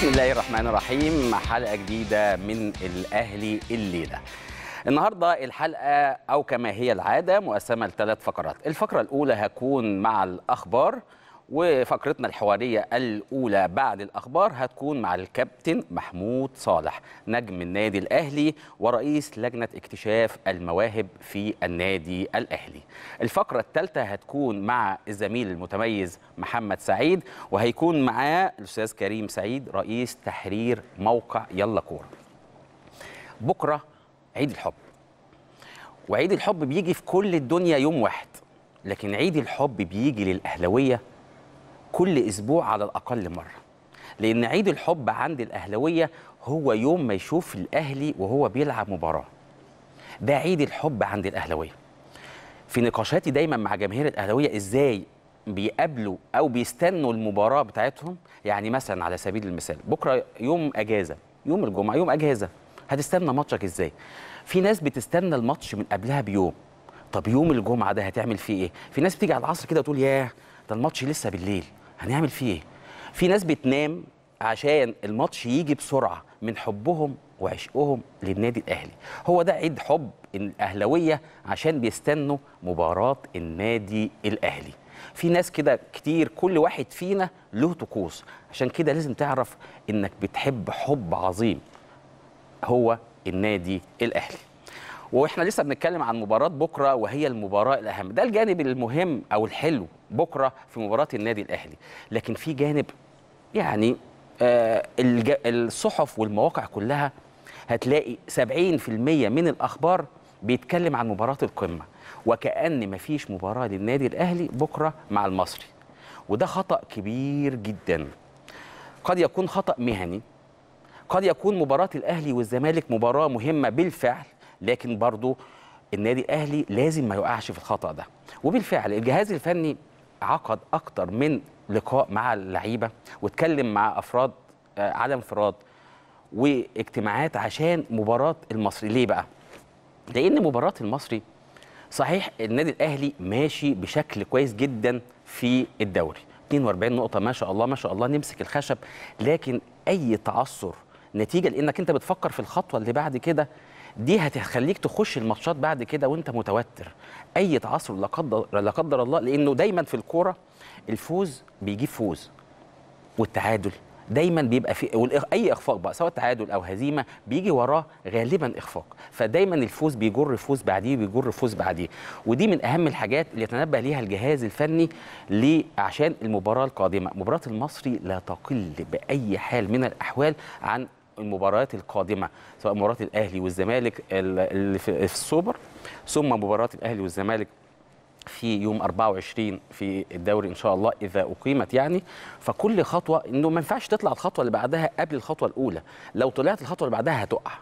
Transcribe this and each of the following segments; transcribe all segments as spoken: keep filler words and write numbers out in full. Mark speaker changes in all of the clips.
Speaker 1: بسم الله الرحمن الرحيم. حلقة جديدة من الأهلي الليلة. النهاردة الحلقة أو كما هي العادة مقسمة لثلاث فقرات. الفقرة الأولى هتكون مع الأخبار، وفقرتنا الحوارية الأولى بعد الأخبار هتكون مع الكابتن محمود صالح نجم النادي الأهلي ورئيس لجنة اكتشاف المواهب في النادي الأهلي. الفقرة الثالثة هتكون مع الزميل المتميز محمد سعيد، وهيكون معاه الأستاذ كريم سعيد رئيس تحرير موقع يلا كورة. بكرة عيد الحب، وعيد الحب بيجي في كل الدنيا يوم واحد، لكن عيد الحب بيجي للأهلوية كل أسبوع على الأقل مرة، لأن عيد الحب عند الأهلوية هو يوم ما يشوف الأهلي وهو بيلعب مباراة. ده عيد الحب عند الأهلوية. في نقاشاتي دايما مع جماهير الأهلوية إزاي بيقابلوا أو بيستنوا المباراة بتاعتهم. يعني مثلا على سبيل المثال بكرة يوم أجازة، يوم الجمعة يوم أجازة، هتستنى ماتشك إزاي؟ في ناس بتستنى الماتش من قبلها بيوم. طب يوم الجمعة ده هتعمل فيه إيه؟ في ناس بتيجي على العصر كده وتقول ياه ده الماتش لسه بالليل، هنعمل فيه ايه؟ في ناس بتنام عشان الماتش يجي بسرعه من حبهم وعشقهم للنادي الاهلي. هو ده عيد حب الاهلاويه، عشان بيستنوا مباراه النادي الاهلي. في ناس كده كتير، كل واحد فينا له طقوس، عشان كده لازم تعرف انك بتحب حب عظيم هو النادي الاهلي. واحنا لسه بنتكلم عن مباراة بكرة، وهي المباراة الأهم. ده الجانب المهم أو الحلو بكرة في مباراة النادي الأهلي. لكن في جانب يعني آه الصحف والمواقع كلها هتلاقي سبعين في المية من الأخبار بيتكلم عن مباراة القمة، وكأن مفيش مباراة للنادي الأهلي بكرة مع المصري. وده خطأ كبير جدا. قد يكون خطأ مهني، قد يكون مباراة الأهلي والزمالك مباراة مهمة بالفعل، لكن برضو النادي الأهلي لازم ما يقعش في الخطأ ده. وبالفعل الجهاز الفني عقد أكتر من لقاء مع اللعيبة، واتكلم مع أفراد على انفراد واجتماعات عشان مباراة المصري. ليه بقى؟ لأن مباراة المصري صحيح النادي الأهلي ماشي بشكل كويس جدا في الدوري، اثنين وأربعين نقطة، ما شاء الله ما شاء الله، نمسك الخشب. لكن أي تعثر نتيجة لأنك أنت بتفكر في الخطوة اللي بعد كده، دي هتخليك تخش الماتشات بعد كده وانت متوتر. اي تعثر لا قدر لا قدر الله، لانه دايما في الكوره الفوز بيجيب فوز، والتعادل دايما بيبقى في اي اخفاق بقى، سواء تعادل او هزيمه بيجي وراه غالبا اخفاق. فدايما الفوز بيجر فوز بعديه بيجر فوز بعديه. ودي من اهم الحاجات اللي يتنبه ليها الجهاز الفني ليه عشان المباراه القادمه. مباراه المصري لا تقل باي حال من الاحوال عن المباريات القادمه، سواء مباراه الاهلي والزمالك اللي في السوبر، ثم مباراه الاهلي والزمالك في يوم أربعة وعشرين في الدوري ان شاء الله اذا اقيمت. يعني فكل خطوه انه ما ينفعش تطلع الخطوه اللي بعدها قبل الخطوه الاولى، لو طلعت الخطوه اللي بعدها هتقع.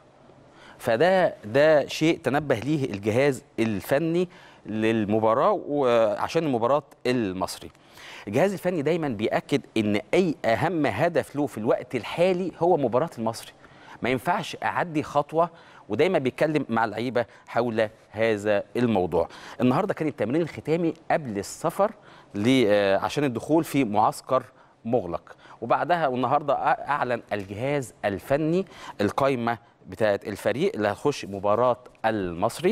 Speaker 1: فده ده شيء تنبه ليه الجهاز الفني للمباراه وعشان مباراه المصري. الجهاز الفني دايما بيأكد ان اي اهم هدف له في الوقت الحالي هو مباراة المصري، ما ينفعش اعدي خطوة، ودايما بيتكلم مع اللعيبة حول هذا الموضوع. النهارده كان التمرين الختامي قبل السفر عشان الدخول في معسكر مغلق، وبعدها والنهارده اعلن الجهاز الفني القائمة بتاعت الفريق اللي هتخش مباراة المصري.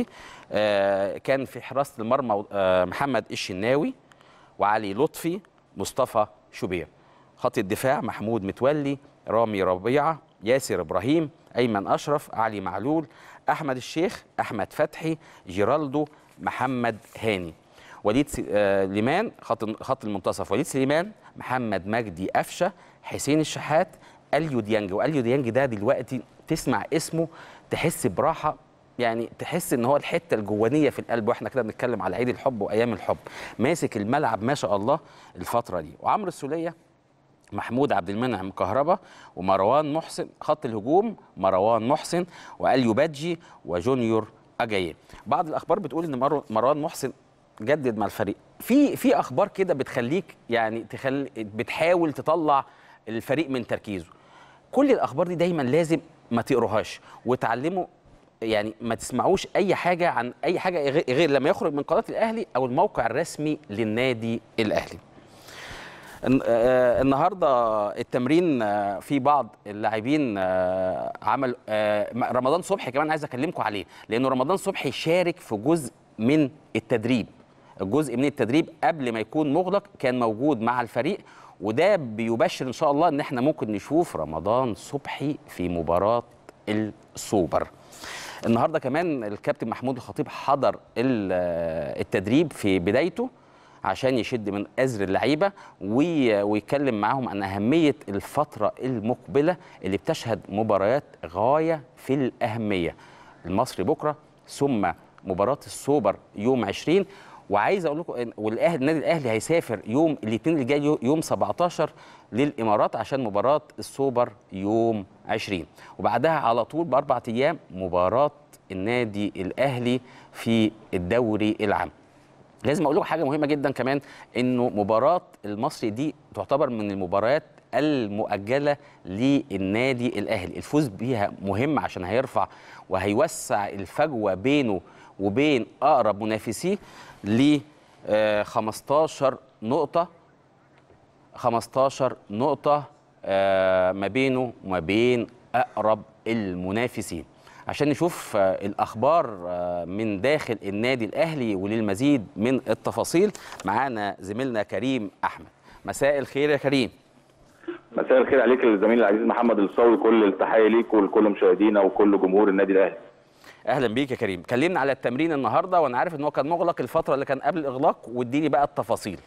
Speaker 1: كان في حراسة المرمى محمد الشناوي وعلي لطفي، مصطفى شوبير. خط الدفاع محمود متولي، رامي ربيعة، ياسر إبراهيم، أيمن أشرف، علي معلول، أحمد الشيخ، أحمد فتحي، جيرالدو، محمد هاني. وليد سليمان خط خط المنتصف، وليد سليمان، محمد مجدي قفشة، حسين الشحات، أليو ديانج. وأليو ديانج ده دلوقتي تسمع اسمه تحس براحة، يعني تحس ان هو الحته الجوانيه في القلب، واحنا كده بنتكلم على عيد الحب وايام الحب. ماسك الملعب ما شاء الله الفتره دي. وعمرو السوليه، محمود عبد المنعم كهربا، ومروان محسن. خط الهجوم مروان محسن واليو بادجي وجونيور اجاييه. بعض الاخبار بتقول ان مروان محسن جدد مع الفريق. في في اخبار كده بتخليك يعني تخلي بتحاول تطلع الفريق من تركيزه. كل الاخبار دي دايما لازم ما تقروهاش وتعلموا، يعني ما تسمعوش اي حاجه عن اي حاجه غير لما يخرج من قناه الاهلي او الموقع الرسمي للنادي الاهلي. النهارده التمرين في بعض اللاعبين عمل رمضان صبحي كمان عايز اكلمكم عليه، لانه رمضان صبحي شارك في جزء من التدريب. الجزء من التدريب قبل ما يكون مغلق كان موجود مع الفريق، وده بيبشر ان شاء الله ان احنا ممكن نشوف رمضان صبحي في مباراة السوبر. النهارده كمان الكابتن محمود الخطيب حضر التدريب في بدايته عشان يشد من أزر اللعيبة ويتكلم معاهم عن أهمية الفترة المقبلة اللي بتشهد مباريات غاية في الأهمية. المصري بكرة ثم مباراة السوبر يوم عشرين، وعايز أقول لكم والأهلي النادي الأهلي هيسافر يوم الاثنين اللي جاي يوم سبعتاشر للإمارات عشان مباراة السوبر يوم عشرين، وبعدها على طول بأربع أيام مباراة النادي الأهلي في الدوري العام. لازم اقول لكم حاجه مهمه جدا كمان، انه مباراه المصري دي تعتبر من المباريات المؤجله للنادي الاهلي. الفوز بيها مهم عشان هيرفع وهيوسع الفجوه بينه وبين اقرب منافسيه ل خمستاشر نقطه خمستاشر نقطه ما بينه وما بين اقرب المنافسين. عشان نشوف الأخبار من داخل النادي الأهلي وللمزيد من التفاصيل معانا زميلنا كريم أحمد. مساء الخير يا كريم.
Speaker 2: مساء الخير عليك الزميل العزيز محمد الصاوي، كل التحية ليك ولكل مشاهدينا وكل جمهور النادي الأهلي.
Speaker 1: أهلا بيك يا كريم. كلمنا على التمرين النهارده، وأنا عارف إن هو كان مغلق الفترة اللي كان قبل الإغلاق، واديني بقى التفاصيل.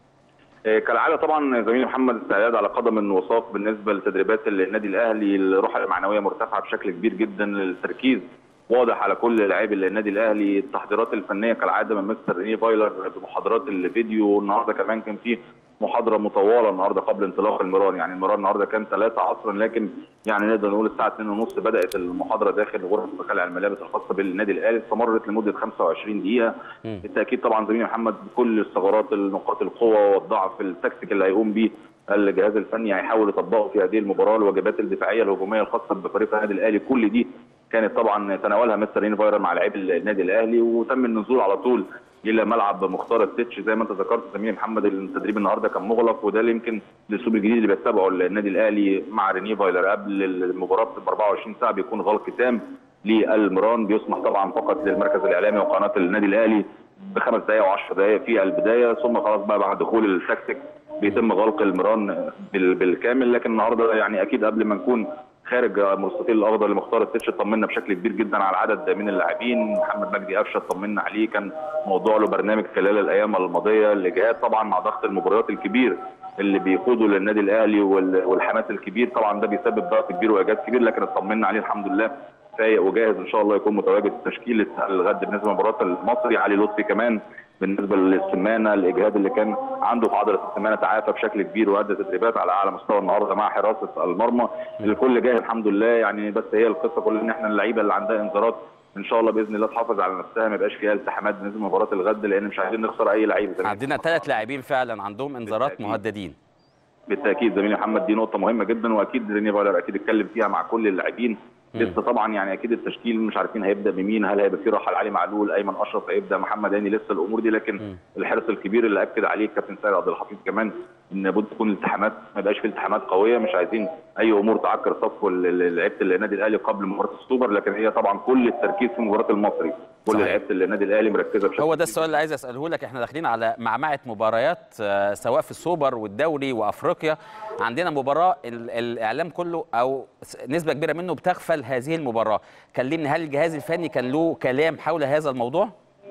Speaker 2: كالعاده طبعا زميلي محمد استعداد على قدم وساق بالنسبه لتدريبات النادي الاهلي، الروح المعنويه مرتفعه بشكل كبير جدا، التركيز واضح على كل لاعبي النادي الاهلي، التحضيرات الفنيه كالعاده من مستر ريني فايلر بمحاضرات الفيديو. النهارده كمان كان في محاضره مطوله النهارده قبل انطلاق المران، يعني المران النهارده كان ثلاثة عصرا، لكن يعني نقدر نقول الساعه اتنين ونص بدات المحاضره داخل غرفه خلع الملابس الخاصه بالنادي الاهلي، استمرت لمده خمسة وعشرين دقيقه. بالتاكيد طبعا زميلي محمد كل الثغرات، النقاط القوه والضعف، التكتيك اللي هيقوم بيه الجهاز الفني هيحاول يطبقه في هذه المباراه، الواجبات الدفاعيه الهجوميه الخاصه بفريق النادي الاهلي، كل دي كانت طبعا تناولها مستر ريني فايلر مع لاعبي النادي الاهلي، وتم النزول على طول الى ملعب مختار التتش. زي ما انت ذكرت زميلي محمد التدريب النهارده كان مغلق، وده اللي يمكن الاسلوب الجديد اللي بيتبعه النادي الاهلي مع ريني فايلر قبل المباراه ب أربعة وعشرين ساعه بيكون غلق تام للمران، بيسمح طبعا فقط للمركز الاعلامي وقناه النادي الاهلي بخمس دقائق وعشر دقائق في البدايه، ثم خلاص بقى بعد دخول التكتيك بيتم غلق المران بالكامل. لكن النهارده يعني اكيد قبل ما نكون خارج مستطيل الاخضر لمختار التتش اطمنا بشكل كبير جدا على عدد من اللاعبين. محمد مجدي قفشه اطمنا عليه، كان موضوع له برنامج خلال الايام الماضيه. الاجهاد طبعا مع ضغط المباريات الكبير اللي بيقوده للنادي الاهلي والحماس الكبير طبعا ده بيسبب ضغط كبير واجهاد كبير، لكن اطمنا عليه الحمد لله فايق وجاهز ان شاء الله يكون متواجد في تشكيله الغد بالنسبه لمباراه المصري. علي لطفي كمان بالنسبه للسمانه، الاجهاد اللي كان عنده في عضله السمانه تعافى بشكل كبير وادى تدريبات على اعلى مستوى النهارده مع حراسه المرمى. الكل جاهز الحمد لله، يعني بس هي القصه كلها ان احنا اللعيبه اللي عندها انذارات ان شاء الله باذن الله تحافظ على نفسها، ما يبقاش فيها التحامات بالنسبه لمباراه الغد، لان مش عايزين نخسر اي لعيب.
Speaker 1: عندنا ثلاث لاعبين فعلا عندهم انذارات مهددين.
Speaker 2: بالتاكيد زميلي محمد دي نقطه مهمه جدا، واكيد ريني فايلر اكيد اتكلم فيها مع كل اللاعبين. لسه طبعا يعني اكيد التشكيل مش عارفين هيبدا بمين، هل هيبقى في راحه لعلي معلول، ايمن اشرف هيبدا، محمد هاني، لسه الامور دي، لكن م. الحرص الكبير اللي اكد عليه الكابتن سيد عبد الحفيظ كمان ان لابد تكون الالتحامات ما يبقاش في التحامات قويه، مش عايزين اي امور تعكر صفو لعيبه النادي الاهلي قبل مباراه السوبر، لكن هي طبعا كل التركيز في مباراه المصري، كل لعيبه النادي الاهلي مركزه بشكل
Speaker 1: هو ده السؤال اللي عايز اساله لك. احنا داخلين على معمعه مباريات سواء في السوبر والدوري وافريقيا، عندنا مباراه الاعلام كله او نسبه كبيره منه بتغفل هذه المباراه. كلمني، هل الجهاز الفني كان له كلام حول هذا الموضوع؟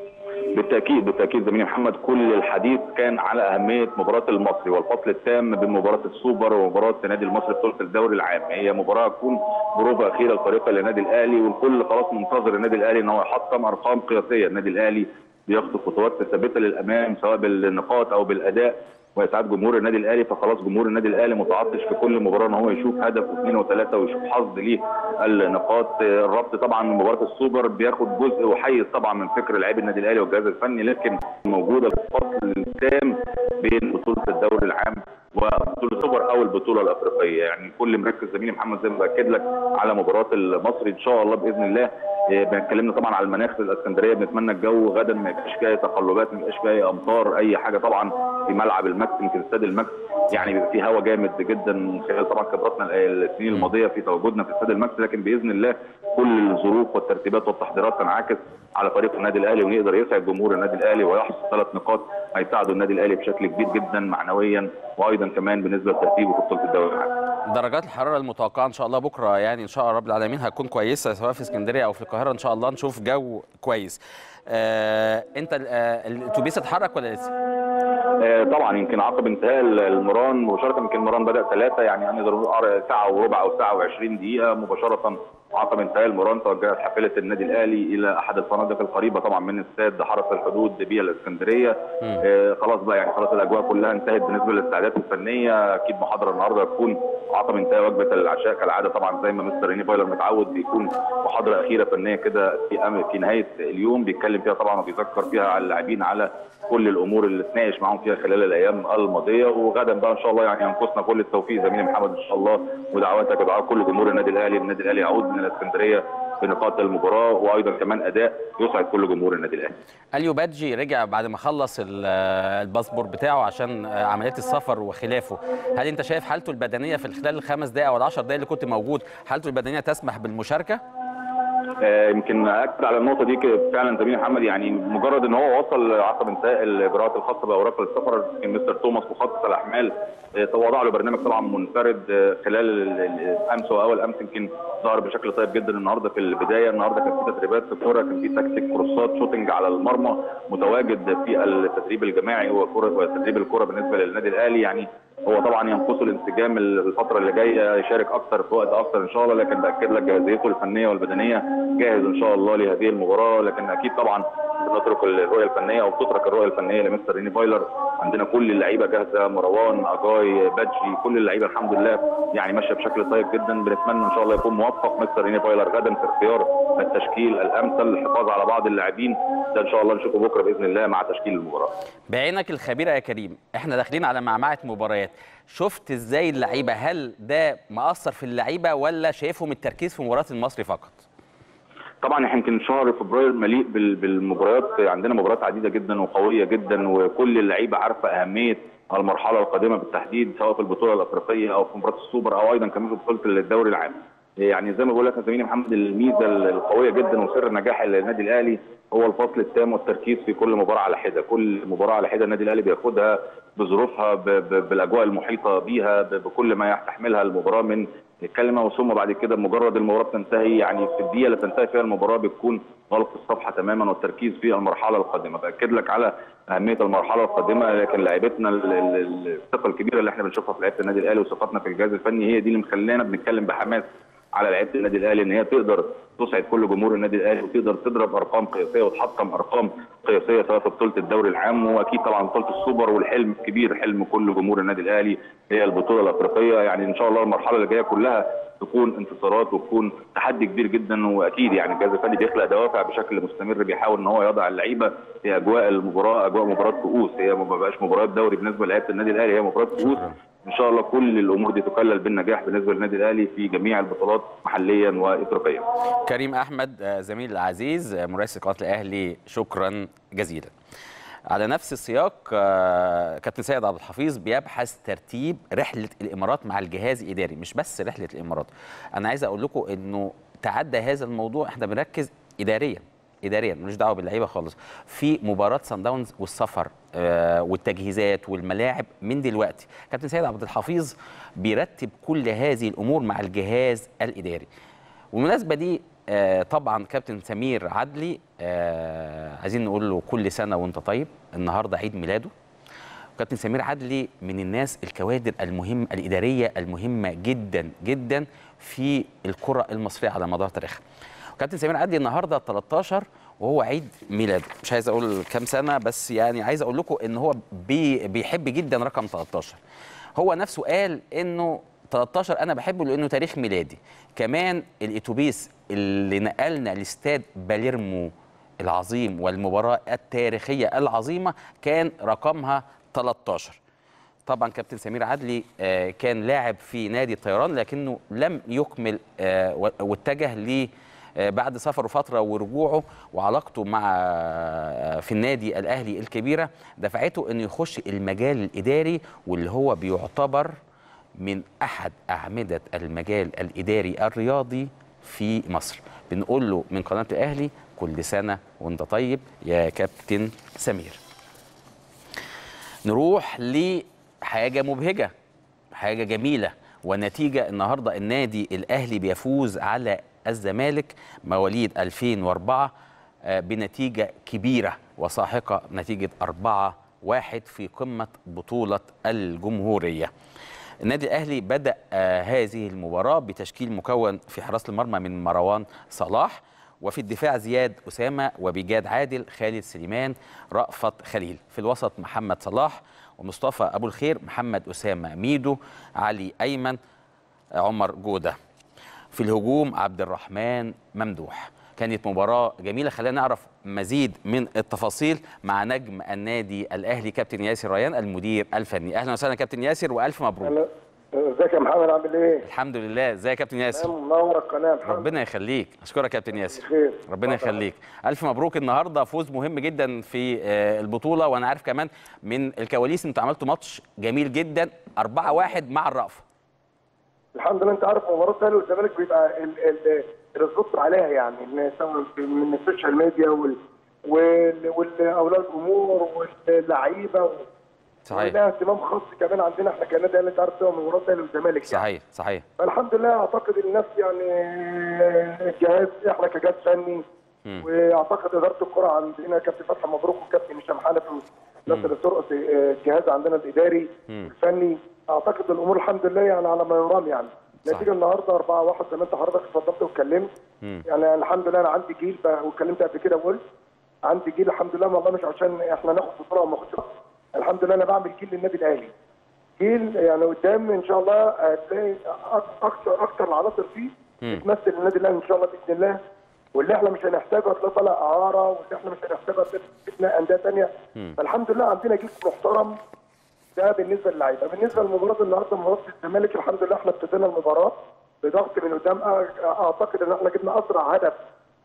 Speaker 2: بالتاكيد بالتاكيد زميلي محمد كل الحديث كان على اهميه مباراه المصري والفصل التام بين مباراه السوبر ومباراه النادي المصري بطوله الدوري العام. هي مباراه تكون بروفه اخيره لفريق النادي الاهلي، والكل خلاص منتظر النادي الاهلي ان هو يحطم ارقام قياسيه. النادي الاهلي بياخد خطوات ثابته للامام سواء بالنقاط او بالاداء ويسعد جمهور النادي الاهلي، فخلاص جمهور النادي الاهلي متعطش في كل مباراه ان هو يشوف هدف واثنين وثلاثه ويشوف حظ ليه النقاط. الربط طبعا من مباراه السوبر بياخد جزء وحيز طبعا من فكر لاعبي النادي الاهلي والجهاز الفني، لكن موجوده الفصل التام بين بطوله الدوري العام وبطوله السوبر او البطوله الافريقيه. يعني الكل مركز زميلي محمد زي ما باكد لك على مباراه المصري ان شاء الله باذن الله بنتكلمنا طبعا على المناخ في الاسكندريه، بنتمنى الجو غدا ما يبقاش فيه تقلبات، ما يبقاش فيه امطار اي حاجه. طبعا في ملعب الماكس يمكن استاد الماكس يعني بيبقى فيه هواء جامد جدا من خلال طبعا خبراتنا السنين الماضيه في تواجدنا في استاد الماكس، لكن باذن الله كل الظروف والترتيبات والتحضيرات تنعكس على فريق النادي الاهلي ونقدر يسعد جمهور النادي الاهلي ويحصد ثلاث نقاط هيساعدوا النادي الاهلي بشكل كبير جدا معنويا وايضا كمان بالنسبه لترتيبه في بطوله الدوري العام.
Speaker 1: درجات الحراره المتوقعه ان شاء الله بكره يعني ان شاء الله رب العالمين هتكون كويسه سواء في اسكندريه او في القاهره، ان شاء الله نشوف جو كويس. آه انت آه الاتوبيس اتحرك ولا لسه؟
Speaker 2: آه طبعا يمكن عقب انتهاء المران مباشره، يمكن المران بدا ثلاثه يعني نقدر نقول ساعه وربع او ساعه وعشرين دقيقه مباشره. عقب انتهاء المران توجهت حافله النادي الاهلي الى احد الفنادق القريبه طبعا من استاد حرس الحدود بيها الاسكندريه. آه خلاص بقى يعني خلاص الاجواء كلها انتهت بالنسبه للاستعدادات الفنيه. اكيد محاضره النهارده هتكون عقب انتهاء وجبه العشاء كالعاده طبعا زي ما مستر ريني فايلر متعود، بيكون محاضره اخيره فنيه كده في في نهايه اليوم بيتكلم فيها طبعا وبيذكر فيها على اللاعبين على كل الامور اللي اتناقش معاهم فيها خلال الايام الماضيه. وغدا بقى ان شاء الله يعني ينقصنا كل التوفيق زميلي محمد ان شاء الله، ودعواتك ودعوات كل جمهور النادي الاهلي. النادي الاهلي يعود من الاسكندريه بنقاط المباراه وايضا كمان اداء يسعد كل جمهور النادي الاهلي.
Speaker 1: اليو بادجي رجع بعد ما خلص الباسبور بتاعه عشان عمليات السفر وخلافه، هل انت شايف حالته البدنيه في خلال الخمس دقائق او العشر دقائق اللي كنت موجود حالته البدنيه تسمح بالمشاركه؟
Speaker 2: آه يمكن اكد على النقطه دي فعلا زميلي محمد، يعني مجرد ان هو وصل عقب انتهاء الاجراءات الخاصه باوراق السفر مستر توماس مخطط الاحمال آه وضع له برنامج طبعا منفرد آه خلال الامس واول امس. يمكن ظهر بشكل طيب جدا النهارده في البدايه. النهارده كان في تدريبات في الكوره، كان في تكتيك كروسات شوتنج على المرمى، متواجد في التدريب الجماعي وتدريب الكوره بالنسبه للنادي الاهلي. يعني هو طبعا ينقصه الانسجام الفتره اللي جايه، يشارك اكثر في وقت اكثر ان شاء الله، لكن باكد لك جاهزيته الفنيه والبدنيه، جاهز ان شاء الله لهذه المباراه. لكن اكيد طبعا بنترك الرؤيه الفنيه او بتترك الرؤيه الفنيه لمستر ريني فايلر. عندنا كل اللعيبه جاهزه، مروان اجاي بادجي كل اللعيبه الحمد لله يعني ماشيه بشكل طيب جدا. بنتمنى ان شاء الله يكون موفق مستر ريني فايلر غدا في اختيار التشكيل الامثل للحفاظ على بعض اللاعبين. ده ان شاء الله نشوفه بكره باذن الله مع تشكيل المباراه.
Speaker 1: بعينك الخبيره يا كريم، احنا داخلين على معمعه مباريات، شفت ازاي اللعيبه؟ هل ده مأثر في اللعيبه ولا شايفهم التركيز في مباراه المصري فقط؟
Speaker 2: طبعا احنا يمكن شهر فبراير مليء بالمباريات، عندنا مباريات عديده جدا وقويه جدا، وكل اللعيبه عارفه اهميه المرحله القادمه بالتحديد سواء في البطوله الافريقيه او في مباراه السوبر او ايضا كمان في بطوله الدوري العام. يعني زي ما بقول لك يا زميلي محمد، الميزه القويه جدا وسر نجاح النادي الاهلي هو الفصل التام والتركيز في كل مباراه على حده. كل مباراه على حده النادي الاهلي بياخدها بظروفها بالاجواء المحيطه بيها بكل ما تحملها المباراه من الكلمه، وثم بعد كده مجرد المباراه بتنتهي يعني في الدقيقه اللي بتنتهي فيها المباراه بتكون غلق الصفحه تماما والتركيز في المرحله القادمه. باكد لك على اهميه المرحله القادمه، لكن لعيبتنا الثقه الكبيره اللي احنا بنشوفها في لعيبه النادي الاهلي وثقتنا في الجهاز الفني هي دي اللي مخلينا بنتكلم بحماس على لعيبه النادي الاهلي ان هي تقدر تسعد كل جمهور النادي الاهلي وتقدر تضرب ارقام قياسيه وتحطم ارقام قياسيه سواء في بطوله الدوري العام واكيد طبعا بطوله السوبر، والحلم الكبير حلم كل جمهور النادي الاهلي هي البطوله الافريقيه. يعني ان شاء الله المرحله اللي جايه كلها تكون انتصارات وتكون تحدي كبير جدا، واكيد يعني الجهاز الفني بيخلق دوافع بشكل مستمر، بيحاول ان هو يضع اللعيبه في اجواء المباراه، اجواء مباراه كؤوس. هي ما بقاش مباراه دوري بالنسبه لعيبه النادي الاهلي، هي مباراه كؤوس. ان شاء الله كل الامور دي تكلل بالنجاح بالنسبه للنادي الاهلي في جميع البطولات محليا وافريقيا.
Speaker 1: كريم احمد زميل العزيز مراسل قناه الاهلي، شكرا جزيلا. على نفس السياق كابتن سيد عبد الحفيظ بيبحث ترتيب رحله الامارات مع الجهاز الاداري، مش بس رحله الامارات. انا عايز اقول لكم انه تعدى هذا الموضوع، احنا بنركز اداريا اداريا ملوش دعوه باللعيبه خالص في مباراه سان داونز والسفر آه والتجهيزات والملاعب من دلوقتي. كابتن سيد عبد الحفيظ بيرتب كل هذه الامور مع الجهاز الاداري. والمناسبه دي آه طبعا كابتن سمير عدلي آه عايزين نقول له كل سنه وانت طيب، النهارده عيد ميلاده. كابتن سمير عدلي من الناس الكوادر المهمه الاداريه المهمه جدا جدا في الكره المصريه على مدار تاريخها. كابتن سمير عدلي النهارده تلتاشر وهو عيد ميلاده، مش عايز اقول كام سنه بس يعني عايز اقول لكم ان هو بي بيحب جدا رقم تلتاشر. هو نفسه قال انه تلتاشر انا بحبه لانه تاريخ ميلادي. كمان الاتوبيس اللي نقلنا لاستاد باليرمو العظيم والمباراه التاريخيه العظيمه كان رقمها تلتاشر. طبعا كابتن سمير عدلي كان لاعب في نادي الطيران لكنه لم يكمل واتجه ل بعد سفره فتره ورجوعه وعلاقته مع في النادي الاهلي الكبيره دفعته انه يخش المجال الاداري، واللي هو بيعتبر من احد اعمده المجال الاداري الرياضي في مصر. بنقول له من قناه الاهلي كل سنه وانت طيب يا كابتن سمير. نروح لحاجه مبهجه، حاجه جميله، ونتيجه النهارده النادي الاهلي بيفوز على الزمالك مواليد ألفين وأربعة بنتيجه كبيره وساحقه، نتيجه أربعة واحد في قمه بطوله الجمهوريه. النادي الاهلي بدأ آه هذه المباراة بتشكيل مكون في حراسة المرمى من مروان صلاح، وفي الدفاع زياد أسامة وبجاد عادل، خالد سليمان، رأفت خليل. في الوسط محمد صلاح ومصطفى أبو الخير، محمد أسامة ميدو، علي أيمن، عمر جودة. في الهجوم عبد الرحمن ممدوح. كانت مباراة جميلة. خلينا نعرف مزيد من التفاصيل مع نجم النادي الأهلي كابتن ياسر ريان المدير الفني. أهلا وسهلا كابتن ياسر وألف مبروك.
Speaker 3: ازيك يا محمد، عامل ايه؟
Speaker 1: الحمد لله. ازيك يا كابتن ياسر؟
Speaker 3: منور القناة.
Speaker 1: ربنا يخليك. أشكرك يا كابتن ياسر.
Speaker 3: خير.
Speaker 1: ربنا يخليك. ألف مبروك. النهارده فوز مهم جدا في البطولة، وأنا عارف كمان من الكواليس أنتوا عملتوا ماتش جميل جدا أربعة واحد مع الرأفة.
Speaker 3: الحمد لله. أنت عارف مباراة الأهلي والزمالك بيبقى الرصاص عليها، يعني سواء من السوشيال ميديا وال والاولاد الامور واللعيبه،
Speaker 1: صحيح،
Speaker 3: لها اهتمام خاص كمان عندنا احنا كنادي اهلي. انت عارف ده مباراه الاهلي والزمالك.
Speaker 1: صحيح يعني. صحيح.
Speaker 3: فالحمد لله اعتقد الناس يعني الجهاز، احنا كجهاز فني، واعتقد اداره الكره عندنا كابتن فتحي مبروك وكابتن هشام حنفي والناس اللي بترقص الجهاز عندنا الاداري والفني، اعتقد الامور الحمد لله يعني على ما يرام. يعني نتيجه النهارده أربعة واحد زي ما انت حضرتك اتفضلت واتكلمت. يعني الحمد لله انا عندي جيل واتكلمت قبل كده وقلت عندي جيل الحمد لله، والله مش عشان احنا ناخد بطوله وما ناخدش، الحمد لله انا بعمل جيل للنادي الاهلي. جيل يعني قدام ان شاء الله هتلاقي اكثر اكثر العناصر فيه بتمثل النادي الاهلي ان شاء الله باذن الله، واللي احنا مش هنحتاجه هتلاقي طالع اعاره، واللي احنا مش هنحتاجه هتلاقي انديه ثانيه. فالحمد لله عندنا جيل محترم. ده بالنسبه للعيبه. بالنسبه لمباراه النهارده مباراه الزمالك، الحمد لله احنا ابتدينا المباراه بضغط من قدام. اعتقد ان احنا جبنا اسرع هدف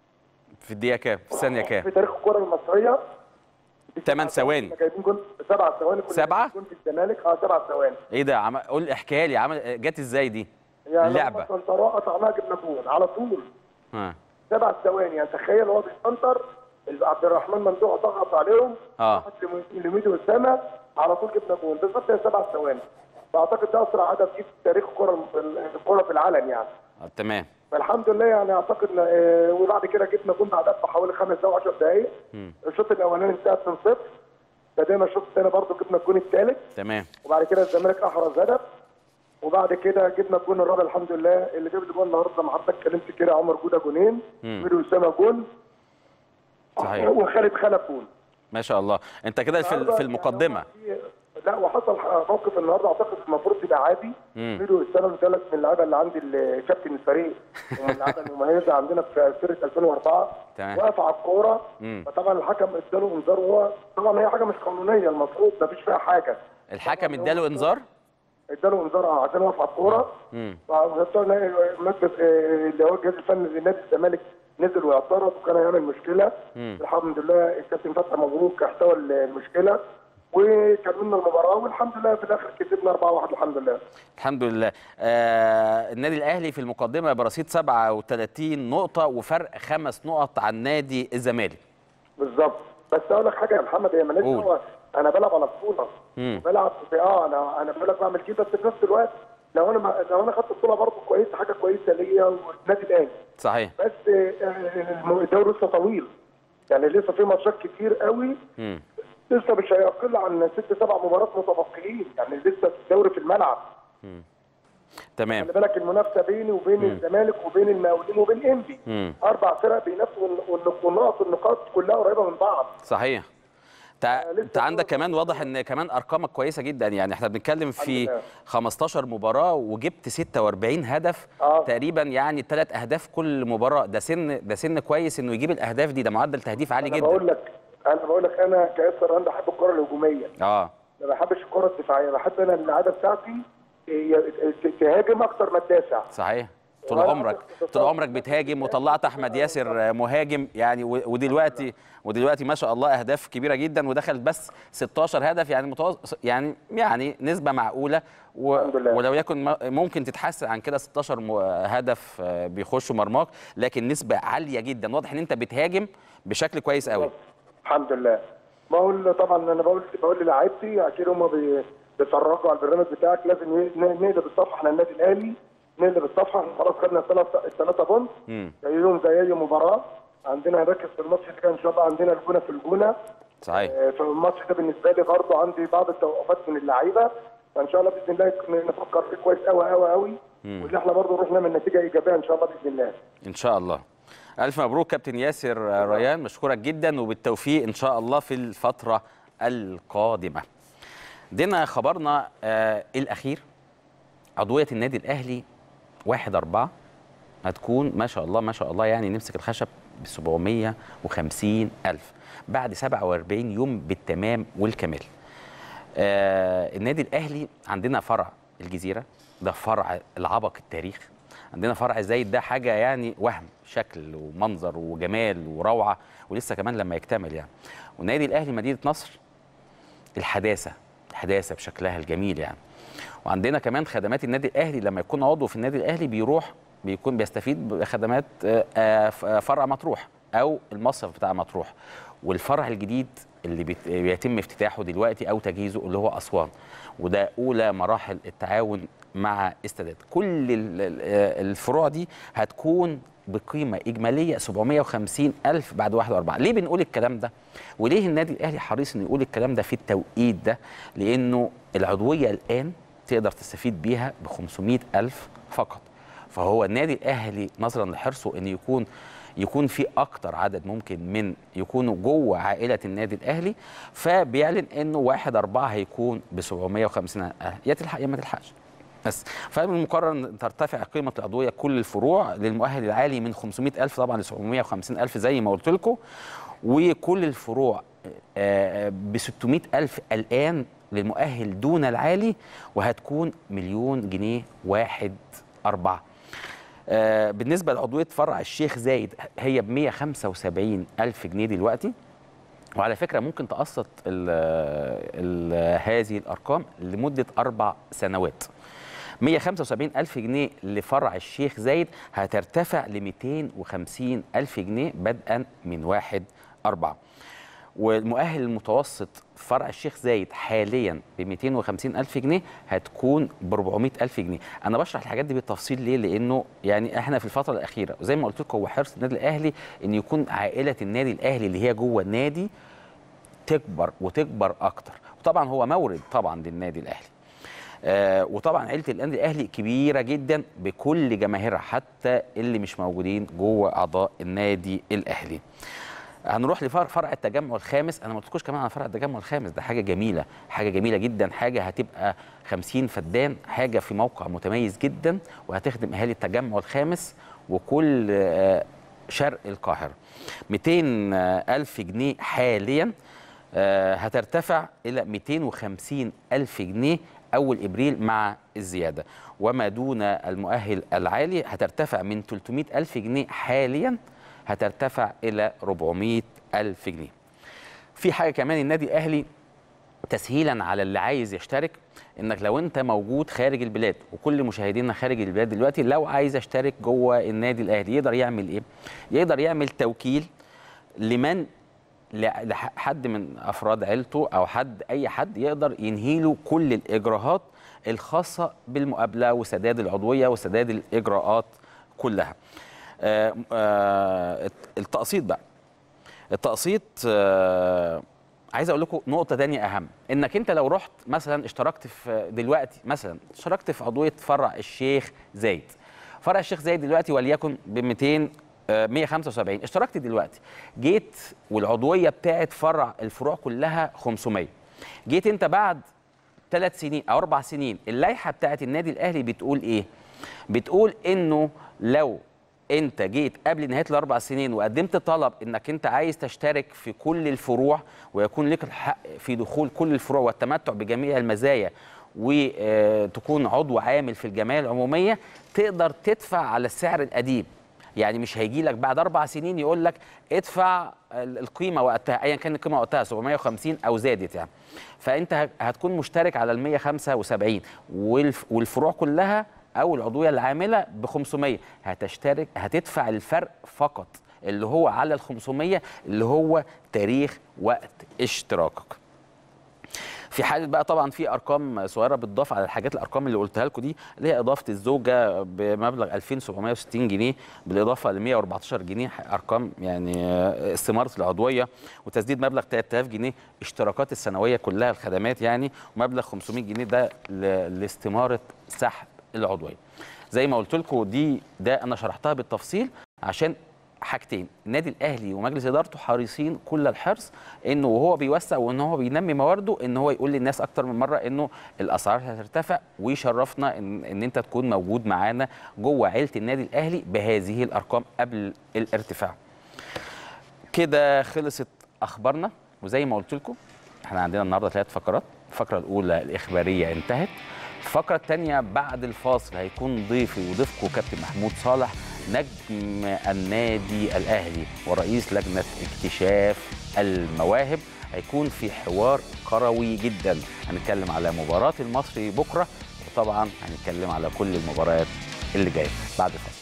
Speaker 1: في الدقيقه كام؟ في الثانيه كام؟
Speaker 3: في تاريخ الكره المصريه.
Speaker 1: ثمان ثواني.
Speaker 3: جايبين جول سبع ثواني.
Speaker 1: سبعه؟
Speaker 3: جول في الزمالك اه سبع ثواني.
Speaker 1: ايه ده؟ عم... قول احكيها لي، عمل جت ازاي دي؟
Speaker 3: يعني
Speaker 1: اللعبه
Speaker 3: سنتراء قطعناها جبنا جول على طول.
Speaker 1: ها
Speaker 3: سبع ثواني. يعني تخيل هو بيسنتر، عبد الرحمن ممدوح ضغط عليهم
Speaker 1: اه
Speaker 3: لميدو اسامه على طول جبنا جول بالظبط هي سبع ثواني. فاعتقد ده اسرع هدف جه في تاريخ الكره الكره في العالم يعني.
Speaker 1: آه تمام.
Speaker 3: فالحمد لله يعني اعتقد آه وبعد كده جبنا جول بعدها بحوالي خمس دقائق عشر دقائق. الشوط الاولاني انتهى اتنين صفر. بدأنا الشوط الثاني برضه جبنا الجون الثالث.
Speaker 1: تمام.
Speaker 3: وبعد كده الزمالك احرز هدف. وبعد كده جبنا الجون الرابع الحمد لله. اللي جاب الجون النهارده زي ما حضرتك اتكلمت كده عمر جوده جونين، ميدو اسامه جون،
Speaker 1: صحيح،
Speaker 3: وخالد خلف جون.
Speaker 1: ما شاء الله. انت كده في في المقدمه.
Speaker 3: يعني لا وحصل موقف النهارده اعتقد المفروض يبقى عادي. ميدو اسامه مثلث من اللعيبه اللي عندي كابتن الفريق ومن اللعيبه المميزه عندنا في فرقه ألفين وأربعة. واقف على الكوره، فطبعا الحكم اداله انذار، وهو طبعا هي حاجه مش قانونيه، المفروض ما فيش فيها حاجه.
Speaker 1: الحكم اداله انذار؟
Speaker 3: اداله انذار اه عشان واقف على الكوره. المجلس اللي هو الجهاز الفني لنادي الزمالك نزل واعترض وكان هيعمل مشكله. مم. الحمد لله الكابتن فتحي مبروك احتوى المشكله وكملنا المباراه، والحمد لله في الاخر كسبنا أربعة واحد الحمد لله.
Speaker 1: الحمد لله. آه النادي الاهلي في المقدمه برصيد سبعة وثلاثين نقطه وفرق خمس نقط عن نادي الزمالك.
Speaker 3: بالظبط. بس اقول لك حاجه يا محمد، هي مالهاش دعوه، انا بلعب على بطوله، بلعب في اه انا انا بقول لك بعمل كده، بس في نفس الوقت لو انا ما لو انا خدت بطوله برضه كويسه، حاجه كويسه ليا والنادي الاهلي.
Speaker 1: صحيح.
Speaker 3: بس الدوري لسه طويل، يعني لسه في ماتشات كتير قوي. امم لسه مش هيقل عن ست سبع مباريات متبقيين، يعني لسه الدوري في الملعب.
Speaker 1: امم تمام.
Speaker 3: خلي بالك المنافسه بيني وبين مم. الزمالك وبين المقاولين وبين انبي، اربع فرق بينافسوا، والنقاط والنقاط كلها قريبه من بعض. صحيح.
Speaker 1: انت عندك كمان واضح ان كمان ارقامك كويسه جدا، يعني احنا بنتكلم في خمستاشر مباراه وجبت ستة وأربعين هدف آه. تقريبا، يعني ثلاث اهداف كل مباراه. ده سن ده سن كويس انه يجيب الاهداف دي، ده معدل تهديف عالي
Speaker 3: أنا
Speaker 1: جدا.
Speaker 3: بقول لك انا بقول لك انا كاسر راند بحب الكره الهجوميه.
Speaker 1: اه
Speaker 3: ما بحبش الكره الدفاعيه، بحب انا العاده بتاعتي تهاجم اكتر ما تدافع.
Speaker 1: صحيح. طول عمرك طول عمرك بتهاجم، وطلعت احمد ياسر مهاجم يعني، ودلوقتي ودلوقتي ما شاء الله اهداف كبيره جدا، ودخل بس ستاشر هدف يعني متوسط يعني يعني نسبه معقوله، ولو يكن ممكن تتحسن عن كده ستاشر هدف بيخشوا مرماك، لكن نسبه عاليه جدا. واضح ان انت بتهاجم بشكل كويس قوي.
Speaker 3: الحمد لله. بقول طبعا انا بقول بقول للاعيبتي اكيد هم بيتفرجوا على البرنامج بتاعك، لازم نقلب الصفحه. احنا النادي االاهلي نقلب الصفحه، خلاص خدنا الثلاثه بونت زيهم زي اي مباراه. عندنا هنركز في الماتش ده ان شاء الله، عندنا الجونه في الجونه
Speaker 1: صحيح.
Speaker 3: فالماتش ده بالنسبه لي برضه عندي بعض التوقفات من اللعيبه، فان شاء الله باذن الله نفكر فيه كويس قوي قوي قوي، واللي احنا برضه نروح نعمل نتيجه ايجابيه ان شاء الله باذن الله.
Speaker 1: ان شاء الله. الف مبروك كابتن ياسر ريان، مشكورك جدا وبالتوفيق ان شاء الله في الفتره القادمه. دينا خبرنا آه الاخير، عضويه النادي الاهلي واحد أربعة هتكون ما شاء الله ما شاء الله يعني نمسك الخشب ب سبعمية وخمسين ألف بعد سبعة وأربعين يوم بالتمام والكمال. آه النادي الاهلي عندنا فرع الجزيره، ده فرع العبق التاريخ. عندنا فرع زايد، ده حاجه يعني وهم شكل ومنظر وجمال وروعه، ولسه كمان لما يكتمل يعني. والنادي الاهلي مدينه نصر الحداثه الحداثه بشكلها الجميل يعني. وعندنا كمان خدمات النادي الاهلي، لما يكون عضو في النادي الاهلي بيروح بيكون بيستفيد بخدمات فرع مطروح او المصرف بتاع مطروح. والفرع الجديد اللي بيتم افتتاحه دلوقتي او تجهيزه اللي هو اسوان، وده اولى مراحل التعاون مع استادات. كل الفروع دي هتكون بقيمه اجماليه سبعمية وخمسين ألف بعد واحد أربعة. ليه بنقول الكلام ده؟ وليه النادي الاهلي حريص انه يقول الكلام ده في التوقيت ده؟ لانه العضويه الان تقدر تستفيد بيها ب خمسمية ألف فقط. فهو النادي الاهلي نظرا لحرصه ان يكون يكون في اكتر عدد ممكن من يكونوا جوه عائله النادي الاهلي، فبيعلن انه واحد أربعة هيكون ب سبعمية وخمسين ألف، يا تلحق يا ما تلحقش. بس فمن المقرر ان ترتفع قيمه العضويه كل الفروع للمؤهل العالي من خمسمية ألف طبعا ل سبعمية وخمسين ألف زي ما قلت لكم، وكل الفروع ب ستمية ألف الان للمؤهل دون العالي، وهتكون مليون جنيه واحد أربعة. آه بالنسبه لعضويه فرع الشيخ زايد هي ب مية وخمسة وسبعين ألف جنيه دلوقتي. وعلى فكره ممكن تقسط ال ال هذه الارقام لمده اربع سنوات. مية وخمسة وسبعين ألف جنيه لفرع الشيخ زايد هترتفع ل ميتين وخمسين ألف جنيه بدءا من واحد أربعة. والمؤهل المتوسط فرع الشيخ زايد حاليا ب ميتين وخمسين ألف جنيه هتكون ب أربعمية ألف جنيه. انا بشرح الحاجات دي بالتفصيل ليه؟ لانه يعني احنا في الفتره الاخيره زي ما قلت لكم هو حرص النادي الاهلي ان يكون عائله النادي الاهلي اللي هي جوه النادي تكبر وتكبر اكتر. وطبعا هو مورد طبعا للنادي الاهلي. آه وطبعا عيله النادي الاهلي كبيره جدا بكل جماهيرها حتى اللي مش موجودين جوه اعضاء النادي الاهلي. هنروح لفرع التجمع الخامس. انا ما قلتلكوش كمان عن فرع التجمع الخامس، ده حاجه جميله حاجه جميله جدا، حاجه هتبقى خمسين فدان، حاجه في موقع متميز جدا، وهتخدم اهالي التجمع الخامس وكل شرق القاهره. ميتين ألف جنيه حاليا هترتفع الى ميتين وخمسين ألف جنيه اول ابريل مع الزياده، وما دون المؤهل العالي هترتفع من تلتمية ألف جنيه حاليا هترتفع إلى أربعمية ألف جنيه. في حاجة كمان النادي الأهلي تسهيلا على اللي عايز يشترك، إنك لو أنت موجود خارج البلاد، وكل مشاهدينا خارج البلاد دلوقتي لو عايز يشترك جوه النادي الأهلي يقدر يعمل إيه؟ يقدر يعمل توكيل لمن لحد من أفراد عيلته أو حد أي حد يقدر ينهيله كل الإجراءات الخاصة بالمقابلة وسداد العضوية وسداد الإجراءات كلها. آه آه التقسيط بقى التقسيط آه عايز اقول لكم نقطه ثانيه اهم، انك انت لو رحت مثلا اشتركت في دلوقتي مثلا اشتركت في عضويه فرع الشيخ زايد. فرع الشيخ زايد دلوقتي وليكن ب ميتين مية وخمسة وسبعين، اشتركت دلوقتي، جيت والعضويه بتاعت فرع الفروع كلها خمسمية، جيت انت بعد ثلاث سنين او اربع سنين، اللائحه بتاعت النادي الاهلي بتقول ايه؟ بتقول انه لو انت جيت قبل نهايه الاربع سنين وقدمت طلب انك انت عايز تشترك في كل الفروع ويكون لك الحق في دخول كل الفروع والتمتع بجميع المزايا وتكون عضو عامل في الجمعيه العموميه تقدر تدفع على السعر القديم. يعني مش هيجي لك بعد اربع سنين يقول لك ادفع القيمه وقتها ايا كان القيمه وقتها سبعمائة وخمسين او زادت يعني. فانت هتكون مشترك على ال مائة وخمسة وسبعين والفروع كلها او العضويه العامله ب خمسمائة، هتشترك هتدفع الفرق فقط اللي هو على ال خمسمائة اللي هو تاريخ وقت اشتراكك. في حاله بقى طبعا في ارقام صغيره بتضاف على الحاجات الارقام اللي قلتها لكم دي، اللي هي اضافه الزوجه بمبلغ ألفين وسبعمائة وستين جنيه بالاضافه ل مائة وأربعتاشر جنيه، ارقام يعني استماره العضويه، وتسديد مبلغ ثلاثة آلاف جنيه اشتراكات السنويه كلها الخدمات يعني، ومبلغ خمسمائة جنيه ده لاستماره سحب العضويه. زي ما قلت لكم دي ده انا شرحتها بالتفصيل عشان حاجتين، النادي الاهلي ومجلس ادارته حريصين كل الحرص انه وهو بيوسع وان هو بينمي موارده ان هو يقول للناس اكتر من مره انه الاسعار هترتفع، ويشرفنا ان, إن انت تكون موجود معانا جوه عيله النادي الاهلي بهذه الارقام قبل الارتفاع. كده خلصت اخبارنا، وزي ما قلت لكم احنا عندنا النهارده ثلاث فقرات. الفقره الاولى الاخباريه انتهت، الفقره الثانيه بعد الفاصل هيكون ضيفي وضيفكم كابتن محمود صالح نجم النادي الاهلي ورئيس لجنه اكتشاف المواهب، هيكون في حوار كروي جدا، هنتكلم على مباراه المصري بكره، وطبعا هنتكلم على كل المباريات اللي جايه بعد الفاصل.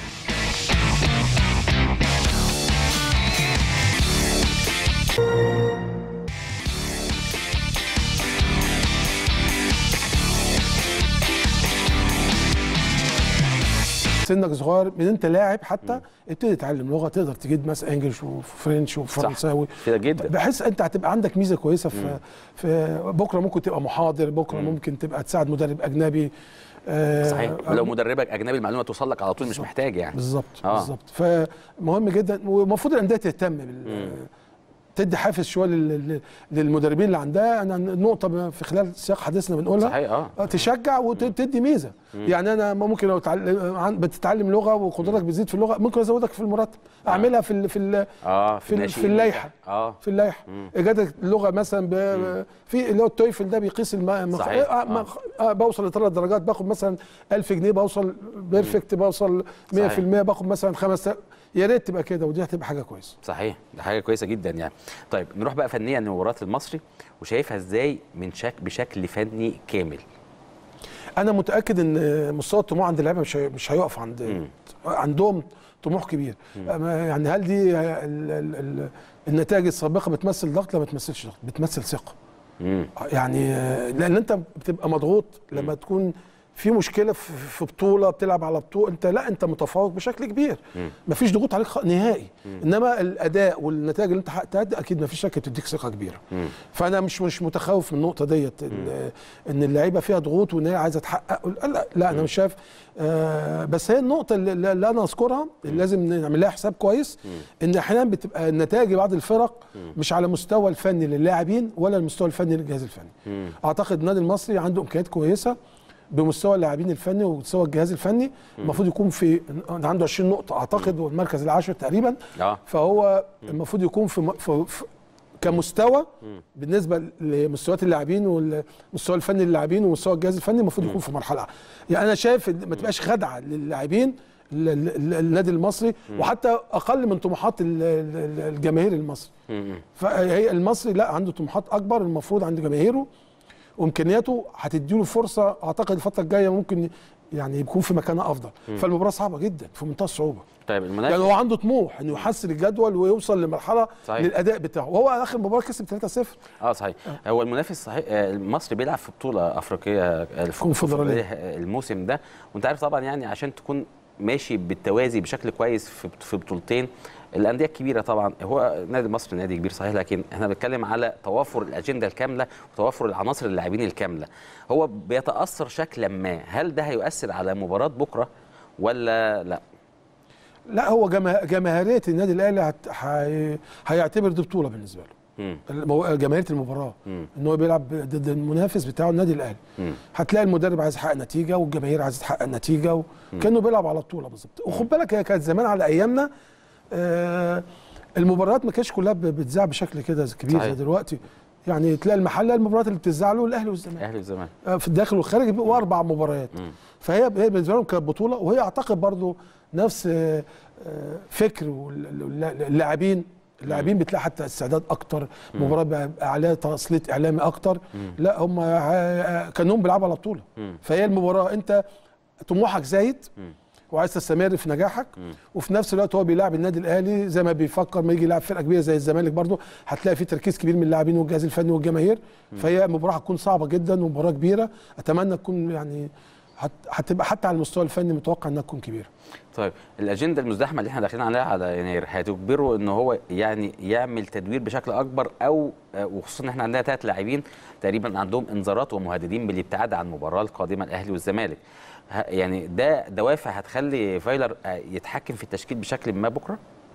Speaker 4: سنك صغير من انت لاعب حتى ابتدي تتعلم لغه، تقدر تجيب مثلا انجلش وفرنش وفرنساوي
Speaker 1: كده جدا،
Speaker 4: بحيث انت هتبقى عندك ميزه كويسه في, في بكره ممكن تبقى محاضر، بكره مم. ممكن تبقى تساعد مدرب اجنبي.
Speaker 1: آه صحيح، ولو مدربك اجنبي المعلومه توصل لك على طول، مش محتاج يعني.
Speaker 4: بالظبط آه. بالظبط، فمهم جدا، والمفروض الانديه تهتم بال تدي حافز شويه للمدربين اللي عندها. انا نقطه في خلال سياق حديثنا بنقولها
Speaker 1: صحيح اه
Speaker 4: تشجع وتدي ميزه. مم. يعني انا ممكن لو بتتعلم لغه وقدرتك بتزيد في اللغه ممكن ازودك في المرتب، اعملها في ال في ال
Speaker 1: اه
Speaker 4: في, في اللائحه
Speaker 1: اه
Speaker 4: في اللائحه اجاده اللغه مثلا في اللي هو التويفل ده بيقيس الم...
Speaker 1: صحيح
Speaker 4: آه. آه. بوصل لثلاث درجات باخد مثلا ألف جنيه، بوصل بيرفكت بوصل مية في المية باخد مثلا خمسة، يا ريت تبقى كده، ودي هتبقى حاجه كويسه.
Speaker 1: صحيح، دي حاجه كويسه جدا يعني. طيب نروح بقى فنيا لمباراه المصري، وشايفها ازاي من شك بشكل فني كامل؟
Speaker 4: انا متاكد ان مستوى الطموح عند اللعيبه مش مش هيقف عند م. عندهم طموح كبير. م. يعني هل دي ال ال ال النتائج السابقه بتمثل ضغط؟ لا، ما بتمثلش ضغط، بتمثل ثقه. يعني لان انت بتبقى مضغوط لما م. تكون في مشكله في بطوله بتلعب على بطوله، انت لا انت متفوق بشكل كبير، مفيش ضغوط عليك نهائي. مم. انما الاداء والنتائج اللي انت حققتها اكيد مفيش شك بتديك ثقه كبيره. مم. فانا مش مش متخوف من النقطه ديت ان اللعيبه فيها ضغوط وان هي عايزه تحقق، لا, لا انا مش شايف. آه بس هي النقطه اللي, اللي انا اذكرها اللي لازم نعمل لها حساب كويس، مم. ان احيانا بتبقى النتائج بعض الفرق مم. مش على مستوى الفني للاعبين ولا المستوى الفني للجهاز الفني. مم. اعتقد النادي المصري عنده امكانيات كويسه بمستوى اللاعبين الفني ومستوى الجهاز الفني، المفروض يكون في عنده عشرين نقطه اعتقد، والمركز العاشر تقريبا. آه. فهو المفروض يكون في, في, في كمستوى بالنسبه لمستويات اللاعبين والمستوى الفني للاعبين ومستوى الجهاز الفني، المفروض يكون في مرحله. يعني انا شايف ما تبقاش خدعه للاعبين النادي المصري، وحتى اقل من طموحات الجماهير المصري. فهي المصري لا عنده طموحات اكبر، المفروض عند جماهيره وامكانياته هتديله فرصه. اعتقد الفتره الجايه ممكن يعني يكون في مكانه افضل. م. فالمباراه صعبه جدا في منتهى الصعوبه.
Speaker 1: طيب المنافس
Speaker 4: يعني هو عنده طموح انه يحسن الجدول ويوصل لمرحله صحيح. للاداء بتاعه، وهو اخر مباراه كسب ثلاثة صفر.
Speaker 1: اه صحيح. آه. هو المنافس صحيح المصري بيلعب في بطوله افريقيه
Speaker 4: الكونفدراليه
Speaker 1: الموسم ده، وانت عارف طبعا يعني عشان تكون ماشي بالتوازي بشكل كويس في بطولتين الانديه الكبيره. طبعا هو نادي مصر نادي كبير صحيح، لكن احنا بنتكلم على توافر الاجنده الكامله وتوافر العناصر اللاعبين الكامله. هو بيتاثر شكلا ما، هل ده هيؤثر على مباراه بكره ولا لا؟
Speaker 4: لا، هو جماهيريه النادي الاهلي هيعتبر دي بطوله بالنسبه له، جماهيريه المباراه، ان هو بيلعب ضد المنافس بتاعه النادي الاهلي. هتلاقي المدرب عايز يحقق نتيجه والجماهير عايزه تحقق نتيجه، وكانه بيلعب على بطوله بالظبط. وخد بالك هي كانت زمان على ايامنا آه المباريات ما كانتش كلها بتذاع بشكل كده كبير زي دلوقتي. يعني تلاقي المحله المباريات اللي بتذاع له الاهلي والزمالك،
Speaker 1: الاهلي والزمالك
Speaker 4: في الداخل والخارج بيبقوا اربع مباريات. م. فهي هي بالنسبه لهم كانت بطوله، وهي اعتقد برضو نفس فكر اللاعبين اللاعبين بتلاقي حتى استعداد اكتر، مباراه بقى عليها تسليط اعلامي اكتر. مم. لا هم كانهم بيلعبوا على بطوله. فهي المباراه انت طموحك زايد مم. وعايز تستمر في نجاحك، مم. وفي نفس الوقت هو بيلعب النادي الاهلي زي ما بيفكر ما يجي يلعب فرقه كبيره زي الزمالك، برضه هتلاقي في تركيز كبير من اللاعبين والجهاز الفني والجماهير. فهي مباراه هتكون صعبه جدا ومباراه كبيره، اتمنى تكون يعني هتبقى حتى على المستوى الفني متوقع انها تكون كبيره.
Speaker 1: طيب الاجنده المزدحمه اللي احنا داخلين عليها على يناير هتجبره ان هو يعني يعمل تدوير بشكل اكبر، او وخصوصا ان احنا عندنا ثلاث لاعبين تقريبا عندهم انذارات ومهددين بالابتعاد عن المباراه القادمه الاهلي والزمالك. يعني ده دوافع هتخلي فايلر يتحكم في التشكيل بشكل ما بكره؟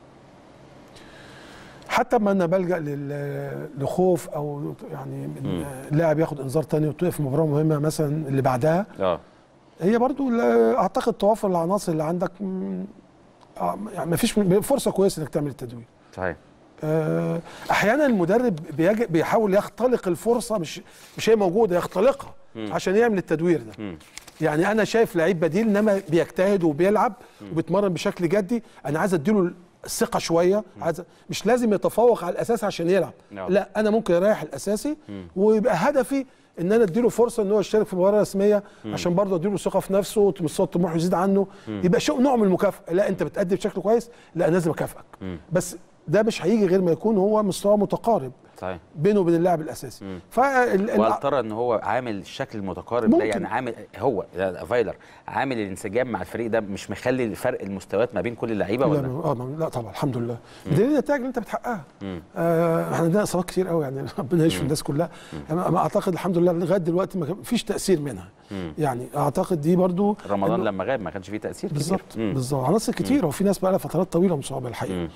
Speaker 4: حتى ما انا بلجا لخوف او يعني لاعب ياخد انذار ثاني وتوقف مباراه مهمه مثلا اللي بعدها. اه هي برضو اعتقد توافر العناصر اللي عندك يعني ما فيش فرصه كويسه انك تعمل التدوير.
Speaker 1: صحيح.
Speaker 4: احيانا المدرب بيحاول يختلق الفرصه، مش مش هي موجوده، يختلقها م. عشان يعمل التدوير ده. م. يعني انا شايف لعيب بديل انما بيجتهد وبيلعب م. وبيتمرن بشكل جدي، انا عايز اديله الثقه شويه، عايز مش لازم يتفوق على الاساسي عشان يلعب. no. لا انا ممكن اريح الاساسي م. ويبقى هدفي ان انا اديله فرصه ان هو يشترك في مباراه رسميه م. عشان برضه اديله ثقه في نفسه ومستوى الطموح يزيد عنه. م. يبقى شيء نوع من المكافاه. لا انت بتأدي بشكل كويس، لا لازم اكافئك. بس ده مش هيجي غير ما يكون هو مستوى متقارب. صحيح. بينه وبين اللاعب الاساسي.
Speaker 1: فال وهل ترى ان هو عامل الشكل المتقارب ده، يعني عامل هو فايلر عامل الانسجام مع الفريق ده مش مخلي فرق المستويات ما بين كل اللعيبه ولا؟
Speaker 4: لا اه لا طبعا الحمد لله. دي النتائج اللي انت بتحققها. آه احنا عندنا اصابات كتير قوي يعني ربنا يشفي الناس كلها. انا اعتقد الحمد لله لغايه دلوقتي ما فيش تاثير منها. مم. يعني اعتقد دي برضو
Speaker 1: رمضان لما غاب ما كانش فيه تاثير كتير.
Speaker 4: بالظبط بالظبط عناصر كتيره وفي ناس بقى لها فترات طويله مصابه الحقيقه.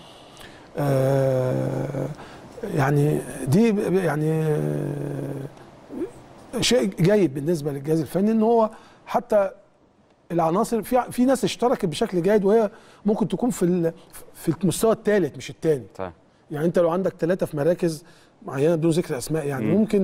Speaker 4: آه يعني دي يعني شيء جيد بالنسبه للجهاز الفني ان هو حتى العناصر في في ناس اشتركت بشكل جيد وهي ممكن تكون في في المستوى الثالث مش الثاني. طيب. يعني انت لو عندك ثلاثه في مراكز معينه بدون ذكر اسماء يعني مم. ممكن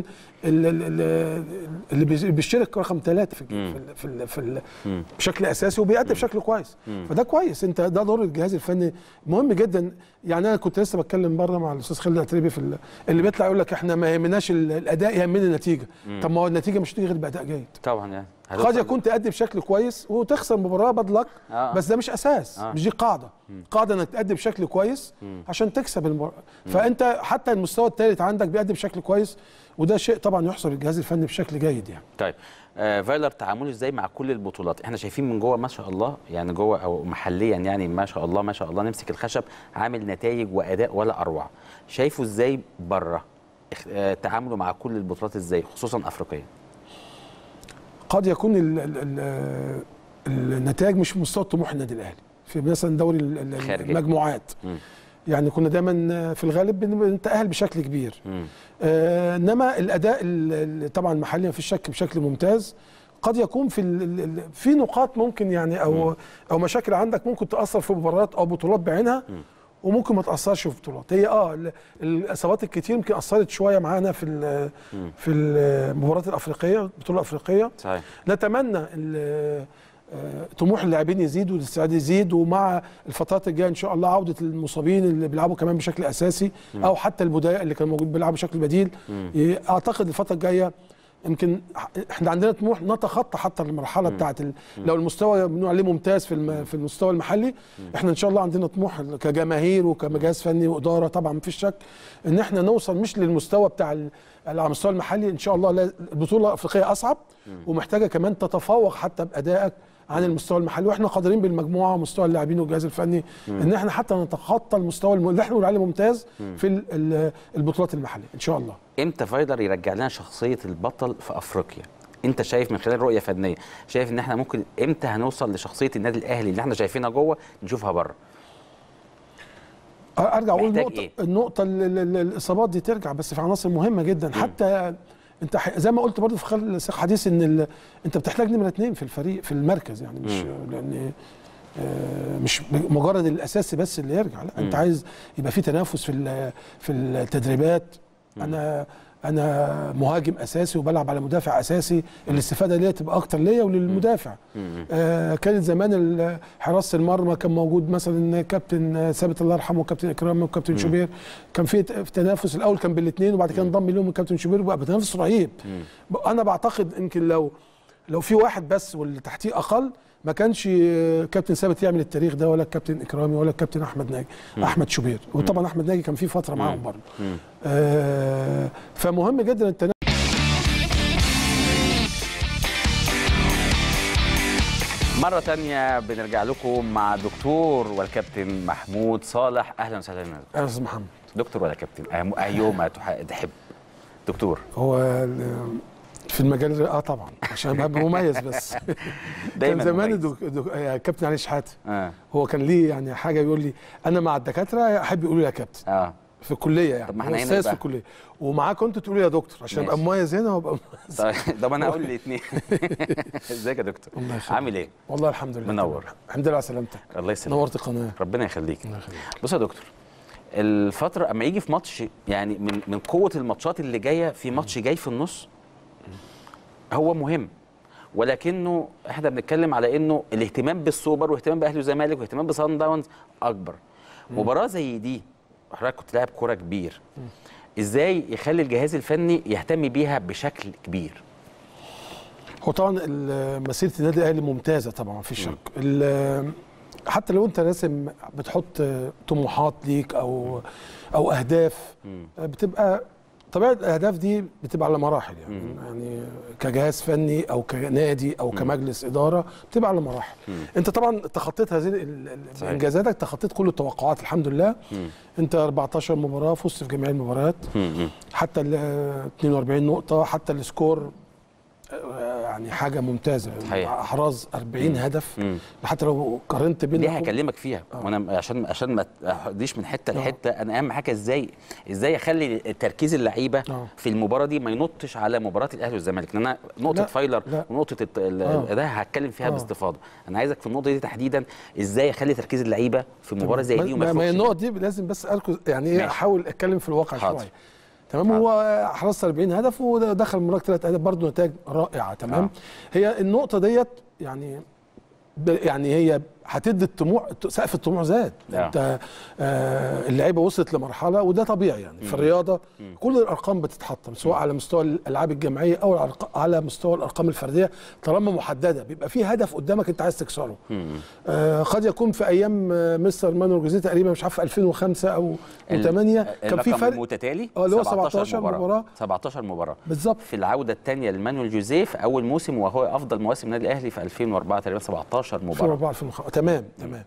Speaker 4: اللي بيشترك رقم ثلاثه في في في, في بشكل اساسي وبيأدي بشكل كويس. مم. فده كويس، انت ده دور الجهاز الفني مهم جدا. يعني انا كنت لسه بتكلم بره مع الاستاذ خالد العتريبي في اللي بيطلع يقول لك احنا ما يهمناش الاداء يهمنا النتيجه. مم. طب ما هو النتيجه مش هتيجي غير باداء جيد.
Speaker 1: طبعا يعني
Speaker 4: قد يكون تأدي بشكل كويس وتخسر مباراه بدلك. آه. بس ده مش اساس. آه. مش دي قاعده. مم. قاعده انك تأدي بشكل كويس مم. عشان تكسب المباراه. فانت حتى المستوى الثالث عندك بيأدي بشكل كويس وده شيء طبعا يحسب الجهاز الفني بشكل جيد يعني.
Speaker 1: طيب آه فايلر تعامله ازاي مع كل البطولات؟ احنا شايفين من جوه ما شاء الله يعني جوه او محليا يعني ما شاء الله ما شاء الله نمسك الخشب عامل نتائج واداء ولا اروع. شايفه ازاي بره؟ آه تعامله مع كل البطولات ازاي خصوصا افريقيا؟
Speaker 4: قد يكون ال ال ال النتائج مش مستوى طموح النادي الاهلي في مثلا دوري المجموعات. م. يعني كنا دايما في الغالب بنتأهل بشكل كبير. آه انما الاداء طبعا محليا في الشك بشكل ممتاز. قد يكون في في نقاط ممكن يعني او م. او مشاكل عندك ممكن تاثر في مباريات او بطولات بعينها م. وممكن ما تاثرش في بطولات. هي اه الاصابات الكتير يمكن اثرت شويه معانا في في المباريات الافريقيه البطوله الافريقيه. صحيح. نتمنى طموح اللاعبين يزيد والاستعداد يزيد ومع الفترات الجايه ان شاء الله عوده المصابين اللي بيلعبوا كمان بشكل اساسي م. او حتى البدلاء اللي كانوا موجودين بيلعبوا بشكل بديل. م. اعتقد الفتره الجايه يمكن احنا عندنا طموح نتخطى حتى المرحله بتاعه لو المستوى بنقول عليه ممتاز في في المستوى المحلي. احنا ان شاء الله عندنا طموح كجماهير وكمجهاز فني واداره طبعا مفيش شك ان احنا نوصل مش للمستوى بتاع على المستوى المحلي. ان شاء الله البطوله الافريقيه اصعب ومحتاجه كمان تتفوق حتى بادائك عن المستوى المحلي واحنا قادرين بالمجموعه ومستوى اللاعبين والجهاز الفني مم. ان احنا حتى نتخطى المستوى اللي احنا بنقول عليه ممتاز مم. في البطولات المحليه ان شاء الله.
Speaker 1: امتى فايلر يرجع لنا شخصيه البطل في افريقيا؟ انت شايف من خلال رؤيه فنيه شايف ان احنا ممكن امتى هنوصل لشخصيه النادي الاهلي اللي احنا شايفينها جوه نشوفها بره؟
Speaker 4: ارجع اقول النقطه إيه؟ النقطه الاصابات دي ترجع بس في عناصر مهمه جدا. مم. حتى انت زي ما قلت برضه في خلال سياق حديث ان انت بتحتاج نمره اثنين في الفريق في المركز يعني مش مم. لان آه مش مجرد الاساسي بس اللي يرجع لا مم. انت عايز يبقى في تنافس في في التدريبات. مم. انا انا مهاجم اساسي وبلعب على مدافع اساسي، الاستفاده ليا تبقى اكتر ليا وللمدافع. آه كانت زمان حراسه المرمى كان موجود مثلا كابتن ثابت الله يرحمه وكابتن اكرامي وكابتن شوبير، كان في تنافس الاول كان بالاثنين وبعد كده انضم لهم الكابتن شوبير وبقى بتنافس رهيب. انا بعتقد يمكن لو لو في واحد بس واللي تحتيه اقل ما كانش كابتن ثابت يعمل التاريخ ده، ولا الكابتن اكرامي ولا الكابتن احمد ناجي مم. احمد شوبير، وطبعا احمد ناجي كان في فتره معاهم برضه. آه فمهم جدا التنافس.
Speaker 1: مرة تانية بنرجع لكم مع دكتور والكابتن محمود صالح. اهلا وسهلا بك.
Speaker 4: اهلا استاذ محمد.
Speaker 1: دكتور ولا كابتن؟ ايهما تحب؟ دكتور.
Speaker 4: هو في المجال اه طبعا عشان ابقى مميز بس. كان زمان دك... دك... كابتن علي شحاته آه. هو كان ليه يعني حاجه يقول لي انا مع الدكاتره احب يقولوا لي يا كابتن اه في الكليه يعني.
Speaker 1: طب ما احنا
Speaker 4: هنا في الكليه ومعاكم انتوا تقولوا لي يا دكتور عشان ابقى مميز هنا وابقى مميز.
Speaker 1: طيب طب انا اقول الاثنين. ازيك يا دكتور؟ عامل ايه؟
Speaker 4: والله الحمد لله
Speaker 1: منور.
Speaker 4: الحمد لله على سلامتك.
Speaker 1: الله يسلمك.
Speaker 4: نورت القناه.
Speaker 1: ربنا يخليك. بص يا دكتور، الفتره اما يجي في ماتش يعني من من قوه الماتشات اللي جايه، في ماتش جاي في النص هو مهم، ولكنه احنا بنتكلم على انه الاهتمام بالسوبر واهتمام باهلي وزمالك واهتمام بصن داونز اكبر. مم. مباراه زي دي حضرتك كنت لاعب كوره كبير، مم. ازاي يخلي الجهاز الفني يهتم بيها بشكل كبير؟
Speaker 4: هو طبعا مسيره النادي الاهلي ممتازه طبعا في الشرق، حتى لو انت راسم بتحط طموحات ليك او او اهداف، مم. بتبقى طبيعه الاهداف دي بتبقى على مراحل يعني مم. يعني كجهاز فني او كنادي او مم. كمجلس اداره بتبقى على مراحل. مم. انت طبعا تخطيت هذه انجازاتك، تخطيت كل التوقعات الحمد لله. مم. انت أربعتاشر مباراه فزت في جميع المباريات، مم. حتى ال اتنين وأربعين نقطه، حتى السكور يعني حاجه ممتازه، احراز أربعين هدف. مم. حتى لو قارنت بين
Speaker 1: دي هكلمك فيها آه. وانا عشان عشان ما تديش من حته لحته. آه. انا اهم حاجه ازاي ازاي اخلي تركيز اللعيبه آه. في المباراه دي ما ينطش على مباراه الاهلي والزمالك، لان انا نقطه لا. فايلر لا. ونقطه الاداء آه. هتكلم فيها آه. باستفاضه. انا عايزك في النقطه دي تحديدا ازاي اخلي تركيز اللعيبه في مباراه زي دي وما
Speaker 4: ما النقط دي لازم بس اركز يعني ايه، احاول اتكلم في الواقع شويه. تمام. هو احرز أربعين هدف ودخل المباراه ثلاث اهداف، برضه نتائج رائعه. تمام. آه. هي النقطه ديت يعني يعني هي هتدي الطموح، سقف الطموح زاد. آه. انت آه اللعيبه وصلت لمرحله وده طبيعي يعني مم. في الرياضه مم. كل الارقام بتتحطم سواء على مستوى الالعاب الجماعيه او على مستوى الارقام الفرديه، طالما محدده بيبقى في هدف قدامك انت عايز تكسره. آه قد يكون في ايام مستر مانويل جوزيه تقريبا مش عارف ألفين وخمسة او ثمانية كان في فرق
Speaker 1: متتالي
Speaker 4: اه اللي هو سبعتاشر مباراه
Speaker 1: سبعتاشر مباراه
Speaker 4: بالظبط
Speaker 1: في العوده الثانيه لمانويل جوزيه في اول موسم، وهو افضل مواسم النادي الاهلي في ألفين وأربعة تقريبا سبعتاشر مباراه
Speaker 4: ألفين وأربعة ألفين وخمسة تمام تمام.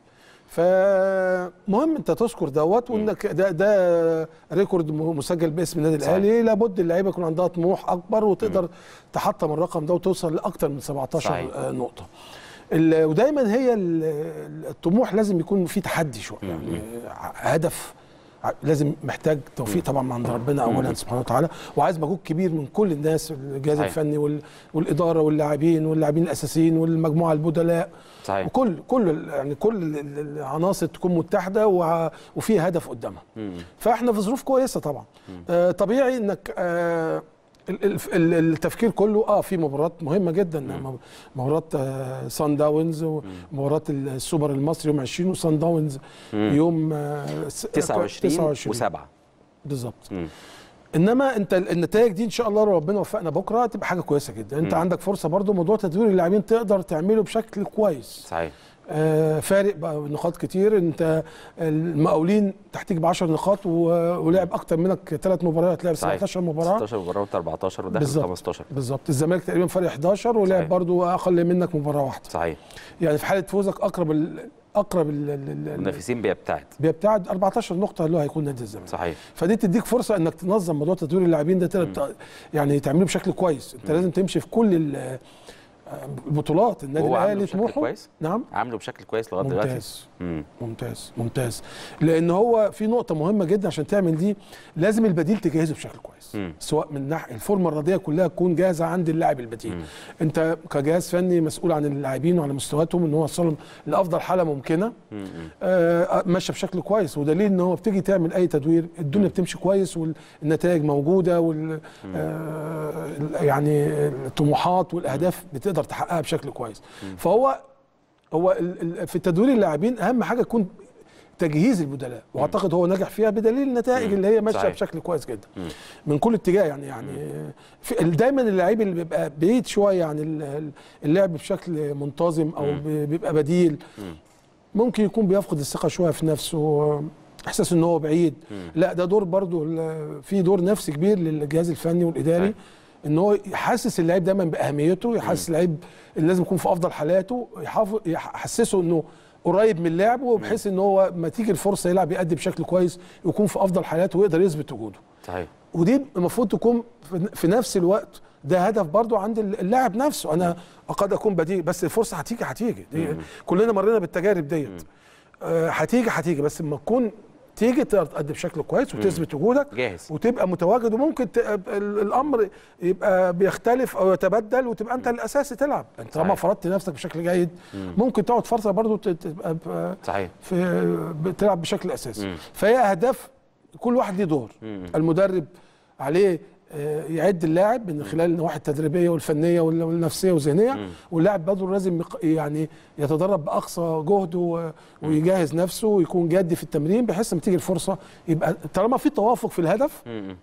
Speaker 4: فمهم انت تذكر دوت وانك ده ده ريكورد مسجل باسم النادي الاهلي، لابد اللعيبه يكون عندها طموح اكبر وتقدر مم. تحطم الرقم ده وتوصل لاكثر من سبعتاشر صحيح. نقطه. ودايما هي الطموح لازم يكون فيه تحدي شويه يعني هدف لازم محتاج توفيق طبعا من عند ربنا اولا سبحانه وتعالى، وعايز مجهود كبير من كل الناس، الجهاز الفني والاداره واللاعبين واللاعبين الاساسيين والمجموعه البدلاء صحيح. وكل كل يعني كل العناصر تكون متحده وفي هدف قدامها. فاحنا في ظروف كويسه طبعا. آه طبيعي انك آه التفكير كله اه في مباراه مهمه جدا، مباراه آه صن داونز ومباراه السوبر المصري يوم عشرين وصن داونز يوم آه
Speaker 1: تسعة وعشرين وسبعة
Speaker 4: بالظبط. انما انت النتائج دي ان شاء الله ربنا وفقنا بكره تبقى حاجه كويسه جدا. انت مم. عندك فرصه برضو موضوع تدوير اللاعبين تقدر تعمله بشكل كويس
Speaker 1: صحيح.
Speaker 4: آه فارق بقى نقاط كتير، انت المقاولين تحتيك ب عشر نقاط ولعب اكتر منك ثلاث مباريات، لعب سبعتاشر مباراه
Speaker 1: ستاشر مباراه وانت أربعتاشر وداخل خمستاشر
Speaker 4: بالظبط. الزمالك تقريبا فرق حداشر ولعب برضو اقل منك مباراه واحده
Speaker 1: صحيح.
Speaker 4: يعني في حاله فوزك اقرب ال اقرب
Speaker 1: المنافسين بيبتعد
Speaker 4: بيبتعد أربعتاشر نقطه اللي هو هيكون نادي الزمالك
Speaker 1: صحيح.
Speaker 4: فدي تديك فرصه انك تنظم موضوع تدوير اللاعبين ده يعني تعمله بشكل كويس. انت م. لازم تمشي في كل بطولات النادي الاهلي طموحه.
Speaker 1: نعم عامله بشكل كويس لغايه دلوقتي.
Speaker 4: ممتاز مم. ممتاز ممتاز لان هو في نقطه مهمه جدا عشان تعمل دي، لازم البديل تجهزه بشكل كويس. مم. سواء من ناحيه الفورمه الرياضيه كلها تكون جاهزه عند اللاعب البديل. مم. انت كجهاز فني مسؤول عن اللاعبين وعن مستوياتهم ان هو يوصلهم لافضل حاله ممكنه. آه ماشيه بشكل كويس، ودليل ان هو بتيجي تعمل اي تدوير الدنيا بتمشي كويس والنتائج موجوده وال آه يعني الطموحات والاهداف بتقدر تحققها بشكل كويس. فهو هو في تدوير اللاعبين اهم حاجه تكون تجهيز البدلاء، واعتقد هو نجح فيها بدليل النتائج اللي هي ماشيه بشكل كويس جدا مم. من كل اتجاه. يعني يعني دايما اللعيب اللي بيبقى بعيد شويه عن اللعب بشكل منتظم او مم. بيبقى بديل مم. ممكن يكون بيفقد الثقه شويه في نفسه، احساس ان هو بعيد. مم. لا ده دور برضو في دور نفسي كبير للجهاز الفني والاداري، ان هو يحسس اللعيب دايما باهميته، يحسس اللعيب اللي لازم يكون في افضل حالاته، يحافظ يحسسه انه قريب من لعبه، بحيث ان هو ما تيجي الفرصه يلعب يأدي بشكل كويس، يكون في افضل حالاته ويقدر يثبت وجوده. صحيح. ودي المفروض تكون في نفس الوقت ده هدف برضو عند اللاعب نفسه. انا قد اكون بديل بس الفرصه هتيجي هتيجي كلنا مرينا بالتجارب ديت. هتيجي هتيجي بس لما تكون تيجي تأدي بشكل كويس وتثبت وجودك جاهز وتبقى متواجد، وممكن الامر يبقى بيختلف او يتبدل وتبقى انت الاساسي تلعب. انت طالما فرضت نفسك بشكل جيد مم. ممكن تقعد فرصه برضو تبقى صحيح في بتلعب بشكل اساسي. فهي اهداف كل واحد ليه دور. مم. المدرب عليه يعد اللاعب من خلال النواحي التدريبيه والفنيه والنفسيه والذهنيه، واللاعب برضه لازم يعني يتدرب باقصى جهده ويجهز نفسه ويكون جادي في التمرين، بحيث لما تيجي الفرصه يبقى طالما في توافق في الهدف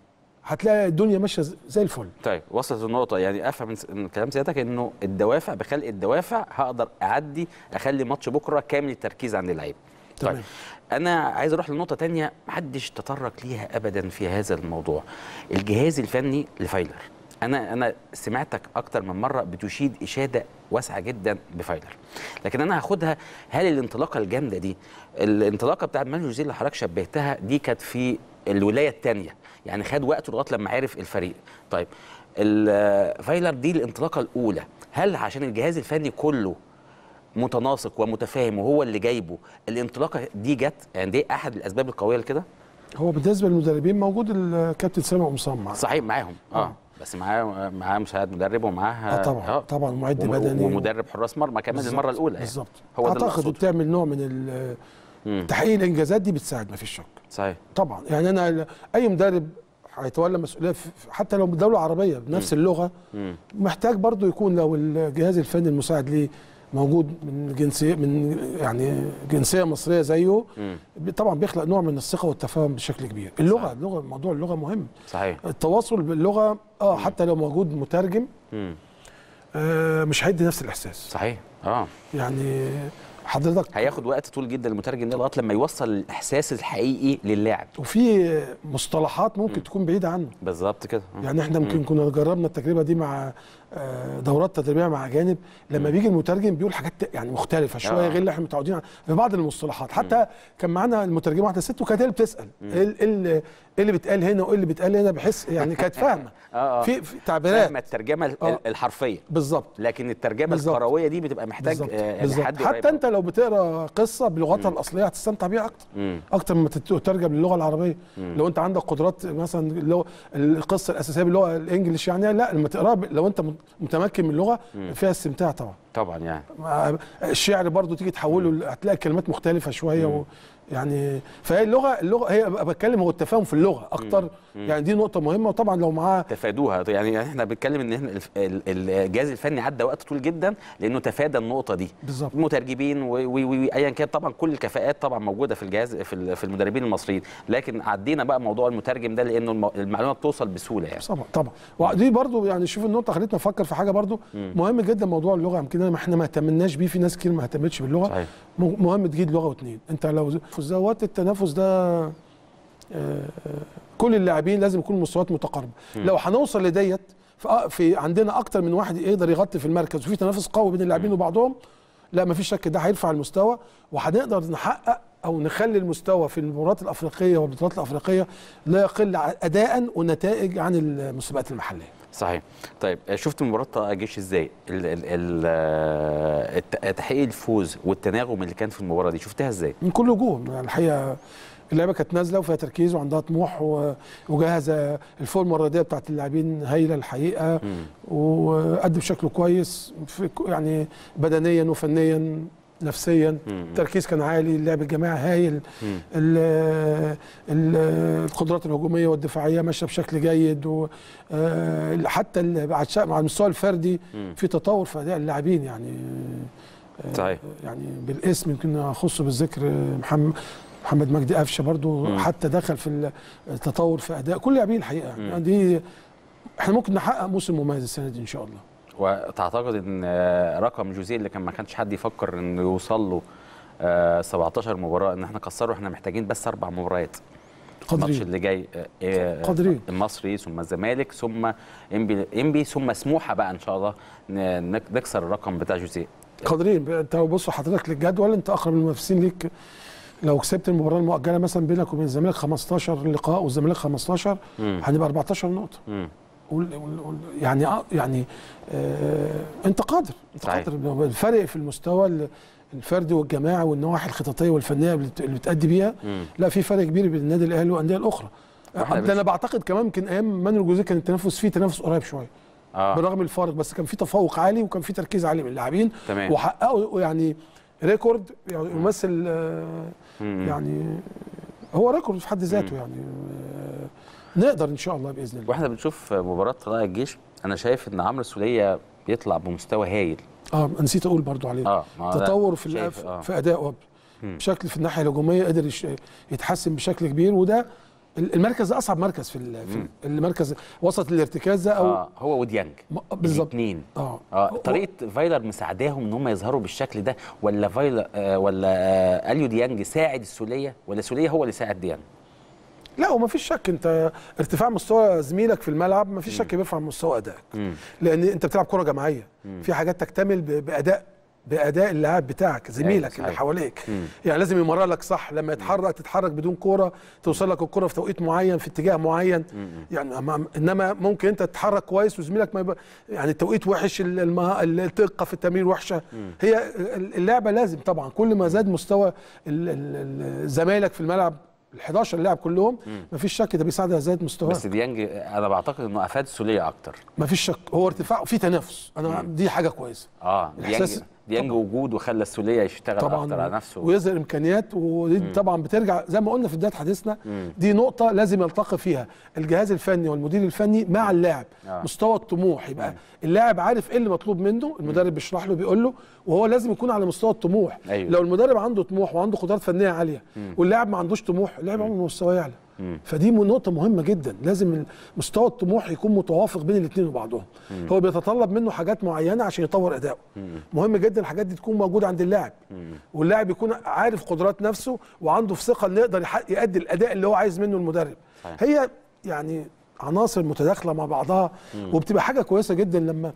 Speaker 4: هتلاقي الدنيا ماشيه زي الفل.
Speaker 1: طيب وصلت النقطه، يعني افهم من كلام سيادتك انه الدوافع بخلق الدوافع هقدر اعدي اخلي ماتش بكره كامل التركيز عند اللعيب. طيب أنا عايز أروح لنقطة تانية محدش تطرق ليها أبدا في هذا الموضوع، الجهاز الفني لفايلر. أنا أنا سمعتك أكتر من مرة بتشيد إشادة واسعة جدا بفايلر، لكن أنا هاخدها، هل الانطلاقة الجامدة دي، الانطلاقة بتاعت مانويل جوزيه اللي حضرتك شبهتها دي كانت في الولاية الثانية، يعني خد وقته لغاية لما عرف الفريق. طيب فايلر دي الانطلاقة الأولى، هل عشان الجهاز الفني كله متناسق ومتفاهم وهو اللي جايبه الانطلاقه دي جت؟ يعني دي احد الاسباب القويه لكده.
Speaker 4: هو بالنسبه للمدربين موجود الكابتن سامي قمصان معاه.
Speaker 1: صحيح معاهم اه, آه. بس معاه معاه مساعد مدرب ومعاه
Speaker 4: اه طبعا آه. طبعا معد بدني
Speaker 1: ومدرب حراس مرمى كمان المره الاولى
Speaker 4: بالظبط.
Speaker 1: يعني.
Speaker 4: اعتقد بتعمل نوع من تحقيق الانجازات دي بتساعد ما فيش شك.
Speaker 1: صحيح
Speaker 4: طبعا. يعني انا اي مدرب هيتولى مسؤوليه حتى لو بدوله عربيه بنفس مم. اللغه مم. محتاج برضو يكون لو الجهاز الفني المساعد ليه موجود من جنسيه من يعني جنسيه مصريه زيه مم. طبعا بيخلق نوع من الثقه والتفاهم بشكل كبير. اللغه صحيح. اللغه موضوع اللغه مهم.
Speaker 1: صحيح.
Speaker 4: التواصل باللغه اه مم. حتى لو موجود مترجم مم. آه مش هيدي نفس الاحساس.
Speaker 1: صحيح اه
Speaker 4: يعني حضرتك
Speaker 1: هياخد وقت طويل جدا المترجم ده لغايه لما يوصل الاحساس الحقيقي لللاعب،
Speaker 4: وفي مصطلحات ممكن م. تكون بعيده عنه.
Speaker 1: بالظبط كده.
Speaker 4: يعني احنا ممكن كنا جربنا التجربه دي مع دورات تدريبيه مع اجانب، لما م. بيجي المترجم بيقول حاجات يعني مختلفه شويه غير اللي احنا متعودين في بعض المصطلحات. حتى م. كان معانا المترجمه واحده ست وكانت هي اللي بتسال ايه اللي بيتقال هنا وايه اللي بيتقال هنا، بحيث يعني كانت فاهمه في, في تعبيرات
Speaker 1: فاهمه الترجمه آه. الحرفيه
Speaker 4: بالظبط،
Speaker 1: لكن الترجمه بالزبط. القرويه دي بتبقى محتاج
Speaker 4: بالزبط.
Speaker 1: يعني
Speaker 4: بالزبط.
Speaker 1: حد
Speaker 4: حتى انت لو بتقرا قصه بلغتها الاصليه هتستمتع بيها اكتر مم. اكتر مما تترجم للغه العربيه. مم. لو انت عندك قدرات مثلا لو القصه الاساسيه باللغه الانجليش يعني لا لما تقراها لو انت متمكن من اللغه مم. فيها استمتاع طبعا
Speaker 1: طبعا. يعني
Speaker 4: الشعر برضو تيجي تحوله هتلاقي كلمات مختلفه شويه و يعني فهي اللغه اللغه هي بتكلم هو التفاهم في اللغه اكتر. مم. يعني دي نقطه مهمه، وطبعا لو معاه
Speaker 1: تفادوها. يعني احنا بنتكلم ان احنا الجهاز الفني عدى وقت طويل جدا لانه تفادى النقطه دي بالظبط. المترجمين وايا كان طبعا كل الكفاءات طبعا موجوده في الجهاز في في المدربين المصريين، لكن عدينا بقى موضوع المترجم ده لانه المعلومه بتوصل بسهوله يعني.
Speaker 4: طبعا طبعا. ودي برضو يعني شوف النقطه خلتنا نفكر في حاجه برضو مم. مهم جدا موضوع اللغه. يمكن احنا ما اهتمناش بيه، في ناس كتير ما اهتمتش باللغه. صحيح. مهم تجيد لغه واثنين. انت لو في زوات التنافس ده كل اللاعبين لازم يكونوا مستويات متقاربه. لو هنوصل لديت في عندنا اكتر من واحد يقدر يغطي في المركز وفي تنافس قوي بين اللاعبين وبعضهم، لا مفيش شك ده هيرفع المستوى وهنقدر نحقق او نخلي المستوى في المباريات الافريقيه والبطولات الافريقيه لا يقل اداء ونتائج عن المسابقات المحليه.
Speaker 1: صحيح. طيب شفت مباراه طلائع الجيش ازاي؟ ال ال ال تحقيق الفوز والتناغم اللي كان في المباراه دي شفتها ازاي؟
Speaker 4: من كل وجوه يعني الحقيقه. اللعبه كانت نازله وفيها تركيز وعندها طموح وجاهزه. الفورمه الرياضيه بتاعت اللاعبين هايله الحقيقه، وقدم بشكل كويس في يعني بدنيا وفنيا نفسيا. التركيز كان عالي، اللعب الجماعي هايل، القدرات الهجوميه والدفاعيه ماشيه بشكل جيد، وحتى مع المستوى الفردي في تطور في اداء اللاعبين يعني.
Speaker 1: صحيح.
Speaker 4: يعني بالاسم يمكن اخصه بالذكر محمد محمد مجدي قفشه برضو، مم. حتى دخل في التطور في اداء كل لاعبين الحقيقه. يعني دي احنا ممكن نحقق موسم مميز السنه دي ان شاء الله.
Speaker 1: وتعتقد ان رقم جوزيه اللي كان ما كانش حد يفكر انه يوصل له سبعتاشر مباراه، ان احنا نكسره، احنا محتاجين بس اربع مباريات. الماتش اللي جاي
Speaker 4: قادرين،
Speaker 1: المصري ثم الزمالك ثم انبي انبي ثم سموحه بقى ان شاء الله نكسر الرقم بتاع جوزيه.
Speaker 4: قادرين. انت بص حضرتك للجدول، انت اقرب المنافسين ليك. لو كسبت المباراه المؤجله مثلا بينك وبين الزمالك خمستاشر لقاء والزمالك خمستاشر، هنبقى اربعتاشر نقطه. مم. يعني يعني آه انت قادر، انت قادر. الفرق في المستوى الفردي والجماعي والنواحي الخططيه والفنيه اللي بتأدي بيها، مم. لا في فرق كبير بين النادي الاهلي والانديه الاخرى. ده انا بعتقد كمان يمكن ايام مانويل جوزيه كان التنافس فيه تنافس قريب شويه. آه. بالرغم من الفارق، بس كان في تفوق عالي وكان في تركيز عالي من اللاعبين، وحققوا يعني ريكورد يعني يمثل آه يعني هو ريكورد في حد ذاته. يعني آه نقدر ان شاء الله باذن الله.
Speaker 1: واحنا بنشوف مباراه طلائع الجيش، انا شايف ان عمرو السوليه بيطلع بمستوى هايل.
Speaker 4: اه نسيت اقول برضو عليه آه تطور في آه. في ادائه بشكل في الناحيه الهجوميه، قدر يتحسن بشكل كبير. وده المركز ده اصعب مركز في, في المركز وسط الارتكاز ده، او
Speaker 1: آه هو وديانج
Speaker 4: بالظبط
Speaker 1: الاثنين. اه, آه طريقه فايلر مساعداهم ان هم يظهروا بالشكل ده، ولا فايلر آه ولا آه اليو ديانج ساعد السوليه، ولا السوليه هو اللي ساعد ديانج؟
Speaker 4: لا هو ما فيش شك، انت ارتفاع مستوى زميلك في الملعب ما فيش شك بيرفع مستوى ادائك، لان انت بتلعب كره جماعيه. مم. في حاجات تكتمل باداء باداء اللاعب بتاعك زميلك اللي حواليك. مم. يعني لازم يمرر لك صح، لما يتحرك تتحرك بدون كوره، توصل لك الكوره في توقيت معين في اتجاه معين. مم. يعني انما ممكن انت تتحرك كويس وزميلك ما يبقى يعني التوقيت وحش، الدقه في التمرير وحشه. مم. هي اللعبه لازم طبعا كل ما زاد مستوى زمايلك في الملعب ال حداشر لاعب كلهم، مفيش شك ده بيساعد على زياده مستواه.
Speaker 1: بس ديانج انا بعتقد انه افاد السوليه اكتر.
Speaker 4: مفيش شك، هو ارتفاع في تنافس، انا مم. دي حاجه كويسه.
Speaker 1: اه ديانج ديانج وجود وخلى السوليه يشتغل
Speaker 4: طبعاً
Speaker 1: اكتر على نفسه
Speaker 4: ويظهر امكانيات، ودي طبعا بترجع زي ما قلنا في بدايه حديثنا. مم. دي نقطه لازم يلتقي فيها الجهاز الفني والمدير الفني مع اللاعب. آه. مستوى الطموح يبقى مم. اللاعب عارف ايه اللي مطلوب منه، المدرب بيشرح له بيقول له، وهو لازم يكون على مستوى الطموح. أيوه. لو المدرب عنده طموح وعنده قدرات فنيه عاليه مم. واللاعب ما عندوش طموح، اللاعب عمره ما مستواه يعلى. مم. فدي نقطة مهمة جدا، لازم مستوى الطموح يكون متوافق بين الاثنين وبعضهم. مم. هو بيتطلب منه حاجات معينة عشان يطور أداؤه. مم. مهم جدا الحاجات دي تكون موجودة عند اللاعب، واللاعب يكون عارف قدرات نفسه وعنده في ثقة إنه يقدر يؤدي الأداء اللي هو عايز منه المدرب. صحيح. هي يعني عناصر متداخلة مع بعضها. مم. وبتبقى حاجة كويسة جدا لما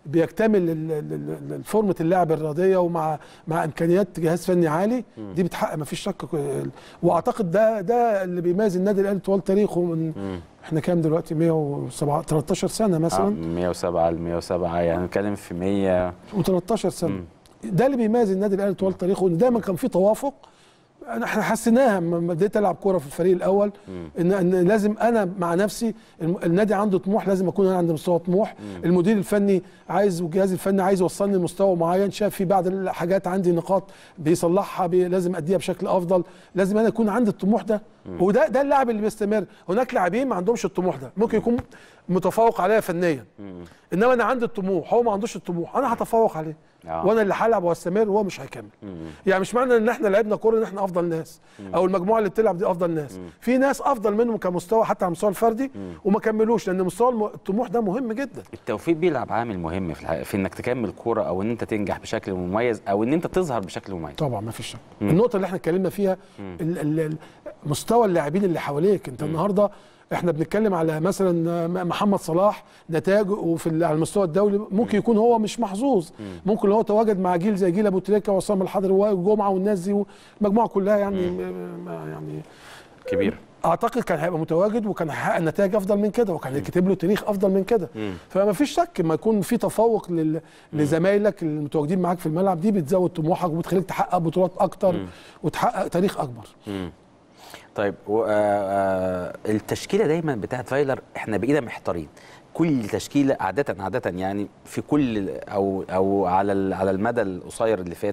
Speaker 4: بيكتمل فورمه اللاعب الرياضيه ومع مع امكانيات جهاز فني عالي. مم. دي بتحقق ما فيش شك، واعتقد ده ده اللي بيميز النادي الاهلي طوال تاريخه. من مم. احنا كام دلوقتي؟ مية وسبعة تلتاشر سنه مثلا. آه
Speaker 1: مية وسبعة ل مية وسبعة يعني نتكلم في مية
Speaker 4: وتلتاشر سنه. مم. ده اللي بيميز النادي الاهلي طوال تاريخه، ان دايما كان في توافق. احنا حسيناها لما بديت العب كوره في الفريق الاول، ان, إن لازم انا مع نفسي، النادي عنده طموح لازم اكون انا عندي مستوى طموح. مم. المدير الفني عايز والجهاز الفني عايز يوصلني لمستوى معين، شاف في بعض الحاجات عندي نقاط بيصلحها بي لازم اديها بشكل افضل، لازم انا يكون عندي الطموح ده. مم. وده ده اللاعب اللي بيستمر. هناك لاعبين ما عندهمش الطموح ده، ممكن يكون متفوق عليا فنيا، مم. انما انا عندي الطموح، هو ما عندوش الطموح، انا هتفوق عليه. آه. وانا اللي هلعب واستمر وهو مش هيكمل. مم. يعني مش معنى ان احنا لعبنا كوره ان احنا افضل ناس، مم. او المجموعه اللي بتلعب دي افضل ناس. مم. في ناس افضل منهم كمستوى حتى على المستوى الفردي، مم. وما كملوش، لان مستوى الطموح ده مهم جدا.
Speaker 1: التوفيق بيلعب عامل مهم في, الحقيقة في انك تكمل كوره، او ان انت تنجح بشكل مميز، او ان انت تظهر بشكل مميز.
Speaker 4: طبعا ما فيش شك. النقطه اللي احنا اتكلمنا فيها ال ال مستوى اللاعبين اللي حواليك. انت مم. النهارده احنا بنتكلم على مثلا محمد صلاح، نتائجه وفي على المستوى الدولي ممكن يكون هو مش محظوظ، ممكن هو تواجد مع جيل زي جيل ابو تريكه وعصام الحضري والجمعه والناس دي والمجموعه كلها يعني يعني
Speaker 1: كبير
Speaker 4: اعتقد كان هيبقى متواجد وكان هيحقق نتائج افضل من كده وكان هيكتب له تاريخ افضل من كده. فما فيش شك ما يكون في تفوق لل... لزمايلك المتواجدين معاك في الملعب، دي بتزود طموحك وبتخليك تحقق بطولات اكتر مم. وتحقق تاريخ اكبر.
Speaker 1: مم. طيب و... آه... التشكيله دايما بتاعت فايلر احنا بقينا محتارين. كل تشكيله عاده عاده يعني في كل او او على على المدى القصير اللي فات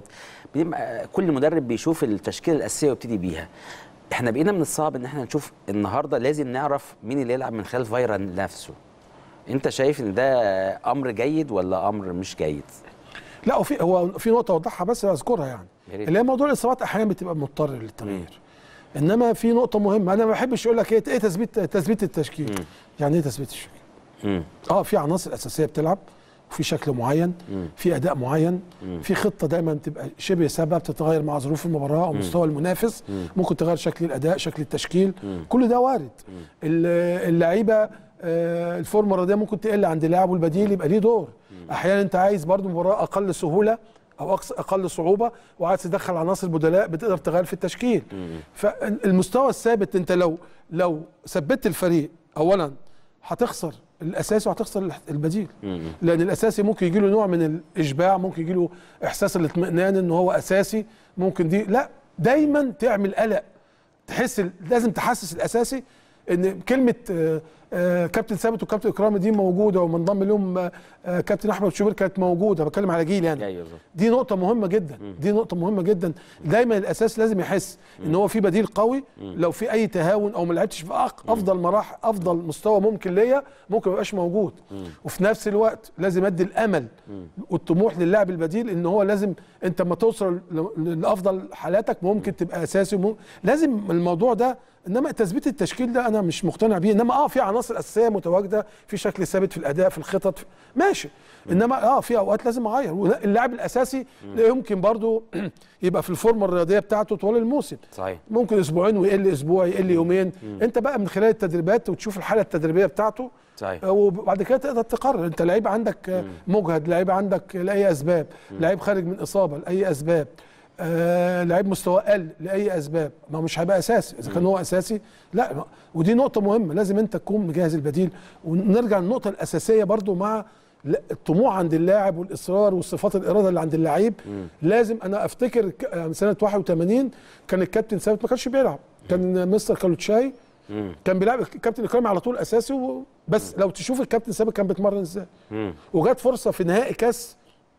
Speaker 1: كل مدرب بيشوف التشكيله الاساسيه ويبتدي بيها. احنا بقينا من الصعب ان احنا نشوف النهارده لازم نعرف مين اللي يلعب من خلال فايلر نفسه. انت شايف ان ده امر جيد ولا امر مش جيد؟
Speaker 4: لا وفي هو في نقطه اوضحها بس اذكرها يعني اللي هي موضوع الاصابات احيانا بتبقى مضطر للتغيير. انما في نقطه مهمه انا ما بحبش اقول لك ايه ايه تثبيت تثبيت التشكيل. مم. يعني ايه تثبيت التشكيل؟ مم. اه في عناصر اساسيه بتلعب وفي شكل معين مم. في اداء معين مم. في خطه دايما بتبقى شبه ثابته بتتغير مع ظروف المباراه او مستوى المنافس مم. ممكن تغير شكل الاداء شكل التشكيل مم. كل ده وارد. اللعيبه آه الفورمه الرياضيه ممكن تقل عند اللاعب والبديل يبقى ليه دور. مم. احيانا انت عايز برضو مباراه اقل سهوله او اقل صعوبه وعايز تدخل عناصر بدلاء بتقدر تغير في التشكيل. مم. فالمستوى الثابت انت لو لو ثبت الفريق اولا هتخسر الاساسي وهتخسر البديل. مم. لان الاساسي ممكن يجي له نوع من الاشباع ممكن يجي له احساس الاطمئنان ان هو اساسي ممكن دي لا دايما تعمل قلق تحس لازم تحسس الاساسي ان كلمه آآ آآ كابتن ثابت وكابتن اكرامي دي موجوده ومنضم لهم كابتن احمد شوبير كانت موجوده بتكلم على جيل يعني دي نقطه مهمه جدا دي نقطه مهمه جدا دايما الاساس لازم يحس ان هو في بديل قوي لو في اي تهاون او ما لعبتش في افضل مراحل افضل مستوى ممكن ليا ممكن ما يبقاش موجود. وفي نفس الوقت لازم ادي الامل والطموح للاعب البديل ان هو لازم انت لما توصل لافضل حالاتك ممكن تبقى اساسي ممكن لازم الموضوع ده. انما تثبيت التشكيل ده انا مش مقتنع بيه. انما اه في عناصر اساسيه متواجده في شكل ثابت في الاداء في الخطط ماشي. انما اه في اوقات لازم اغير. اللاعب الاساسي لا يمكن برضو يبقى في الفورمه الرياضيه بتاعته طوال الموسم. صحيح. ممكن اسبوعين ويقل اسبوع يقل يومين. مم. انت بقى من خلال التدريبات وتشوف الحاله التدريبيه بتاعته. صحيح. وبعد كده تقدر تقرر انت لعيب عندك مجهد لعيب عندك لاي اسباب لعيب خارج من اصابه لاي اسباب آه، لعيب مستوى قل لاي اسباب ما مش هيبقى اساسي اذا كان هو اساسي لا. ودي نقطه مهمه لازم انت تكون مجهز البديل. ونرجع للنقطه الاساسيه برضو مع الطموح عند اللاعب والاصرار والصفات الاراده اللي عند اللعيب. لازم انا افتكر سنه واحد وثمانين كان الكابتن ثابت ما كانش بيلعب كان مستر كالوتشاي كان بيلعب الكابتن اكرامي على طول اساسي و... بس لو تشوف الكابتن ثابت كان بيتمرن ازاي. وجات فرصه في نهائي كاس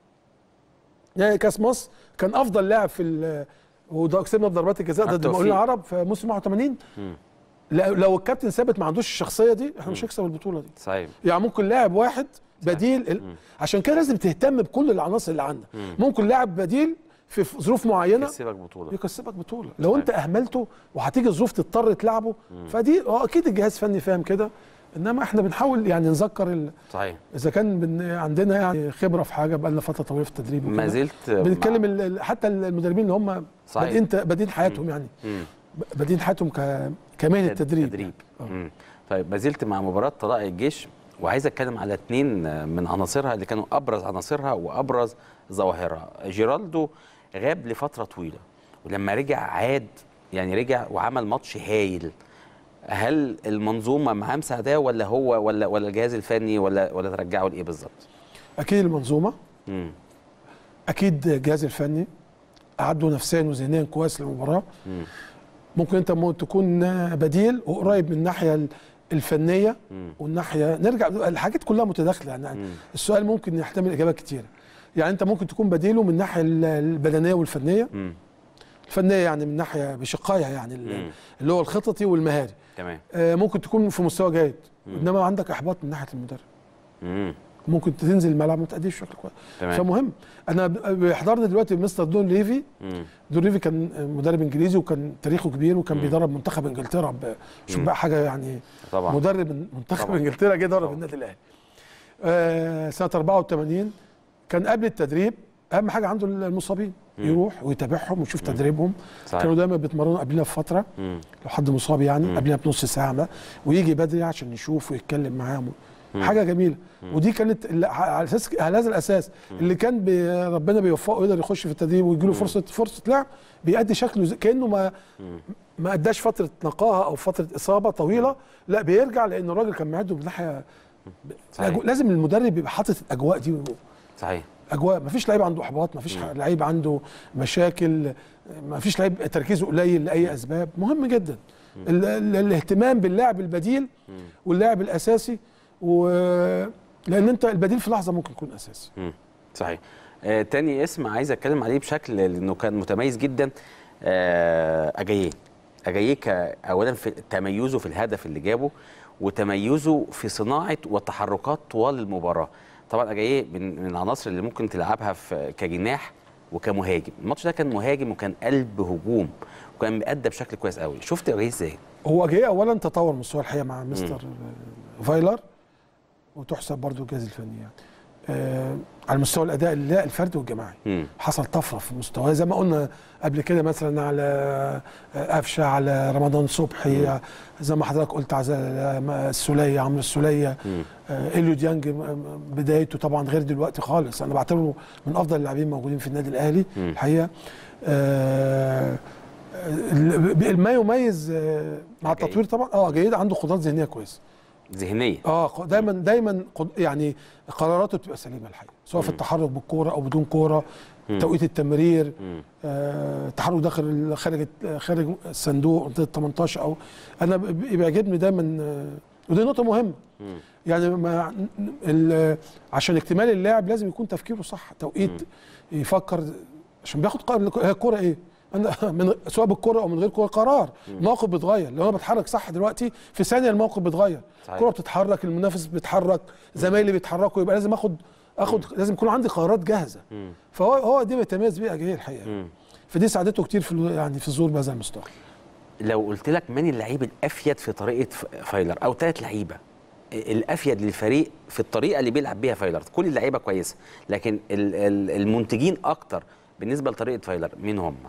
Speaker 4: نهائي كاس مصر كان افضل لاعب في وكسبنا بضربات الجزاء ضد المقاولين العرب في موسم واحد وثمانين. لو الكابتن ثابت ما عندوش الشخصيه دي احنا مش هنكسب البطوله دي. صحيح. يعني ممكن لاعب واحد بديل مم. عشان كده لازم تهتم بكل العناصر اللي عندك. مم. ممكن لاعب بديل في ظروف معينه
Speaker 1: يكسبك بطوله
Speaker 4: يكسبك بطوله لو صحيح. انت اهملته وهتيجي ظروف تضطر تلعبه. مم. فدي اكيد الجهاز الفني فاهم كده. انما احنا بنحاول يعني نذكر ال... صحيح اذا كان بن... عندنا يعني خبره في حاجه بقى لنا فتره طويله في التدريب
Speaker 1: ما زلت
Speaker 4: بنتكلم مع... ال... حتى المدربين اللي هم بادئين بادئين حياتهم مم. يعني بادئين حياتهم ك... كمان التدريب,
Speaker 1: التدريب. يعني. طيب ما زلت مع مباراه طلائع الجيش وعايز اتكلم على اثنين من عناصرها اللي كانوا ابرز عناصرها وابرز ظواهرها. جيرالدو غاب لفتره طويله ولما رجع عاد يعني رجع وعمل ماتش هايل. هل المنظومه معاه مساعداه ولا هو ولا ولا الجهاز الفني ولا ولا ترجعه لايه بالظبط؟
Speaker 4: اكيد المنظومه. مم. اكيد الجهاز الفني اعده نفسيا وذهنيا كويس للمباراه. مم. ممكن انت تكون بديل وقريب من الناحيه الفنيه مم. والناحيه نرجع الحاجات كلها متداخله يعني. مم. السؤال ممكن يحتمل اجابات كتيره. يعني انت ممكن تكون بديله من الناحيه البدنيه والفنيه. مم. الفنيه يعني من ناحيه بشقايها يعني مم. اللي هو الخططي والمهاري. تمام. آه ممكن تكون في مستوى جيد انما عندك احباط من ناحيه المدرب. مم. ممكن تنزل الملعب ما تأديش بشكل كويس. فمهم انا بيحضرني دلوقتي مستر دون ليفي. مم. دون ليفي كان مدرب انجليزي وكان تاريخه كبير وكان مم. بيدرب منتخب انجلترا. شوف بقى حاجه يعني طبعا. مدرب منتخب طبعا. انجلترا جه درب النادي الاهلي. آه سنه أربعة وثمانين كان قبل التدريب اهم حاجه عنده المصابين. مم. يروح ويتابعهم ويشوف مم. تدريبهم. صحيح. كانوا دايما بيتمرنوا قبلنا بفتره. مم. لو حد مصاب يعني قبلنا بنص ساعه ويجي بدري عشان يشوف ويتكلم معاهم. مم. حاجه جميله. مم. ودي كانت على اساس على هذا الاساس مم. اللي كان بي ربنا بيوفقه يقدر يخش في التدريب ويجي له فرصه فرصه لعب بيأدي شكله كانه ما مم. ما اداش فتره نقاهه او فتره اصابه طويله، لا بيرجع لان الراجل كان معده من ناحيه. لازم المدرب يبقى حاطط الاجواء دي.
Speaker 1: صحيح.
Speaker 4: اجواء، ما فيش لعيب عنده احباط، ما فيش لعيب عنده مشاكل، ما فيش لعيب تركيزه قليل لاي اسباب. مهم جدا ال ال الاهتمام باللاعب البديل واللاعب الاساسي، و لان انت البديل في لحظه ممكن يكون اساسي.
Speaker 1: مم. صحيح. آه تاني اسم عايز اتكلم عليه بشكل لانه كان متميز جدا، آه اجاييه. اجاييه اولا في تميزه في الهدف اللي جابه، وتميزه في صناعه والتحركات طوال المباراه. طبعا اجاييه من من العناصر اللي ممكن تلعبها في كجناح وكمهاجم. الماتش ده كان مهاجم وكان قلب هجوم وكان مؤدى بشكل كويس قوي. شفت اجاييه ازاي؟
Speaker 4: هو اجاييه اولا تطور مستوى الحقيقه مع مستر فايلر، وتحسب برضو الجهاز الفني يعني. آه على مستوى الاداء الفردي والجماعي مم. حصل طفره في مستواه زي ما قلنا قبل كده، مثلا على قفشه، على رمضان صبحي، مم. زي ما حضرتك قلت على السوليه، عمرو السوليه، آه إليو ديانج بدايته طبعا غير دلوقتي خالص. انا بعتبره من افضل اللاعبين موجودين في النادي الاهلي مم. الحقيقه. آه ما يميز مع التطوير طبعا اه جيد، عنده قدرات ذهنيه كويسه.
Speaker 1: ذهنيه
Speaker 4: اه دايما دايما يعني قراراته بتبقى سليمه الحقيقه، سواء في التحرك بالكوره او بدون كوره، توقيت التمرير، آه تحرك داخل خارج خارج الصندوق منطقه تمنتاشر. او انا بيعجبني دايما، آه ودي نقطه مهمه. مم. يعني ما عشان اكتمال اللاعب لازم يكون تفكيره صح، توقيت مم. يفكر عشان بياخد قرار. هي الكوره ايه؟ انا من سواء بالكوره او من غير كوره قرار، الموقف بيتغير. لو انا بتحرك صح دلوقتي في ثانيه الموقف بيتغير، الكوره بتتحرك، المنافس بيتحرك، زمايلي بيتحركوا، يبقى لازم اخد اخد مم. لازم يكون عندي قرارات جاهزه. مم. فهو هو دي بيتميز بيها اجاييه الحقيقه. مم. فدي ساعدته كتير في يعني في الظهور بهذا المستوى.
Speaker 1: لو قلت لك من اللعيب الافيد في طريقه فايلر او ثلاث لعيبه الافيد للفريق في الطريقه اللي بيلعب بيها فايلر، كل اللعيبه كويسه لكن المنتجين اكتر بالنسبه لطريقه فايلر مين هم؟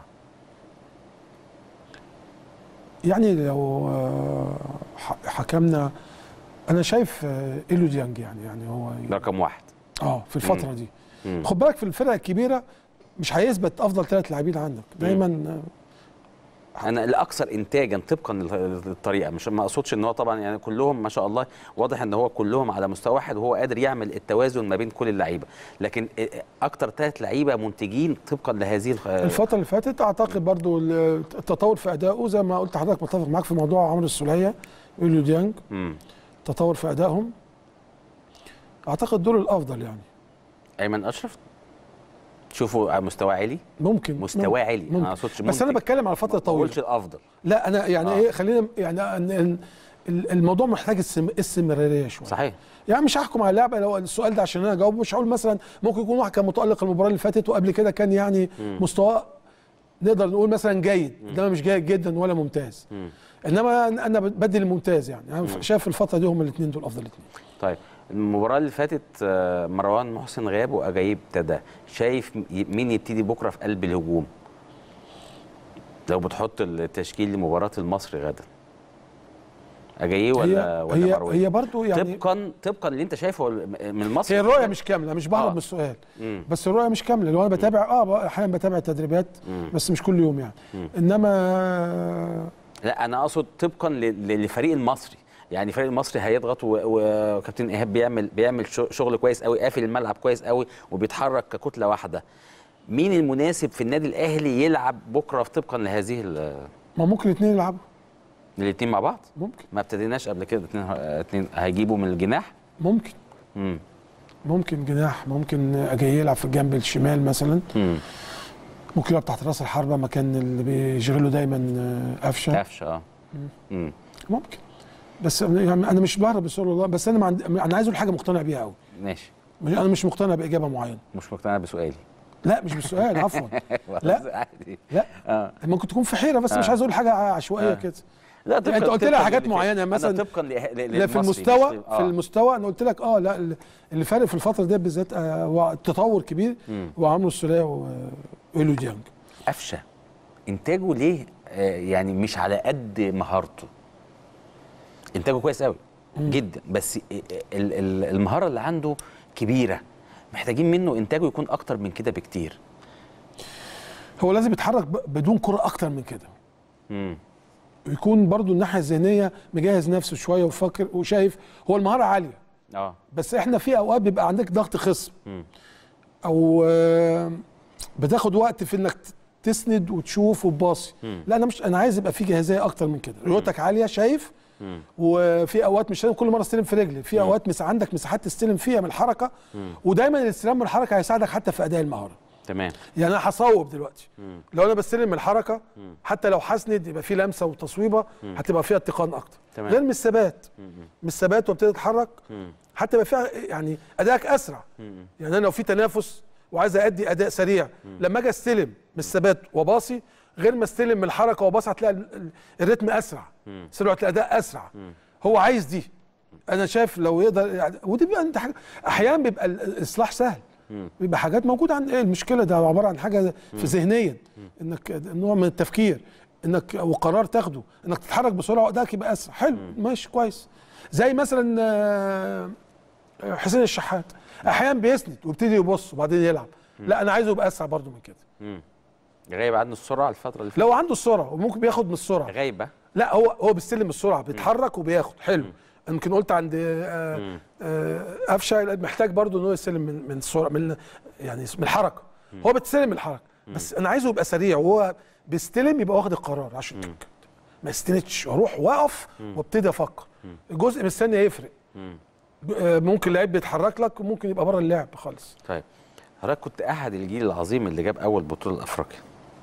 Speaker 4: يعني لو حكمنا انا شايف إليو ديانج يعني يعني هو
Speaker 1: رقم واحد
Speaker 4: اه في الفتره مم. دي. مم. خد بالك في الفرق الكبيره مش هيثبت افضل ثلاث لاعبين عندك دايما. مم.
Speaker 1: انا الاكثر انتاجا طبقا للطريقه، مش ما اقصدش ان هو طبعا يعني كلهم ما شاء الله واضح ان هو كلهم على مستوى واحد وهو قادر يعمل التوازن ما بين كل اللعيبه، لكن اكتر ثلاث لعيبه منتجين طبقا لهذه
Speaker 4: الفتره اللي فاتت. اعتقد برضو التطور في ادائه زي ما قلت لحضرتك، متفق معاك في موضوع عمرو السوليه وإليو ديانج، تطور في ادائهم اعتقد دول الافضل. يعني
Speaker 1: ايمن اشرف شوفوا مستوى عالي،
Speaker 4: ممكن
Speaker 1: مستوى عالي، انا ما اقصدش
Speaker 4: بس انا بتكلم على فتره طويله،
Speaker 1: ما بقولش الافضل.
Speaker 4: لا انا يعني ايه آه. خلينا يعني الموضوع محتاج استمراريه شويه.
Speaker 1: صحيح.
Speaker 4: يعني مش هحكم على اللعبه لو السؤال ده عشان انا اجاوبه، مش هقول مثلا ممكن يكون واحد كان متالق المباراه اللي فاتت وقبل كده كان يعني مستواه نقدر نقول مثلا جيد، انما مش جيد جدا ولا ممتاز. مم. انما انا بدي الممتاز. يعني انا يعني شايف الفتره دي هم الاثنين دول افضل اثنين.
Speaker 1: طيب المباراه اللي فاتت مروان محسن غاب واجاييه ابتدى، شايف مين يبتدي بكره في قلب الهجوم لو بتحط التشكيل لمباراه المصري غدا؟ اجاييه ولا ولا
Speaker 4: هي
Speaker 1: مروان؟
Speaker 4: هي برضه يعني
Speaker 1: طبقا طبقا اللي انت شايفه من المصري.
Speaker 4: هي الرؤيه مش كامله، مش بهرب آه. من السؤال. مم. بس الرؤيه مش كامله. لو انا بتابع اه احيانا بتابع التدريبات بس مش كل يوم يعني. مم. انما
Speaker 1: لا انا اقصد طبقا للفريق المصري. يعني الفريق المصري هيضغط وكابتن ايهاب بيعمل بيعمل شغل كويس قوي، قافل الملعب كويس قوي وبيتحرك ككتله واحده. مين المناسب في النادي الاهلي يلعب بكره طبقا لهذه؟
Speaker 4: ما ممكن الاثنين يلعبوا
Speaker 1: الاثنين مع بعض؟
Speaker 4: ممكن.
Speaker 1: ما ابتديناش قبل كده اثنين اثنين هيجيبوا من الجناح؟
Speaker 4: ممكن.
Speaker 1: امم
Speaker 4: ممكن جناح، ممكن اجاييه يلعب في الجنب الشمال مثلا. امم ممكن يلعب تحت راس الحربه مكان اللي بيشغله دايما قفشه.
Speaker 1: قفشه اه
Speaker 4: امم ممكن. بس يعني انا مش بهرب بالسؤال والله، بس انا عند... انا عايز اقول حاجه مقتنع بيها قوي.
Speaker 1: ماشي.
Speaker 4: انا مش مقتنع باجابه معينه.
Speaker 1: مش مقتنع بسؤالي.
Speaker 4: لا مش بالسؤال، عفوا. لا لا آه. ممكن تكون في حيره بس آه. مش عايز اقول حاجه عشوائيه آه. كده.
Speaker 1: لا
Speaker 4: يعني انت قلت لي حاجات معينه مثلا
Speaker 1: طبقا
Speaker 4: لا في المستوى آه. في المستوى انا قلت لك اه لا اللي فارق في الفتره دي بالذات آه تطور كبير وعمرو السوليه وإليو ديانج.
Speaker 1: قفشه انتاجه ليه آه يعني مش على قد مهارته؟ انتاجه كويس قوي جدا بس المهاره اللي عنده كبيره، محتاجين منه انتاجه يكون اكتر من كده بكتير.
Speaker 4: هو لازم يتحرك بدون كره اكتر من كده.
Speaker 1: امم
Speaker 4: ويكون برضو الناحيه الذهنيه مجهز نفسه شويه وفاكر وشايف هو المهاره عاليه.
Speaker 1: اه
Speaker 4: بس احنا في اوقات بيبقى عندك ضغط خصم او بتاخد وقت في انك تسند وتشوف وتباصي. لا انا مش، انا عايز يبقى في جاهزيه اكتر من كده، رؤيتك عاليه شايف. مم. وفي اوقات مش لازم كل مره استلم في رجلي، في اوقات مس عندك مساحات تستلم فيها من الحركه. مم. ودايما الاستلام من الحركه هيساعدك حتى في اداء المهاره.
Speaker 1: تمام.
Speaker 4: يعني انا هصوب دلوقتي. مم. لو انا بستلم من الحركه مم. حتى لو هسند يبقى في لمسه وتصويبه هتبقى فيها اتقان اكتر. تمام. غير من الثبات، من الثبات وابتدي اتحرك حتى يبقى فيها يعني ادائك اسرع. مم. يعني انا لو في تنافس وعايز ادي اداء سريع، مم. لما اجي استلم من الثبات وباصي غير ما استلم من الحركه وباصي هتلاقي الريتم اسرع، مم. سرعه الاداء اسرع. مم. هو عايز دي. انا شايف لو يقدر يعني، ودي بيبقى انت حاجه احيانا بيبقى الاصلاح سهل، مم. بيبقى حاجات موجوده عن ايه المشكله، ده عباره عن حاجه في ذهنيا، انك نوع من التفكير، انك وقرار تاخده انك تتحرك بسرعه وادائك يبقى اسرع. حلو، ماشي كويس. زي مثلا حسين الشحات احيانا بيسند ويبتدي يبص وبعدين يلعب. مم. لا انا عايزه يبقى اسرع برده من كده. مم.
Speaker 1: غايب عنه السرعه الفتره اللي فاتت.
Speaker 4: لو عنده السرعه وممكن بياخد من السرعه.
Speaker 1: غايبه.
Speaker 4: لا هو هو بيستلم السرعه، بيتحرك وبياخد. حلو. يمكن قلت عند آه آه قفشه محتاج برضه ان هو يستلم من من السرعه، من يعني من الحركه. مم. هو بيستلم من الحركه، بس انا عايزه يبقى سريع وهو بيستلم يبقى واخد القرار عشان تك. ما يستندش واروح واقف وابتدي افكر. الجزء من الثانيه يفرق. مم. ممكن لعيب بيتحرك لك وممكن يبقى بره اللعب خالص.
Speaker 1: طيب حضرتك كنت احد الجيل العظيم اللي جاب اول بطوله افريقيا.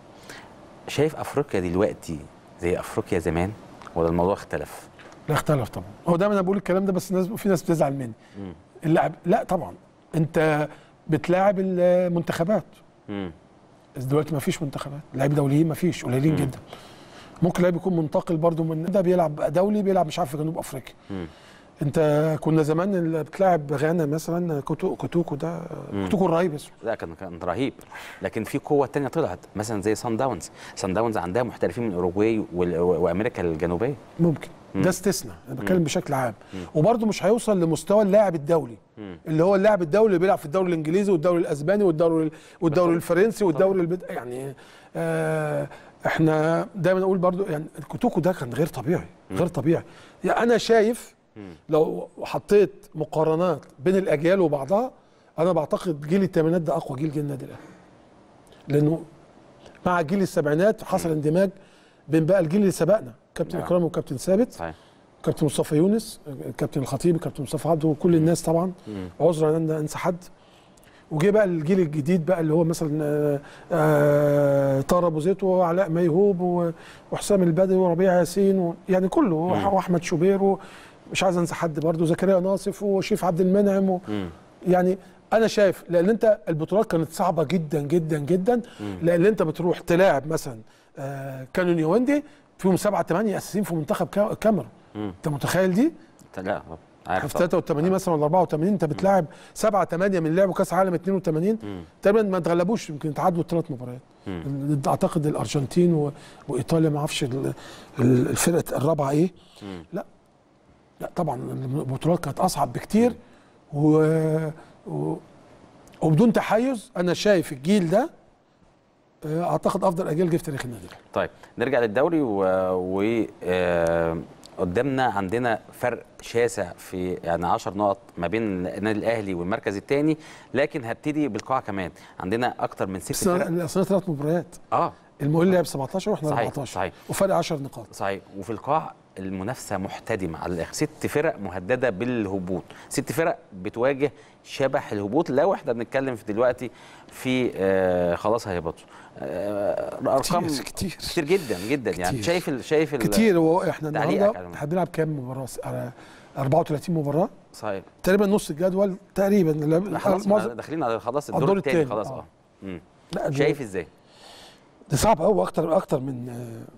Speaker 1: شايف افريقيا دلوقتي زي افريقيا زمان ولا الموضوع اختلف؟
Speaker 4: لا اختلف طبعا. هو دايما انا بقول الكلام ده بس الناس في ناس بتزعل مني. اللاعب لا طبعا انت بتلاعب المنتخبات. امم دلوقتي ما فيش منتخبات، لعيبه دوليين ما فيش، قليلين مم. جدا. ممكن لعيب يكون منتقل برضو من ده بيلعب دولي، بيلعب مش عارف في جنوب افريقيا. مم. انت كنا زمان اللي بتلاعب غانا مثلا كوتو كوتوكو ده مم. كوتوكو الرهيب اسمه.
Speaker 1: لا كان كان رهيب، لكن في قوه ثانيه طلعت مثلا زي سان داونز، سان داونز عندها محترفين من اوروجواي وامريكا الجنوبيه.
Speaker 4: ممكن مم. ده استثناء، انا بتكلم بشكل عام. وبرده مش هيوصل لمستوى اللاعب الدولي. مم. اللي هو اللاعب الدولي اللي بيلعب في الدوري الانجليزي والدوري الاسباني والدوري والدوري الفرنسي والدوري البد... يعني آه احنا دايما نقول برضو يعني كوتوكو ده كان غير طبيعي. مم. غير طبيعي. يعني انا شايف مم. لو حطيت مقارنات بين الاجيال وبعضها، انا بعتقد جيل الثمانينات ده اقوى جيل جيل النادي الاهلي، لانه مع جيل السبعينات حصل اندماج بين بقى الجيل اللي سبقنا، كابتن اكرام وكابتن ثابت، صحيح، كابتن مصطفى يونس، كابتن الخطيب، كابتن مصطفى عبده، وكل الناس طبعا، عذرا ان انسى حد. وجه بقى الجيل الجديد بقى اللي هو مثلا طارق ابو زيد وعلاء ميهوب وحسام البدوي وربيع ياسين، يعني كله، واحمد شوبير، مش عايز انسى حد برضه، زكريا ناصف وشريف عبد المنعم و... يعني انا شايف لان انت البطولات كانت صعبه جدا جدا جدا، لان انت بتروح تلاعب مثلا آه كانون يوندي فيهم سبعه ثمانيه اساسيين في منتخب كاميرون. انت متخيل دي؟
Speaker 1: لا
Speaker 4: في ثلاثة وثمانين مثلا ولا أربعة وثمانين انت بتلاعب سبعه ثمانيه من لعبوا كاس عالم اثنين وثمانين تقريبا ما تغلبوش، يمكن تعادلوا ثلاث مباريات ضد اعتقد الارجنتين و... وايطاليا، ما اعرفش الفرقه الرابعه ايه. مم. لا لا طبعا البطولات كانت اصعب بكتير و... و... وبدون تحيز. انا شايف الجيل ده اعتقد افضل اجيال جه في تاريخ النادي.
Speaker 1: طيب نرجع للدوري و, و... آه... قدامنا عندنا فرق شاسع في يعني عشر نقط ما بين النادي الاهلي والمركز الثاني، لكن هبتدي بالقاعه كمان عندنا اكتر من ست فرق.
Speaker 4: الاصل ثلاث مباريات.
Speaker 1: اه
Speaker 4: المقاول لعب سبعتاشر واحنا
Speaker 1: صحيح
Speaker 4: أربعتاشر،
Speaker 1: صحيح،
Speaker 4: وفرق عشر نقاط.
Speaker 1: صحيح. وفي القاع المنافسه محتدمه على الاخر، ست فرق مهدده بالهبوط، ست فرق بتواجه شبح الهبوط لو احنا بنتكلم في دلوقتي في آه خلاص هيهبطوا. آه ارقام
Speaker 4: كتير كتير,
Speaker 1: كتير جدا جدا كتير. يعني شايف ال شايف ال
Speaker 4: كتير. هو احنا النهارده احنا بنلعب كام مباراه؟ أربعة وثلاثين مباراه
Speaker 1: صحيح،
Speaker 4: تقريبا نص الجدول تقريبا.
Speaker 1: داخلين على خلاص الدور الثاني خلاص. اه, آه. شايف ازاي؟
Speaker 4: ده صعب قوي، اكتر اكتر من آه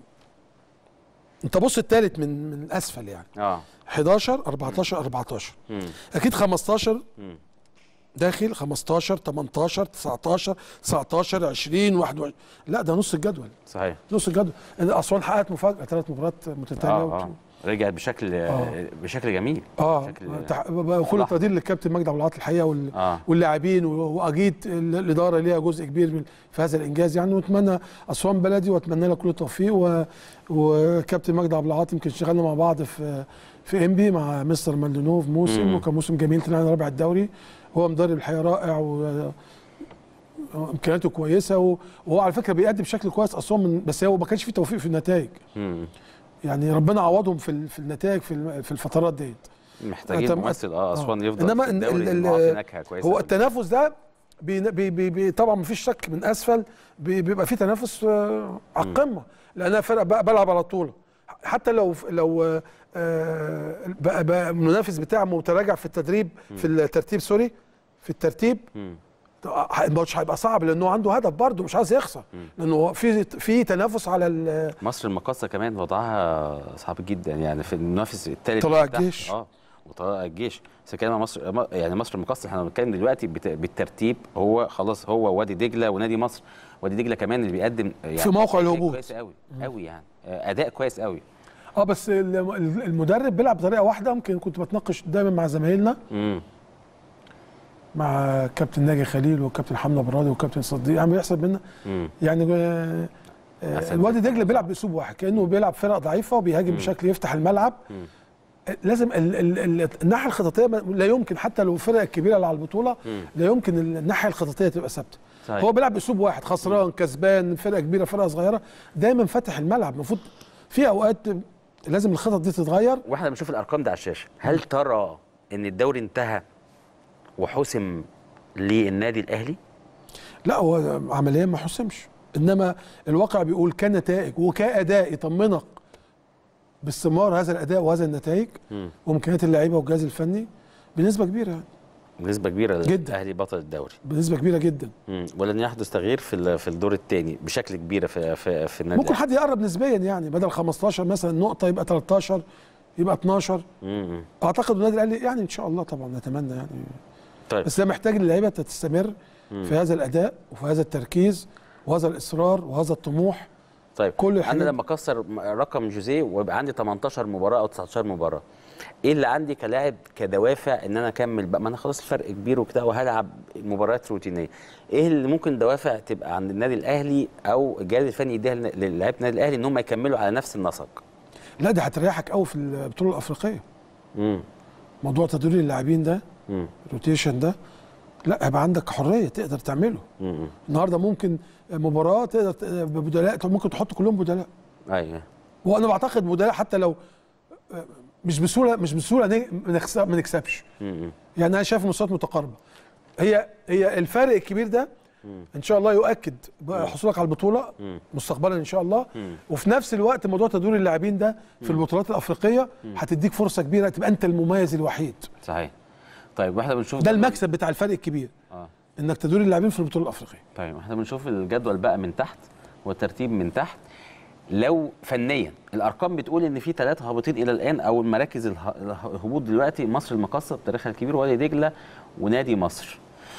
Speaker 4: انت بص الثالث من من الاسفل يعني. اه حداشر أربعتاشر أربعتاشر مم. اكيد خمستاشر مم. داخل خمستاشر تمنتاشر تسعتاشر تسعتاشر عشرين واحد وعشرين. لا ده نص الجدول.
Speaker 1: صحيح،
Speaker 4: نص الجدول. اسوان حققت مفاجاه ثلاث مباريات متتاليه.
Speaker 1: آه آه. رجع بشكل آه. بشكل جميل.
Speaker 4: اه
Speaker 1: بشكل
Speaker 4: كل التقدير للكابتن مجدي عبد العاطي الحقيقه وال...
Speaker 1: آه.
Speaker 4: واللاعبين، واكيد الاداره ليها جزء كبير في هذا الانجاز يعني. واتمنى اسوان بلدي، واتمنى لها كل التوفيق. و... وكابتن مجدي عبد العاطي يمكن اشتغلنا مع بعض في في انبي مع مستر مالدونوف موسم، مم. وكان موسم جميل، طلعنا رابع الدوري. هو مدرب الحقيقه رائع و امكانياته كويسه، وهو على فكره بيقدم بشكل كويس اسوان من، بس هو ما كانش في توفيق في النتائج. مم. يعني ربنا عوضهم في في النتائج في في الفترات ديت.
Speaker 1: محتاجين ممثل اه اسوان يفضل
Speaker 4: انما
Speaker 1: في الدوري نكهه كويسه.
Speaker 4: هو التنافس ده بي بي بي طبعا ما فيش شك من اسفل بيبقى في تنافس على القمه، لانها فرق بلعب على طول. حتى لو لو بقى, بقى المنافس بتاعه متراجع في التدريب في الترتيب سوري في الترتيب الماتش هيبقى صعب، لانه عنده هدف برضه مش عايز يخسر، لانه في في تنافس على
Speaker 1: مصر المقاصه كمان وضعها صعب جدا يعني في المنافس الثالث.
Speaker 4: طلائع الجيش
Speaker 1: اه وطلائع الجيش. بس كلمه مصر يعني مصر المقاصه احنا بنتكلم دلوقتي بالترتيب، هو خلاص هو وادي دجله ونادي مصر. وادي دجله كمان اللي بيقدم يعني
Speaker 4: في موقع الهبوط
Speaker 1: كويس قوي قوي يعني اداء كويس قوي.
Speaker 4: اه بس المدرب بيلعب بطريقه واحده. ممكن كنت بتناقش دايما مع زمايلنا امم مع كابتن ناجي خليل وكابتن حمله برادي وكابتن صديق، يعني بيحصل بينا يعني آه الوادي دجله بيلعب باسلوب واحد، كانه بيلعب فرق ضعيفه وبيهاجم بشكل يفتح الملعب. مم. لازم ال ال ال الناحيه الخططيه لا يمكن، حتى لو الفرق الكبيره اللي على البطوله مم. لا يمكن الناحيه الخططيه تبقى ثابته. هو بيلعب باسلوب واحد، خسران كسبان، فرقه كبيره فرقه صغيره، دايما فاتح الملعب. المفروض في اوقات لازم الخطط دي تتغير.
Speaker 1: واحنا بنشوف الارقام دي على الشاشه، هل ترى ان الدوري انتهى وحسم للنادي الاهلي؟
Speaker 4: لا هو عمليا ما حسمش، انما الواقع بيقول كنتائج وكاداء يطمنك باستمرار هذا الاداء وهذا النتائج وامكانيات اللعيبه والجهاز الفني بنسبه كبيره يعني.
Speaker 1: بنسبه كبيره
Speaker 4: جدا
Speaker 1: الاهلي بطل الدوري
Speaker 4: بنسبه كبيره جدا.
Speaker 1: امم ولن يحدث تغيير في في الدور الثاني بشكل كبير في في, في النادي.
Speaker 4: ممكن حد يقرب نسبيا يعني، بدل خمستاشر مثلا نقطه يبقى تلتاشر يبقى اتناشر. امم اعتقد النادي الاهلي يعني ان شاء الله طبعا نتمنى يعني. طيب. بس ده محتاج اللعيبه تستمر مم. في هذا الاداء وفي هذا التركيز وهذا الاصرار وهذا الطموح.
Speaker 1: طيب كل انا لما اكسر رقم جوزيه ويبقى عندي تمنتاشر مباراه او تسعتاشر مباراه، ايه اللي عندي كلاعب كدوافع ان انا اكمل بقى؟ ما انا خلاص الفرق كبير وكده وهلعب مباريات روتينيه. ايه اللي ممكن دوافع تبقى عند النادي الاهلي او الجهاز الفني يديها للاعيبه النادي الاهلي ان هم يكملوا على نفس النسق؟
Speaker 4: لا دي هتريحك قوي في البطوله الافريقيه. امم موضوع تدوير اللاعبين ده امم روتيشن ده، لا هيبقى عندك حريه تقدر تعمله. امم النهارده ممكن مباراه تقدر ببدلاء، ممكن تحط كلهم بدلاء.
Speaker 1: ايوه
Speaker 4: وانا بعتقد بدلاء حتى لو مش بسهوله مش بسهوله ما نكسبش. يعني انا شايف مستويات متقاربه. هي هي الفارق الكبير ده ان شاء الله يؤكد حصولك على البطوله مستقبلا ان شاء الله. وفي نفس الوقت موضوع تدوير اللاعبين ده في البطولات الافريقيه هتديك فرصه كبيره تبقى انت المميز الوحيد.
Speaker 1: صحيح. طيب واحنا بنشوف
Speaker 4: ده المكسب بتاع الفرق الكبير اه انك تدوير اللاعبين في البطوله الافريقيه.
Speaker 1: طيب احنا بنشوف الجدول بقى من تحت والترتيب من تحت. لو فنيا الارقام بتقول ان في ثلاثه هابطين الى الان، او المراكز الهبوط دلوقتي مصر المقاصه بتاريخها الكبير ووادي دجله ونادي مصر.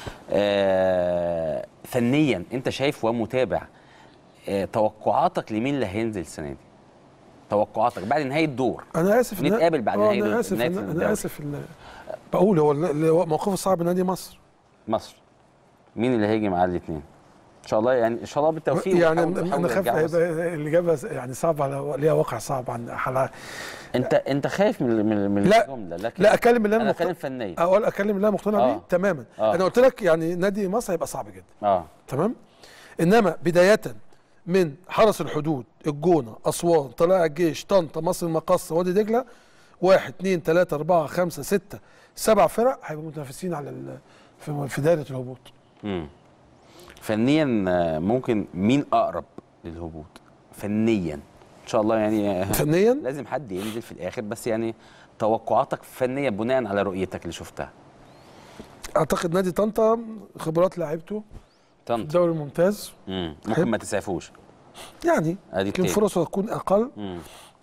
Speaker 1: آه فنيا انت شايف ومتابع، آه توقعاتك لمين اللي هينزل السنه دي؟ توقعاتك بعد نهايه الدور.
Speaker 4: انا اسف
Speaker 1: نتقابل بعد نهايه الدور.
Speaker 4: انا اسف إن انا اسف إن بقول هو موقفه صعب نادي مصر.
Speaker 1: مصر مين اللي هيجي معاه الاثنين؟ ان شاء الله يعني ان شاء الله بالتوفيق.
Speaker 4: يعني انا خايف هيبقى الاجابه يعني صعبه، ليها واقع صعب عن حلقة.
Speaker 1: انت انت خايف من من, من
Speaker 4: لا
Speaker 1: الجمله، لكن
Speaker 4: لا اكلم اللي
Speaker 1: انا اتكلم فنيا.
Speaker 4: اقول اكلم اللي انا مقتنع بيه آه. تماما. آه. انا قلت لك يعني نادي مصر هيبقى صعب جدا. اه تمام. انما بدايه من حرس الحدود، الجونه، اسوان، طلائع الجيش، طنطا، مصر المقاصه، وادي دجله، واحد اثنين ثلاثه اربعه خمسه سته سبع فرق هيبقوا متنافسين على في في دايره الهبوط. امم
Speaker 1: فنيا ممكن مين اقرب للهبوط فنيا ان شاء الله يعني؟
Speaker 4: فنيا
Speaker 1: لازم حد ينزل في الاخر، بس يعني توقعاتك فنيا بناء على رؤيتك اللي شفتها.
Speaker 4: اعتقد نادي طنطا خبرات لاعيبته طنطا الدوري الممتاز.
Speaker 1: امم ممكن ما تسعفوش
Speaker 4: يعني، يمكن فرصه تكون اقل. امم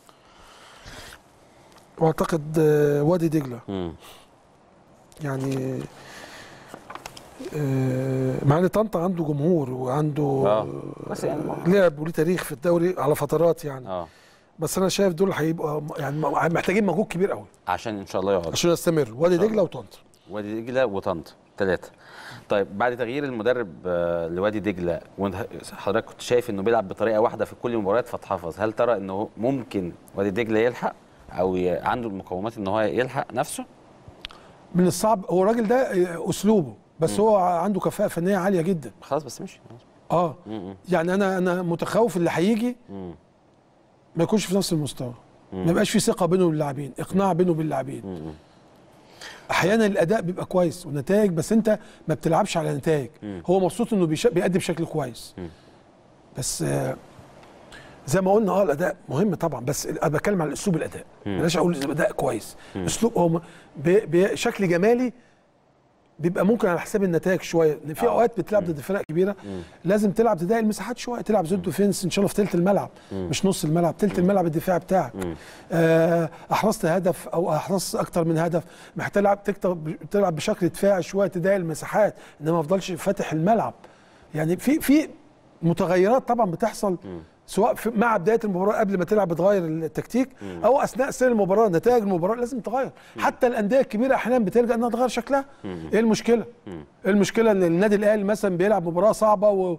Speaker 4: واعتقد وادي دجله امم يعني مع ان طنطا عنده جمهور وعنده آه. بس يعني لعب وليه تاريخ في الدوري على فترات يعني. اه بس انا شايف دول هيبقوا يعني محتاجين مجهود كبير قوي
Speaker 1: عشان ان شاء الله يقعدوا
Speaker 4: عشان يستمر. وادي دجله وطنطا.
Speaker 1: وادي دجله وطنطا ثلاثه. طيب بعد تغيير المدرب لوادي دجله وحضرتك كنت شايف انه بيلعب بطريقه واحده في كل المباريات فتحفظ، هل ترى انه ممكن وادي دجله يلحق او عنده المقومات ان هو يلحق نفسه؟
Speaker 4: من الصعب. هو الراجل ده اسلوبه بس م. هو عنده كفاءه فنيه عاليه جدا.
Speaker 1: خلاص بس مشي.
Speaker 4: اه م -م. يعني انا انا متخوف اللي هيجي ما يكونش في نفس المستوى، ما يبقاش في ثقه بينه واللاعبين، اقناع بينه وبين اللاعبين. احيانا الاداء بيبقى كويس ونتائج بس انت ما بتلعبش على نتائج. هو مبسوط انه بيأدي بشكل كويس م. بس آه زي ما قلنا اه الاداء مهم طبعا، بس انا بتكلم على اسلوب الاداء. بلاش اقول اداء كويس، م. اسلوب هو بشكل جمالي بيبقى ممكن على حساب النتائج شويه. في اوقات بتلعب ضد فرق كبيره م. لازم تلعب تضايق المساحات شويه، تلعب زون ديفنس ان شاء الله في ثلث الملعب م. مش نص الملعب، ثلث الملعب الدفاعي بتاعك. آه احرزت هدف او احرزت اكتر من هدف، محتاج تلعب تلعب بشكل دفاعي شويه تضايق المساحات، انما ما افضلش فاتح الملعب. يعني في في متغيرات طبعا بتحصل م. سواء مع بدايه المباراه قبل ما تلعب بتغير التكتيك م. او اثناء سير المباراه نتائج المباراه لازم تغير. م. حتى الانديه الكبيره احيانا بتلجا انها تغير شكلها. م. ايه المشكله؟ م. ايه المشكله ان النادي الاهلي مثلا بيلعب مباراه صعبه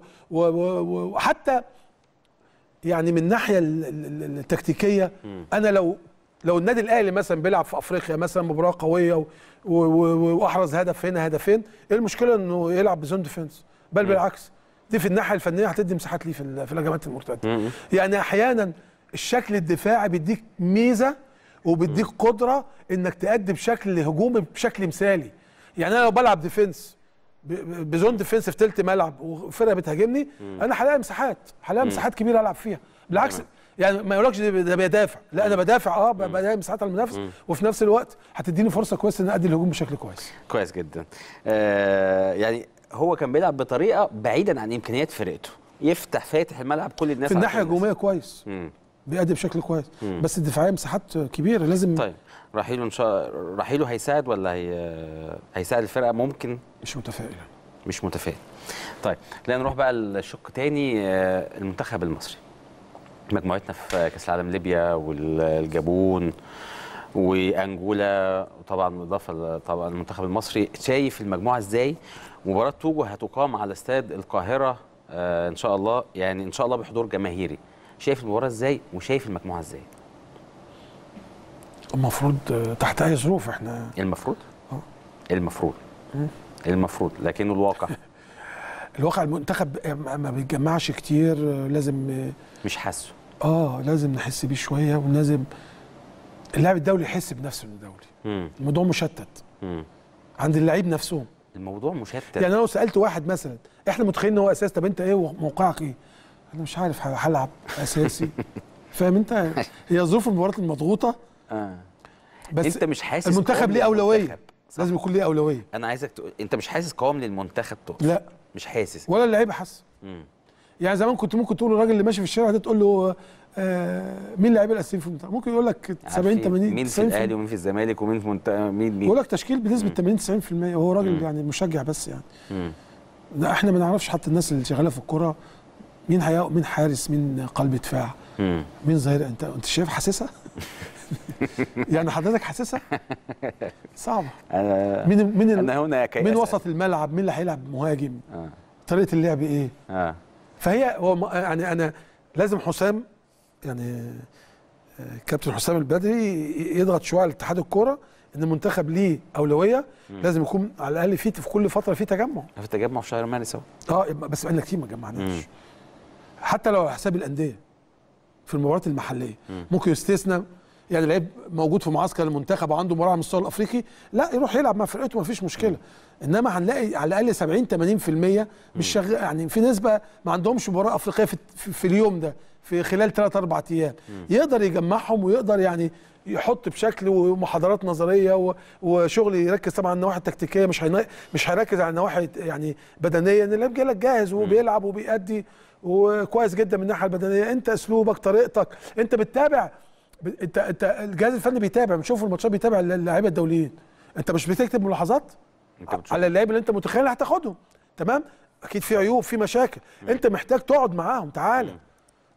Speaker 4: وحتى يعني من الناحيه التكتيكيه م. انا لو لو النادي الاهلي مثلا بيلعب في افريقيا مثلا مباراه قويه واحرز هدف هنا هدفين، ايه المشكله انه يلعب بزون ديفنس؟ بل م. بالعكس دي في الناحيه الفنيه هتدي مساحات ليه في في الهجمات المرتده. يعني احيانا الشكل الدفاعي بيديك ميزه وبيديك قدره انك تأدي بشكل هجومي بشكل مثالي. يعني انا لو بلعب ديفنس بزون ديفنس في ثلث ملعب وفرقه بتهاجمني انا هلاقي مساحات هلاقي مساحات كبيره العب فيها. بالعكس يعني ما يقولكش ده بيدافع، لا انا بدافع اه بلاقي مساحات على المنافس وفي نفس الوقت هتديني فرصه كويسه ان ادي الهجوم بشكل كويس.
Speaker 1: كويس جدا. آه يعني هو كان بيلعب بطريقه بعيدا عن امكانيات فرقته، يفتح فاتح الملعب كل الناس
Speaker 4: في الناحيه الهجوميه كويس مم. بيأدي بشكل كويس مم. بس الدفاعيه مساحات كبيره لازم.
Speaker 1: طيب رحيله ان شاء رحيله هيساعد ولا هي... هيساعد الفرقه؟ ممكن
Speaker 4: مش متفائل
Speaker 1: مش متفائل. طيب لا نروح بقى الشق تاني، المنتخب المصري مجموعتنا في كاس العالم ليبيا والجابون وانجولا وطبعا اضافه طبعا المنتخب المصري، شايف المجموعه ازاي؟ مباراه توجو هتقام على استاد القاهره آه ان شاء الله، يعني ان شاء الله بحضور جماهيري، شايف المباراه ازاي وشايف المجموعه ازاي؟
Speaker 4: المفروض تحت اي ظروف احنا
Speaker 1: المفروض
Speaker 4: اه
Speaker 1: المفروض م? المفروض لكنه الواقع
Speaker 4: الواقع المنتخب ما بيتجمعش كتير، لازم
Speaker 1: مش حاسه
Speaker 4: اه لازم نحس بيه شويه ولازم اللاعب الدولي يحس بنفسه الدولي. م. الموضوع مشتت م. عند اللعيب نفسهم.
Speaker 1: الموضوع مشتت.
Speaker 4: يعني انا لو سالت واحد مثلا احنا متخيلين ان هو اساسي، طب انت ايه موقعك ايه؟ انا مش عارف هلعب اساسي. فاهم انت؟ هي ظروف المباريات المضغوطه
Speaker 1: اه بس انت مش حاسس
Speaker 4: المنتخب ليه اولويه، لازم يكون ليه اولويه.
Speaker 1: انا عايزك تقول انت مش حاسس قوام للمنتخب تقصد؟
Speaker 4: لا
Speaker 1: مش حاسس
Speaker 4: ولا اللعيبه حاسه. يعني زمان كنت ممكن تقول الراجل اللي ماشي في الشارع ده تقول له آه مين اللعيبه الاساسيين في المنتخب؟ ممكن يقول لك سبعين ثمانين
Speaker 1: مين في الاهلي ومين في الزمالك ومين في منت... مين مين
Speaker 4: يقول لك تشكيل بنسبه ثمانين تسعين في المية وهو راجل مم. يعني مشجع بس يعني. مم. لا احنا ما نعرفش حتى الناس اللي شغاله في الكوره مين حياء مين حارس مين قلب دفاع مم. مين ظهير. انت انت شايف حاسسها؟ يعني حضرتك حاسسها؟ صعبه.
Speaker 1: انا
Speaker 4: مين مين
Speaker 1: انا هنا
Speaker 4: مين وسط الملعب؟ مين اللي هيلعب مهاجم؟ آه. طريقه اللعب ايه؟ اه فهي هو يعني انا لازم حسام يعني كابتن حسام البدري يضغط شويه على اتحاد الكوره ان المنتخب ليه اولويه. مم. لازم يكون على الاقل في في كل فتره في تجمع
Speaker 1: في تجمع في شهر مارس اهو.
Speaker 4: اه بس بقالنا كتير ما جمعناش حتى لو على حساب الانديه في المباريات المحليه. مم. ممكن يستثنى يعني لعيب موجود في معسكر المنتخب وعنده مباراه على المستوى الافريقي لا يروح يلعب مع فرقته ما فيش مشكله. مم. انما هنلاقي على الاقل سبعين ثمانين في المية مش شغال يعني في نسبه ما عندهمش مباراه افريقيه في, في, في اليوم ده في خلال ثلاث اربع ايام. يقدر يجمعهم ويقدر يعني يحط بشكل ومحاضرات نظريه وشغل يركز طبعا على النواحي التكتيكيه مش هينا... مش هيركز على النواحي يعني بدنيه ان اللعيب جاي جاهز وبيلعب وبيأدي وكويس جدا من الناحيه البدنيه. انت اسلوبك طريقتك انت بتتابع انت انت الجهاز الفني بيتابع بنشوف الماتشات بيتابع اللعيبه الدوليين. انت مش بتكتب ملاحظات على اللعيبه اللي انت متخيل هتاخدهم تمام. اكيد في عيوب في مشاكل. مم. انت محتاج تقعد معاهم تعالى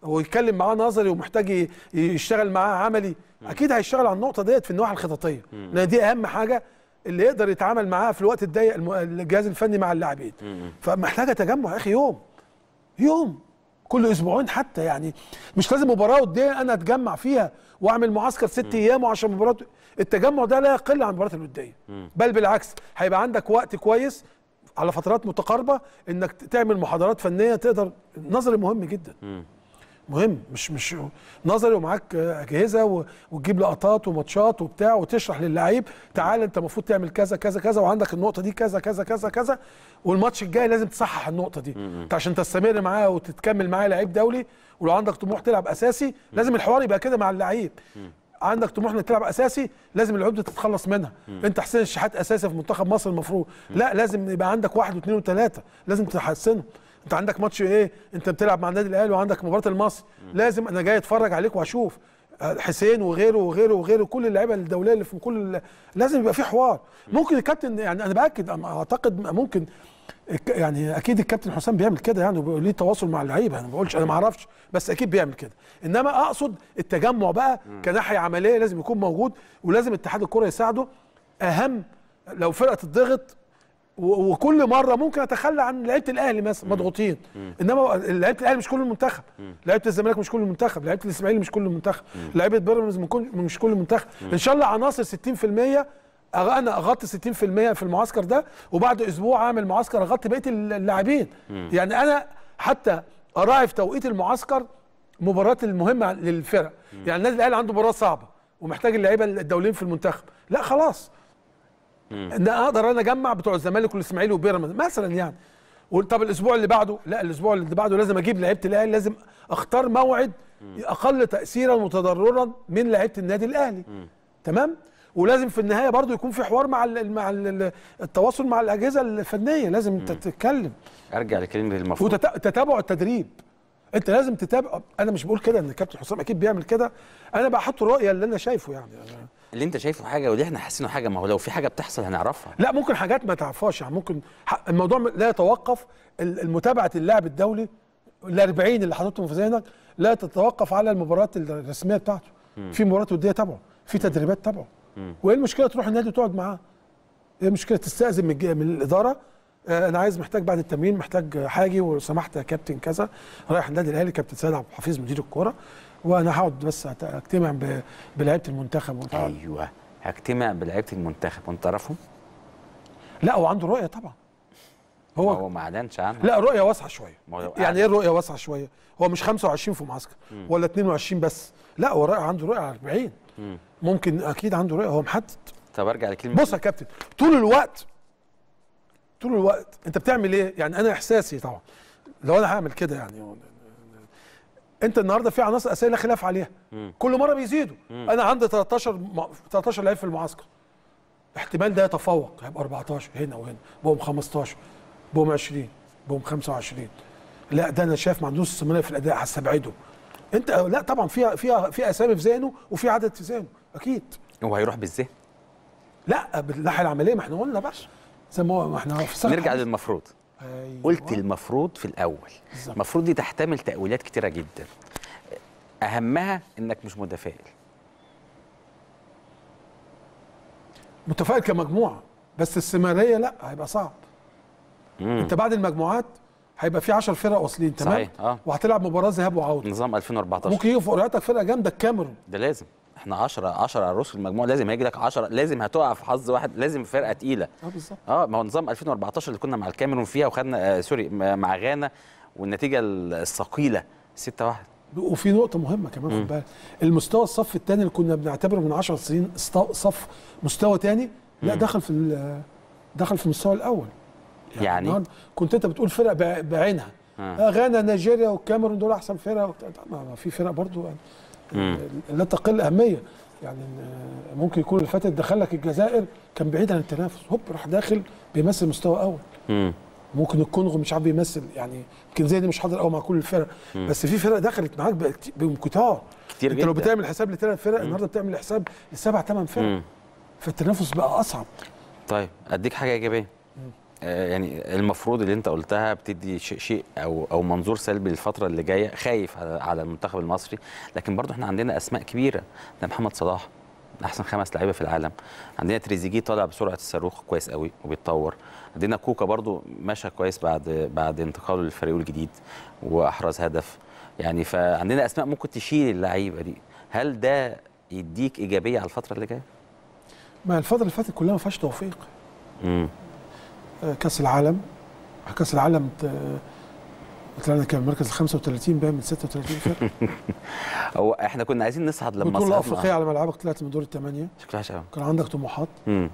Speaker 4: ويتكلم معاه نظري ومحتاج يشتغل معاه عملي، اكيد هيشتغل على النقطه ديت في النواحي الخططيه، لان دي اهم حاجه اللي يقدر يتعامل معاها في الوقت الضيق الجهاز الفني مع اللاعبين. فمحتاجه تجمع يا اخي، يوم يوم كل اسبوعين حتى، يعني مش لازم مباراه وديه انا اتجمع فيها واعمل معسكر ست ايام وعشان مباراه. التجمع ده لا يقل عن المباريات الوديه، بل بالعكس هيبقى عندك وقت كويس على فترات متقاربه انك تعمل محاضرات فنيه تقدر. نظري مهم جدا، مهم، مش مش نظري ومعاك اجهزه وتجيب لقطات وماتشات وبتاع وتشرح للعيب تعال انت المفروض تعمل كذا كذا كذا وعندك النقطه دي كذا كذا كذا كذا، والماتش الجاي لازم تصحح النقطه دي انت عشان تستمر معاه وتتكمل معاه لعيب دولي. ولو عندك طموح تلعب اساسي لازم الحوار يبقى كده مع اللعيب. عندك طموح انك تلعب اساسي لازم العقده تتخلص منها. انت حسين الشحات اساسي في منتخب مصر المفروض، لا لازم يبقى عندك واحد واثنين وثلاثه لازم تحسنه. انت عندك ماتش ايه؟ انت بتلعب مع النادي الاهلي وعندك مباراه المصري، لازم انا جاي اتفرج عليك واشوف حسين وغيره وغيره وغيره كل اللعيبه الدوليه اللي في كل، لازم يبقى في حوار. ممكن الكابتن يعني انا باكد اعتقد ممكن يعني اكيد الكابتن حسام بيعمل كده يعني وليه تواصل مع اللعيبه، انا ما بقولش انا ما اعرفش بس اكيد بيعمل كده. انما اقصد التجمع بقى كناحيه عمليه لازم يكون موجود، ولازم اتحاد الكره يساعده. اهم لو فرقه تضغط وكل مره ممكن اتخلى عن لعيبه الاهلي مثلا مضغوطين، انما لعيبه الاهلي مش كل المنتخب، لعيبه الزمالك مش كل المنتخب، لعيبه الاسماعيلي مش كل المنتخب، لعيبه بيراميدز مش كل المنتخب. ان شاء الله عناصر ستين في المية انا اغطي ستين في المية في المعسكر ده، وبعد اسبوع اعمل معسكر اغطي بقيه اللاعبين. يعني انا حتى اراعي في توقيت المعسكر مباريات المهمه للفرق. يعني النادي الاهلي عنده مباراه صعبه ومحتاج اللعيبه الدوليين في المنتخب، لا خلاص ان اقدر انا اجمع بتوع الزمالك والاسماعيلي وبيراميدز مثلا يعني. طب الاسبوع اللي بعده، لا الاسبوع اللي بعده لازم اجيب لعيبه الاهلي، لازم اختار موعد اقل تاثيرا وتضررا من لعيبه النادي الاهلي. تمام؟ ولازم في النهايه برضو يكون في حوار مع ال مع ال التواصل مع الاجهزه الفنيه، لازم انت تتكلم.
Speaker 1: ارجع لكلمه المفروض
Speaker 4: وتتابع التدريب. انت لازم تتابع، انا مش بقول كده ان الكابتن حسام اكيد بيعمل كده، انا بحط الرؤيه اللي انا شايفه يعني. أنا
Speaker 1: اللي انت شايفه حاجه واللي احنا حاسينه حاجه، ما هو لو في حاجه بتحصل هنعرفها.
Speaker 4: لا ممكن حاجات ما تعرفهاش يعني، ممكن الموضوع لا يتوقف المتابعه اللاعب الدولي ال أربعين اللي حاططهم في ذهنك لا تتوقف على المباريات الرسميه بتاعته. في مباريات وديه تابعه، في تدريبات تابعه. وايه المشكله تروح النادي وتقعد معاه؟ ايه المشكله تستاذن من, من الاداره؟ آه انا عايز محتاج بعد التمرين محتاج حاجي وسمحت يا كابتن كذا، رايح النادي الاهلي كابتن سيد عبد الحفيظ مدير الكوره وانا هقعد بس اجتمع بلعيبه المنتخب.
Speaker 1: ايوه هجتمع بلعيبه المنتخب وانت تعرفهم؟
Speaker 4: لا هو عنده رؤيه طبعا.
Speaker 1: هو هو ما اعلنش عنها.
Speaker 4: لا رؤيه واسعه شويه. يعني ايه الرؤيه واسعه شويه؟ هو مش خمسة وعشرين في معسكر ولا اتنين وعشرين بس، لا هو رؤيه عنده رؤيه أربعين. مم. ممكن اكيد عنده رؤيه، هو محدد.
Speaker 1: طب ارجع لكلمه
Speaker 4: بص يا كابتن، طول الوقت طول الوقت انت بتعمل ايه؟ يعني انا احساسي طبعا لو انا هعمل كده يعني، انت النهارده في عناصر اساسيه لا خلاف عليها. مم. كل مره بيزيدوا. مم. انا عندي تلتاشر تلتاشر لعيب في المعسكر، احتمال ده يتفوق هيبقى أربعتاشر هنا وهنا، بقوم خمستاشر، بقوم عشرين، بقوم خمسة وعشرين. لا ده انا شايف ما عندوش استمراريه في الاداء هستبعده. انت لا طبعا في في في اسامي في ذهنه وفي عدد في ذهنه اكيد.
Speaker 1: هو هيروح بالذهن؟
Speaker 4: لا بالناحيه العمليه ما احنا قلنا بقى زي ما احنا في
Speaker 1: نرجع للمفروض.
Speaker 4: أيوة.
Speaker 1: قلت المفروض في الاول. المفروض دي تحتمل تاويلات كتيره جدا، اهمها انك مش متفائل.
Speaker 4: متفائل كمجموعه بس الثماريه لا هيبقى صعب. مم. انت بعد المجموعات هيبقى في عشر فرق واصلين تمام.
Speaker 1: صحيح. اه
Speaker 4: وهتلعب مباراه ذهاب وعوده
Speaker 1: نظام ألفين وأربعتاشر.
Speaker 4: ممكن يجي فوق رقبتك فرقه جامده الكاميرون،
Speaker 1: ده لازم احنا عشرة عشرة عروس في المجموعه، لازم هيجي لك عشرة، لازم هتقع في حظ واحد، لازم فرقه تقيله.
Speaker 4: اه بالظبط.
Speaker 1: اه ما هو نظام ألفين وأربعتاشر اللي كنا مع الكاميرون فيها وخدنا آه سوري مع غانا والنتيجه الثقيله ستة واحد.
Speaker 4: وفي نقطه مهمه كمان خد بالك، المستوى الصف الثاني اللي كنا بنعتبره من عشر سنين صف مستوى ثاني لا دخل في دخل في المستوى الاول.
Speaker 1: يعني, يعني
Speaker 4: كنت انت بتقول فرق بعينها آه. غانا نيجيريا والكاميرون دول احسن فرق، ما في فرق برضو يعني لا تقل اهميه. يعني ممكن يكون اللي فاتت دخل لك الجزائر كان بعيد عن التنافس، هوب راح داخل بيمثل مستوى اول. مم. ممكن الكونغو مش عارف بيمثل، يعني يمكن زي دي مش حاضر قوي مع كل الفرق. مم. بس في فرق دخلت معاك بكتار
Speaker 1: كتير
Speaker 4: انت
Speaker 1: جدا.
Speaker 4: لو بتعمل حساب لثلاث فرق النهارده بتعمل حساب لسبع ثمان فرق. مم. فالتنافس بقى اصعب.
Speaker 1: طيب اديك حاجه ايجابيه، يعني المفروض اللي انت قلتها بتدي شيء او او منظور سلبي للفتره اللي جايه، خايف على المنتخب المصري، لكن برضو احنا عندنا اسماء كبيره. ده محمد صلاح من احسن خمس لعيبه في العالم، عندنا تريزيجيه طالع بسرعه الصاروخ كويس قوي وبيتطور، عندنا كوكا برضو ماشى كويس بعد بعد انتقاله للفريق الجديد واحرز هدف. يعني فعندنا اسماء ممكن تشيل اللعيبه دي. هل ده يديك ايجابيه على الفتره اللي جايه؟
Speaker 4: ما الفتره اللي فاتت كلها ما فيهاش توفيق.
Speaker 1: امم
Speaker 4: كاس العالم كاس العالم طلعنا كام المركز ال خمسة وثلاثين باين من ستة وثلاثين فرق.
Speaker 1: هو احنا كنا عايزين نصعد لما
Speaker 4: بطوله افريقيه على ملعبك طلعت من دور الثمانيه،
Speaker 1: شكلها وحش قوي.
Speaker 4: كان عندك طموحات.
Speaker 1: امم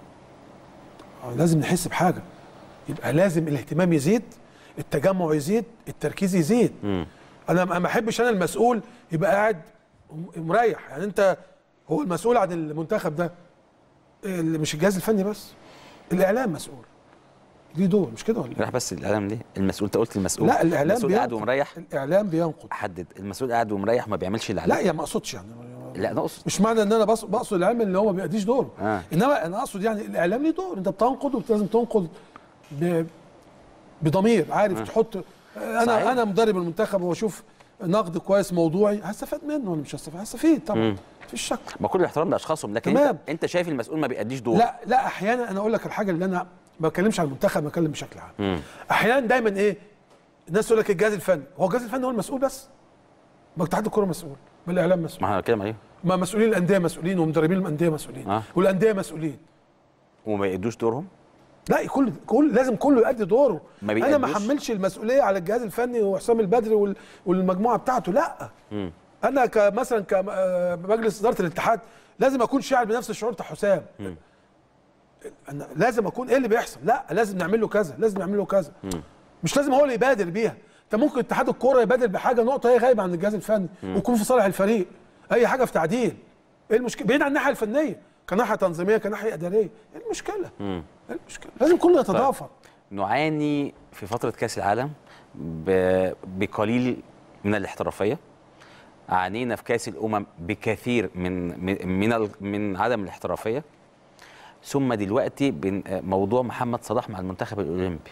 Speaker 4: لازم نحس بحاجه، يبقى لازم الاهتمام يزيد، التجمع يزيد، التركيز يزيد.
Speaker 1: امم
Speaker 4: انا ما احبش انا المسؤول يبقى قاعد مريح. يعني انت هو المسؤول عن المنتخب ده مش الجهاز الفني بس، الاعلام مسؤول، ليه دور مش كده ولا
Speaker 1: راح بس الاعلام ليه؟ المسؤول انت قلت المسؤول.
Speaker 4: لا الاعلام
Speaker 1: المسؤول قاعد ومريح.
Speaker 4: الاعلام بينقد.
Speaker 1: حدد المسؤول قاعد ومريح ما بيعملش اللي عليه.
Speaker 4: لا يا ما اقصدش يعني.
Speaker 1: لا انا اقصد
Speaker 4: مش معنى ان انا بقصد الاعلام اللي هو ما بيأديش دوره.
Speaker 1: آه.
Speaker 4: انما انا اقصد يعني الاعلام ليه دور، انت بتنقد ولازم تنقد ب... بضمير، عارف. آه. تحط انا صحيح. انا مدرب المنتخب واشوف نقد كويس موضوعي، هستفاد منه ولا مش هستفاد؟ هستفيد طبعا، مفيش شك.
Speaker 1: ما كل الاحترام لاشخاصهم، لكن انت, انت شايف المسؤول ما بيأديش دوره.
Speaker 4: لا لا احيانا انا اقول لك الحاجه اللي انا ما بتكلمش عن المنتخب، بتكلم بشكل عام.
Speaker 1: مم.
Speaker 4: احيانا دايما ايه الناس تقول لك الجهاز الفني، هو الجهاز الفني هو المسؤول بس؟ ما اتحاد الكوره مسؤول، ما الاعلام مسؤول،
Speaker 1: ما احنا بنتكلم عليه،
Speaker 4: ما مسؤولين الانديه مسؤولين ومدربين الانديه مسؤولين. آه. والانديه مسؤولين
Speaker 1: وما يأدوش دورهم.
Speaker 4: لا كل كل لازم كله يؤدي دوره.
Speaker 1: ما
Speaker 4: انا ما احملش المسؤوليه على الجهاز الفني وحسام البدري والمجموعه بتاعته، لا. مم. انا كمثلا كمجلس اداره الاتحاد لازم اكون شاعر بنفس الشعور بتاع حسام. مم. أنا لازم اكون ايه اللي بيحصل؟ لا لازم نعمل له كذا، لازم نعمل له كذا. مم. مش لازم هو اللي يبادر بيها. انت ممكن اتحاد الكوره يبادر بحاجه نقطه هي غايبه عن الجهاز الفني ويكون في صالح الفريق، اي حاجه في تعديل. ايه المشكله؟ بعيد عن الناحيه الفنيه، كناحيه تنظيميه كناحيه اداريه، ايه المشكله؟ مم. ايه المشكله؟ لازم كله يتضافر.
Speaker 1: نعاني في فتره كاس العالم بقليل من الاحترافيه، عانينا في كاس الامم بكثير من من من عدم الاحترافيه، ثم دلوقتي موضوع محمد صلاح مع المنتخب الاولمبي.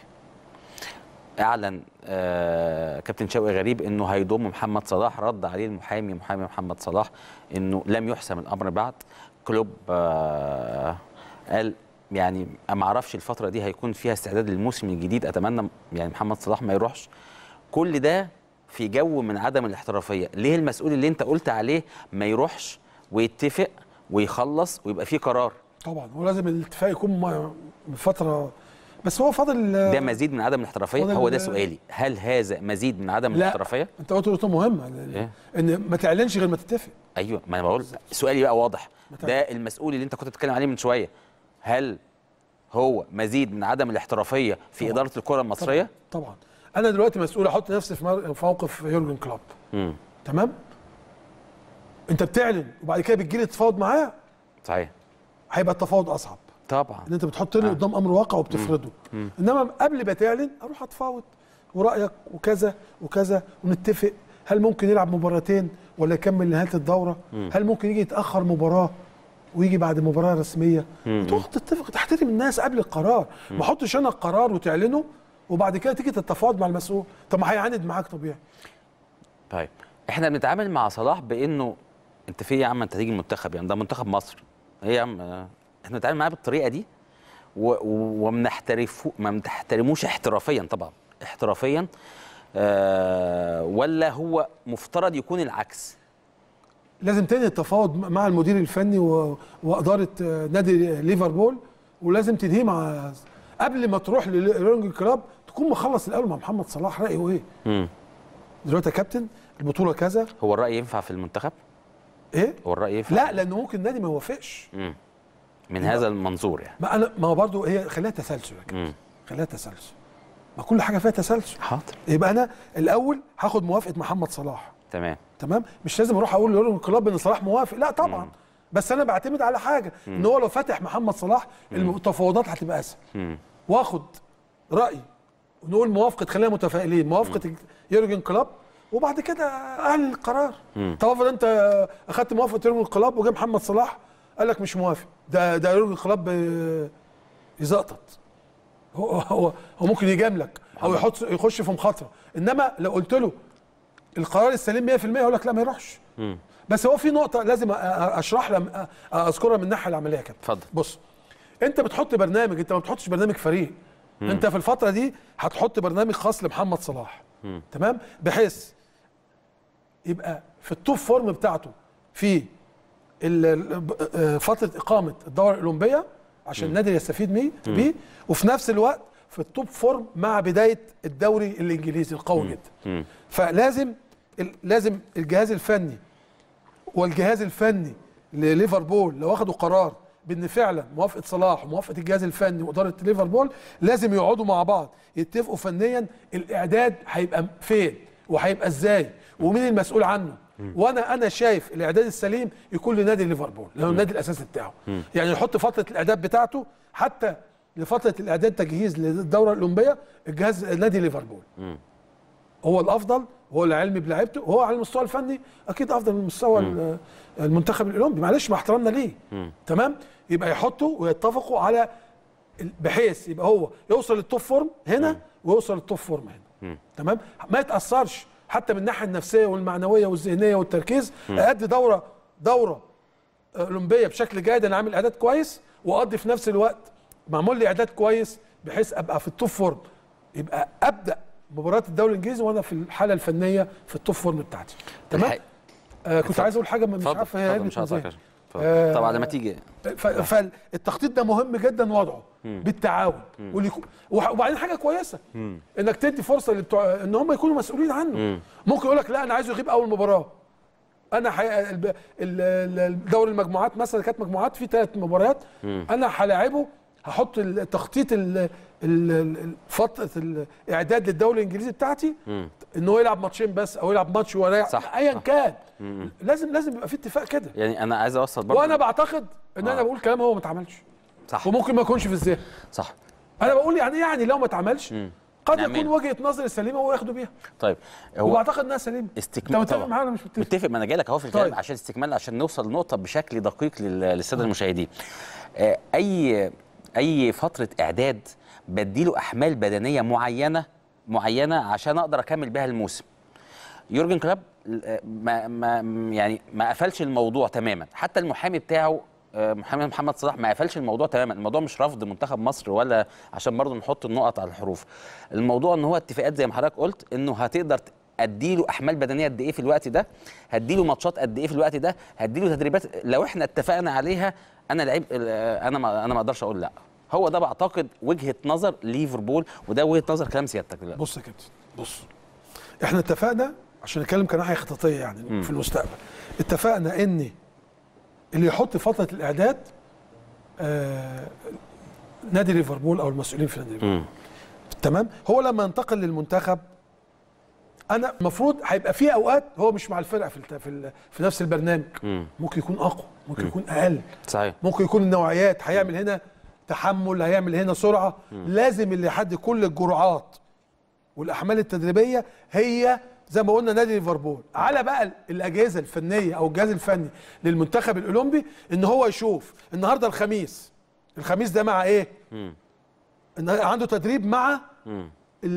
Speaker 1: اعلن آه كابتن شوقي غريب انه هيضم محمد صلاح، رد عليه المحامي محامي محمد صلاح انه لم يحسم الامر بعد. كلوب آه قال يعني ما اعرفش الفتره دي هيكون فيها استعداد للموسم الجديد، اتمنى يعني محمد صلاح ما يروحش. كل ده في جو من عدم الاحترافيه. ليه المسؤول اللي انت قلت عليه ما يروحش ويتفق ويخلص ويبقى فيه قرار؟
Speaker 4: طبعا هو لازم الاتفاق يكون من فتره، بس هو فاضل.
Speaker 1: ده مزيد من عدم الاحترافيه؟ هو ده سؤالي، هل هذا مزيد من عدم الاحترافيه؟
Speaker 4: انت قلت نقطه مهمه. إيه؟ ان ما تعلنش غير ما تتفق.
Speaker 1: ايوه ما انا بقول سؤالي بقى واضح. ده المسؤول اللي انت كنت بتتكلم عليه من شويه، هل هو مزيد من عدم الاحترافيه في طبعًا. اداره الكره المصريه؟
Speaker 4: طبعا, طبعًا. انا دلوقتي مسؤول احط نفسي في موقف يورجن كلوب. امم تمام. انت بتعلن وبعد كده بتجي لي تتفاوض معاه.
Speaker 1: صحيح.
Speaker 4: هيبقى التفاوض اصعب
Speaker 1: طبعا،
Speaker 4: ان انت بتحطني آه. قدام امر واقع وبتفرضه. مم. مم. انما قبل ما تعلن اروح اتفاوض ورايك وكذا وكذا ونتفق. هل ممكن يلعب مباراتين ولا يكمل نهايه الدوره؟ مم. هل ممكن يجي يتاخر مباراه ويجي بعد مباراه رسميه؟ تروح تتفق تحترم الناس قبل القرار. ما احطش انا القرار وتعلنه وبعد كده تيجي تتفاوض مع المسؤول. طب ما هيعاند معاك طبيعي. طيب
Speaker 1: احنا بنتعامل مع صلاح بانه انت في يا عم انت هتيجي المنتخب، يعني ده منتخب مصر. ايه يا عم احنا بنتعامل معاه بالطريقه دي وما بنحترفو ما بنحترموش احترافيا. طبعا احترافيا آه ولا هو مفترض يكون العكس؟
Speaker 4: لازم تاني التفاوض مع المدير الفني واداره نادي ليفربول، ولازم تنهيه مع قبل ما تروح ليورجن كلوب تكون مخلص الاول مع محمد صلاح. رايه ايه؟ امم دلوقتي يا كابتن البطوله كذا.
Speaker 1: هو الراي ينفع في المنتخب؟
Speaker 4: ايه؟
Speaker 1: هو الراي ينفع؟
Speaker 4: لا لانه ممكن النادي ما يوافقش.
Speaker 1: امم من هذا المنظور يعني.
Speaker 4: ما انا ما هو برضه هي خليها تسلسل يا كابتن. خليها تسلسل. ما كل حاجه فيها تسلسل.
Speaker 1: حاضر.
Speaker 4: يبقى انا الاول هاخد موافقه محمد صلاح.
Speaker 1: تمام.
Speaker 4: تمام؟ مش لازم اروح اقول ليورجن كلوب ان صلاح موافق، لا طبعا. مم. بس انا بعتمد على حاجه مم. ان هو لو فتح محمد صلاح التفاوضات هتبقى اسهل. واخد راي ونقول موافقه، خلينا متفائلين، موافقه يورجن كلوب وبعد كده اعلن القرار. طب افرض انت اخدت موافقه يورجن كلوب وجا محمد صلاح قال لك مش موافق، ده ده يورجن كلوب يزقطط. هو هو هو ممكن يجاملك او يحط يخش في مخاطره، انما لو قلت له القرار السليم مية في المية يقول لك لا ما يروحش. مم. بس هو في نقطه لازم اشرح لها اذكرها من الناحيه العمليه كده.
Speaker 1: اتفضل.
Speaker 4: بص، انت بتحط برنامج، انت ما بتحطش برنامج فريق. مم. انت في الفتره دي هتحط برنامج خاص لمحمد صلاح. مم. تمام، بحيث يبقى في التوب فورم بتاعته في فتره اقامه الدوره الاولمبيه عشان النادي يستفيد بيه، وفي نفس الوقت في التوب فورم مع بدايه الدوري الانجليزي القوي جدا. فلازم لازم الجهاز الفني والجهاز الفني لليفربول لو اخذوا قرار بان فعلا موافقه صلاح وموافقه الجهاز الفني واداره ليفربول لازم يقعدوا مع بعض يتفقوا فنيا الاعداد هيبقى فين وهيبقى ازاي ومين المسؤول عنه. وانا انا شايف الاعداد السليم يكون لنادي ليفربول لانه النادي الاساسي بتاعه. يعني يحط فتره الاعداد بتاعته حتى لفتره الاعداد تجهيز للدوره الاولمبيه الجهاز نادي ليفربول هو الافضل، هو العلمي بلاعيبته، وهو على المستوى الفني اكيد افضل من مستوى مم. المنتخب الاولمبي، معلش مع احترامنا ليه. مم. تمام، يبقى يحطوا ويتفقوا على بحيث يبقى هو يوصل للتوب فورم هنا مم. ويوصل للتوب فورم هنا. مم. تمام، ما يتاثرش حتى من الناحيه النفسيه والمعنويه والذهنيه والتركيز. مم. اادي دوره دوره اولمبيه بشكل جيد، انا عامل اعداد كويس واقضي في نفس الوقت معمول لي اعداد كويس بحيث ابقى في التوب فورم، يبقى ابدا مباراه الدوري الانجليزي وانا في الحاله الفنيه في التوب فورم بتاعتي. تمام. آه كنت عايز اقول حاجه مش عارف هي
Speaker 1: مش عارف آه طبعا لما تيجي
Speaker 4: فالتخطيط ده مهم جدا وضعه مم. بالتعاون مم. وبعدين حاجه كويسه مم. انك تدي فرصه لبتوع ان هم يكونوا مسؤولين عنه. مم. ممكن يقول لك لا انا عايزه يغيب اول مباراه. انا حي... الدوري المجموعات مثلا كانت مجموعات في ثلاث مباريات مم. انا هلاعبه هحط التخطيط فتره الاعداد للدوري الانجليزي بتاعتي مم. ان هو يلعب ماتشين بس او يلعب ماتش ورايح ايا كان. مم. لازم لازم يبقى في اتفاق كده.
Speaker 1: يعني انا عايز اوصل برضه
Speaker 4: وانا بعتقد ان آه. انا بقول كلام هو ما اتعملش
Speaker 1: صح
Speaker 4: وممكن ما يكونش في الذهن
Speaker 1: صح.
Speaker 4: انا بقول يعني يعني لو ما اتعملش قد نعمل. يكون وجهه نظر سليمه وهو ياخدوا بيها.
Speaker 1: طيب
Speaker 4: هو وبعتقد انها سليمه.
Speaker 1: استكمال
Speaker 4: انت متفق معايا ولا مش متفق؟
Speaker 1: متفق، ما انا جاي لك اهو في الكلام. طيب. عشان استكمال عشان نوصل لنقطه بشكل دقيق للساده المشاهدين. اي اي فتره اعداد بديله احمال بدنيه معينه معينه عشان اقدر اكمل بها الموسم. يورجن كلوب ما ما يعني ما قفلش الموضوع تماما، حتى المحامي بتاعه محمد محمد صلاح ما قفلش الموضوع تماما. الموضوع مش رفض منتخب مصر ولا عشان برضه نحط النقط على الحروف. الموضوع ان هو اتفاقات زي ما حضرتك قلت انه هتقدر اديله احمال بدنيه قد ايه في الوقت ده، هديله ماتشات قد ايه في الوقت ده، هديله تدريبات لو احنا اتفقنا عليها. انا لعيب انا ما انا ما اقدرش اقول لا. هو ده بعتقد وجهه نظر ليفربول وده وجهه نظر كلام سيادتك دلوقتي.
Speaker 4: بص يا كابتن، بص احنا اتفقنا عشان نتكلم كناحيه خططيه يعني م. في المستقبل. اتفقنا ان اللي يحط فتره الاعداد آه نادي ليفربول او المسؤولين في نادي ليفربول. تمام. هو لما ينتقل للمنتخب انا المفروض هيبقى في اوقات هو مش مع الفرقه في في, في نفس البرنامج. م. ممكن يكون اقوى، ممكن م. يكون اقل.
Speaker 1: صحيح.
Speaker 4: ممكن يكون النوعيات هيعمل هنا تحمل، هيعمل هنا سرعه. م. لازم اللي يحدد كل الجرعات والاحمال التدريبيه هي زي ما قلنا نادي ليفربول. على بقى الاجهزه الفنيه او الجهاز الفني للمنتخب الاولمبي ان هو يشوف النهارده الخميس الخميس ده مع ايه؟ م. عنده تدريب مع م.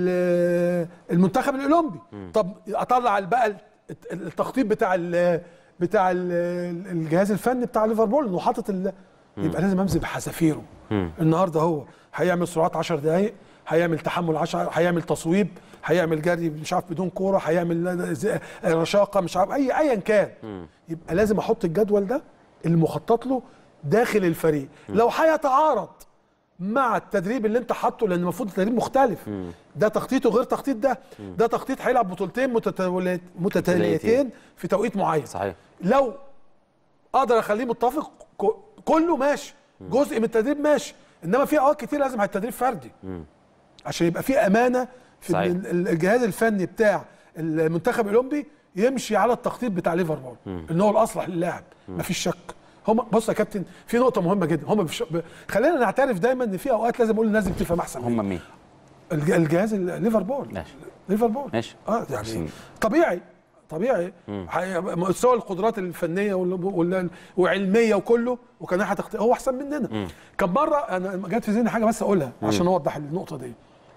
Speaker 4: المنتخب الاولمبي. م. طب اطلع بقى التخطيط بتاع ال بتاع ال الجهاز الفني بتاع ليفربول انه حاطط يبقى لازم امسك بحذافيره. النهارده هو هيعمل سرعات عشر دقائق، هيعمل تحمل عشرة، هيعمل تصويب، هيعمل جري مش عارف بدون كوره، هيعمل رشاقه مش عارف اي ايا كان. م. يبقى لازم احط الجدول ده اللي مخطط له داخل الفريق. م. لو هيتعارض مع التدريب اللي انت حاطه لان المفروض التدريب مختلف. م. ده تخطيطه غير تخطيط ده. م. ده تخطيط هيلعب بطولتين متتاليتين في توقيت معين.
Speaker 1: صحيح.
Speaker 4: لو اقدر اخليه متفق كله ماشي، جزء من التدريب ماشي، انما في اوقات كتير لازم التدريب فردي. م. عشان يبقى في امانه في صحيح. الجهاز الفني بتاع المنتخب الاولمبي يمشي على التخطيط بتاع ليفربول ان هو الاصلح للاعب، مفيش شك. هم بص يا كابتن في نقطه مهمه جدا، هم بش... ب... خلينا نعترف دايما ان في اوقات لازم اقول الناس دي بتفهم احسن.
Speaker 1: هم مين؟
Speaker 4: الجهاز ليفربول.
Speaker 1: ماشي.
Speaker 4: ليفربول
Speaker 1: ماشي.
Speaker 4: اه يعني طبيعي طبيعي مستوى القدرات الفنيه وعلميه وكله، وكان هو احسن مننا. كان مره انا جت في ذهني حاجه بس اقولها عشان اوضح النقطه دي.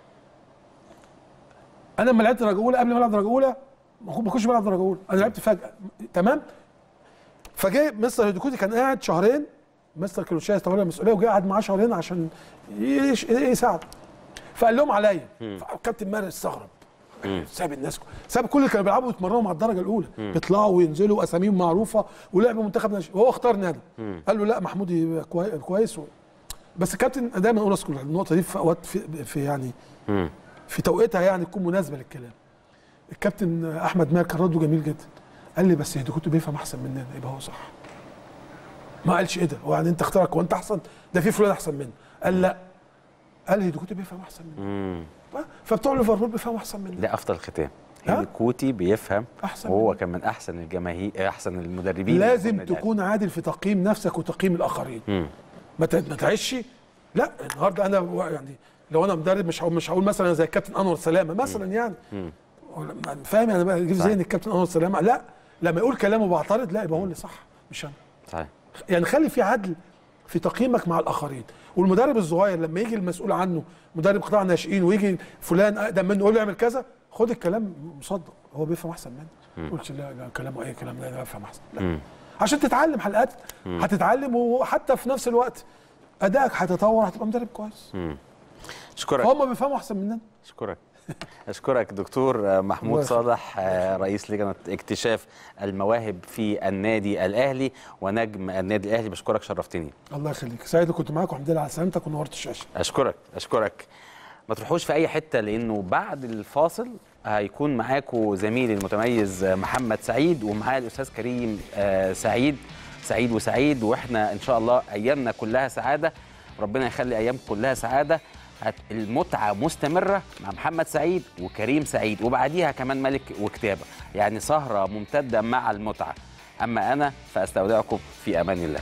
Speaker 4: انا لما لعبت درجه اولى، قبل ما العب درجه اولى ما كنتش بلعب درجه اولى، انا لعبت فجاه تمام. فجاء مستر هيدوكوتي كان قاعد شهرين، مستر كيلوشاس تولى المسؤوليه وجاء قعد معاه شهرين عشان يساعد. فقال لهم عليا، فالكابتن ماهر استغرب، ساب الناس، ساب كل اللي كانوا بيلعبوا يتمرنوا مع الدرجه الاولى، بيطلعوا وينزلوا اساميهم معروفه ولعبوا منتخب ناشئ، وهو اختارني انا. قال له لا محمود يبقى كويس. بس الكابتن دايما اقول اذكر النقطه دي في اوقات في, في يعني في توقيتها يعني تكون مناسبه للكلام. الكابتن احمد ماهر كان رده جميل جدا، قال لي بس هيدوكوتي بيفهم احسن مننا، يبقى هو صح. ما قالش ايه ده، هو يعني انت اختارك وانت احسن، ده في فلان احسن منه. قال لا، قال هيدوكوتي بيفهم احسن مننا. فبتوع ليفربول بيفهموا احسن مننا.
Speaker 1: ده افضل ختام، هيدوكوتي بيفهم احسن، وهو كان من احسن الجماهير، احسن المدربين.
Speaker 4: لازم تكون عادل في تقييم نفسك وتقييم الاخرين. مم. ما تعيش. لا النهارده انا يعني لو انا مدرب مش هقول مش هقول مثلا زي الكابتن انور سلامه مثلا. مم. يعني مم. فاهم يعني بقى يجي زي الكابتن انور سلامه، لا لما يقول كلامه بعترض، لا يبقى هو اللي صح مش انا. صحيح. يعني خلي في عدل في تقييمك مع الاخرين. والمدرب الصغير لما يجي المسؤول عنه مدرب قطاع ناشئين ويجي فلان اقدم منه يقول له اعمل كذا، خد الكلام مصدق، هو بيفهم احسن منك. ما تقولش لا لا كلامه اي كلام، لا انا بفهم احسن. لا. مم. عشان تتعلم حلقات، مم. هتتعلم، وحتى في نفس الوقت ادائك هتتطور، هتبقى مدرب كويس.
Speaker 1: مم. اشكرك.
Speaker 4: هم بيفهموا احسن مننا.
Speaker 1: اشكرك. اشكرك دكتور محمود صالح، رئيس لجنه اكتشاف المواهب في النادي الاهلي ونجم النادي الاهلي. بشكرك، شرفتني. الله يخليك، سعيد كنت معاك، والحمد لله على سلامتك ونورت الشاشه. اشكرك اشكرك. ما تروحوش في اي حته، لانه بعد الفاصل هيكون معاكم زميلي المتميز محمد سعيد، ومعاه الاستاذ كريم سعيد سعيد وسعيد، واحنا ان شاء الله ايامنا كلها سعاده، ربنا يخلي ايامكم كلها سعاده. المتعة مستمرة مع محمد سعيد وكريم سعيد، وبعديها كمان ملك وكتابة، يعني سهرة ممتدة مع المتعة. أما أنا فأستودعكم في أمان الله.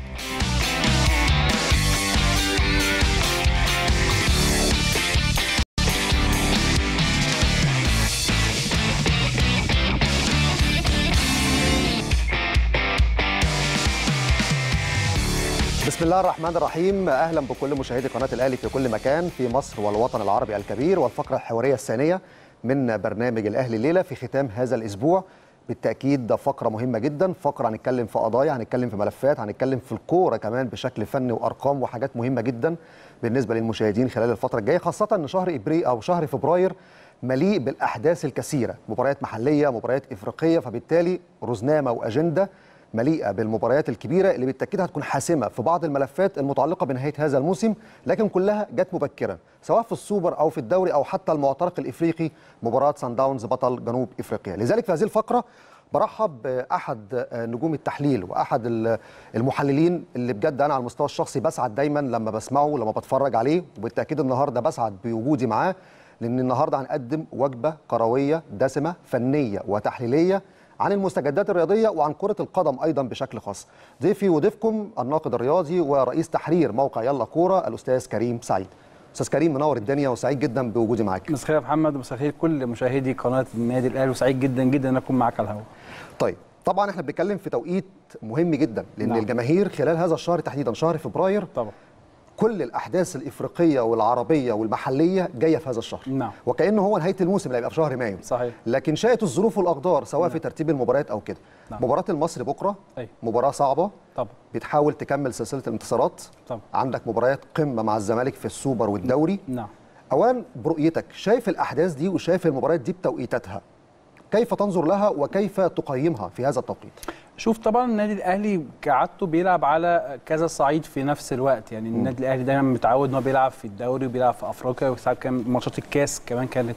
Speaker 5: بسم الله الرحمن الرحيم. اهلا بكل مشاهدي قناه الاهلي في كل مكان في مصر والوطن العربي الكبير، والفقره الحواريه الثانيه من برنامج الاهلي الليله في ختام هذا الاسبوع. بالتاكيد ده فقره مهمه جدا، فقره هنتكلم في قضايا، هنتكلم في ملفات، هنتكلم في الكوره كمان بشكل فني وارقام وحاجات مهمه جدا بالنسبه للمشاهدين خلال الفتره الجايه، خاصه ان شهر ابريل او شهر فبراير مليء بالاحداث الكثيره، مباريات محليه، مباريات افريقيه، فبالتالي رزنامه واجنده مليئه بالمباريات الكبيره اللي بالتاكيد هتكون حاسمه في بعض الملفات المتعلقه بنهايه هذا الموسم، لكن كلها جت مبكرا سواء في السوبر او في الدوري او حتى المعترك الافريقي، مباراه سان داونز بطل جنوب افريقيا. لذلك في هذه الفقره برحب باحد نجوم التحليل واحد المحللين اللي بجد انا على المستوى الشخصي بسعد دايما لما بسمعه ولما بتفرج عليه، وبالتاكيد النهارده بسعد بوجودي معاه، لان النهارده هنقدم وجبه كرويه دسمه فنيه وتحليليه عن المستجدات الرياضيه وعن كره القدم ايضا بشكل خاص. ضيفي وضيفكم الناقد الرياضي ورئيس تحرير موقع يلا كوره الاستاذ كريم سعيد. استاذ كريم منور الدنيا وسعيد جدا بوجودي معاك.
Speaker 6: مساء الخير يا محمد، ومساء الخير كل مشاهدي قناه النادي الاهلي، وسعيد جدا جدا ان اكون معاك على الهواء.
Speaker 5: طيب طبعا احنا بنتكلم في توقيت مهم جدا، لان نعم. الجماهير خلال هذا الشهر تحديدا شهر فبراير طبعا كل الاحداث الافريقيه والعربيه والمحليه جايه في هذا الشهر. نعم. وكانه هو نهايه الموسم اللي هيبقى في شهر مايو. صحيح. لكن شاءت الظروف والاقدار سواء نعم. في ترتيب المباريات او كده. نعم. مباراه المصري بكره أي. مباراه صعبه طبعا، بتحاول تكمل سلسله الانتصارات طبعا. عندك مباريات قمه مع الزمالك في السوبر والدوري. نعم. اولا برؤيتك شايف الاحداث دي وشايف المباريات دي بتوقيتاتها، كيف تنظر لها وكيف تقيمها في هذا التوقيت؟
Speaker 6: شوف طبعا النادي الاهلي كعادته بيلعب على كذا صعيد في نفس الوقت، يعني النادي الاهلي دايما متعود ان هو بيلعب في الدوري وبيلعب في افريقيا، وساعات كان ماتشات الكاس كمان كانت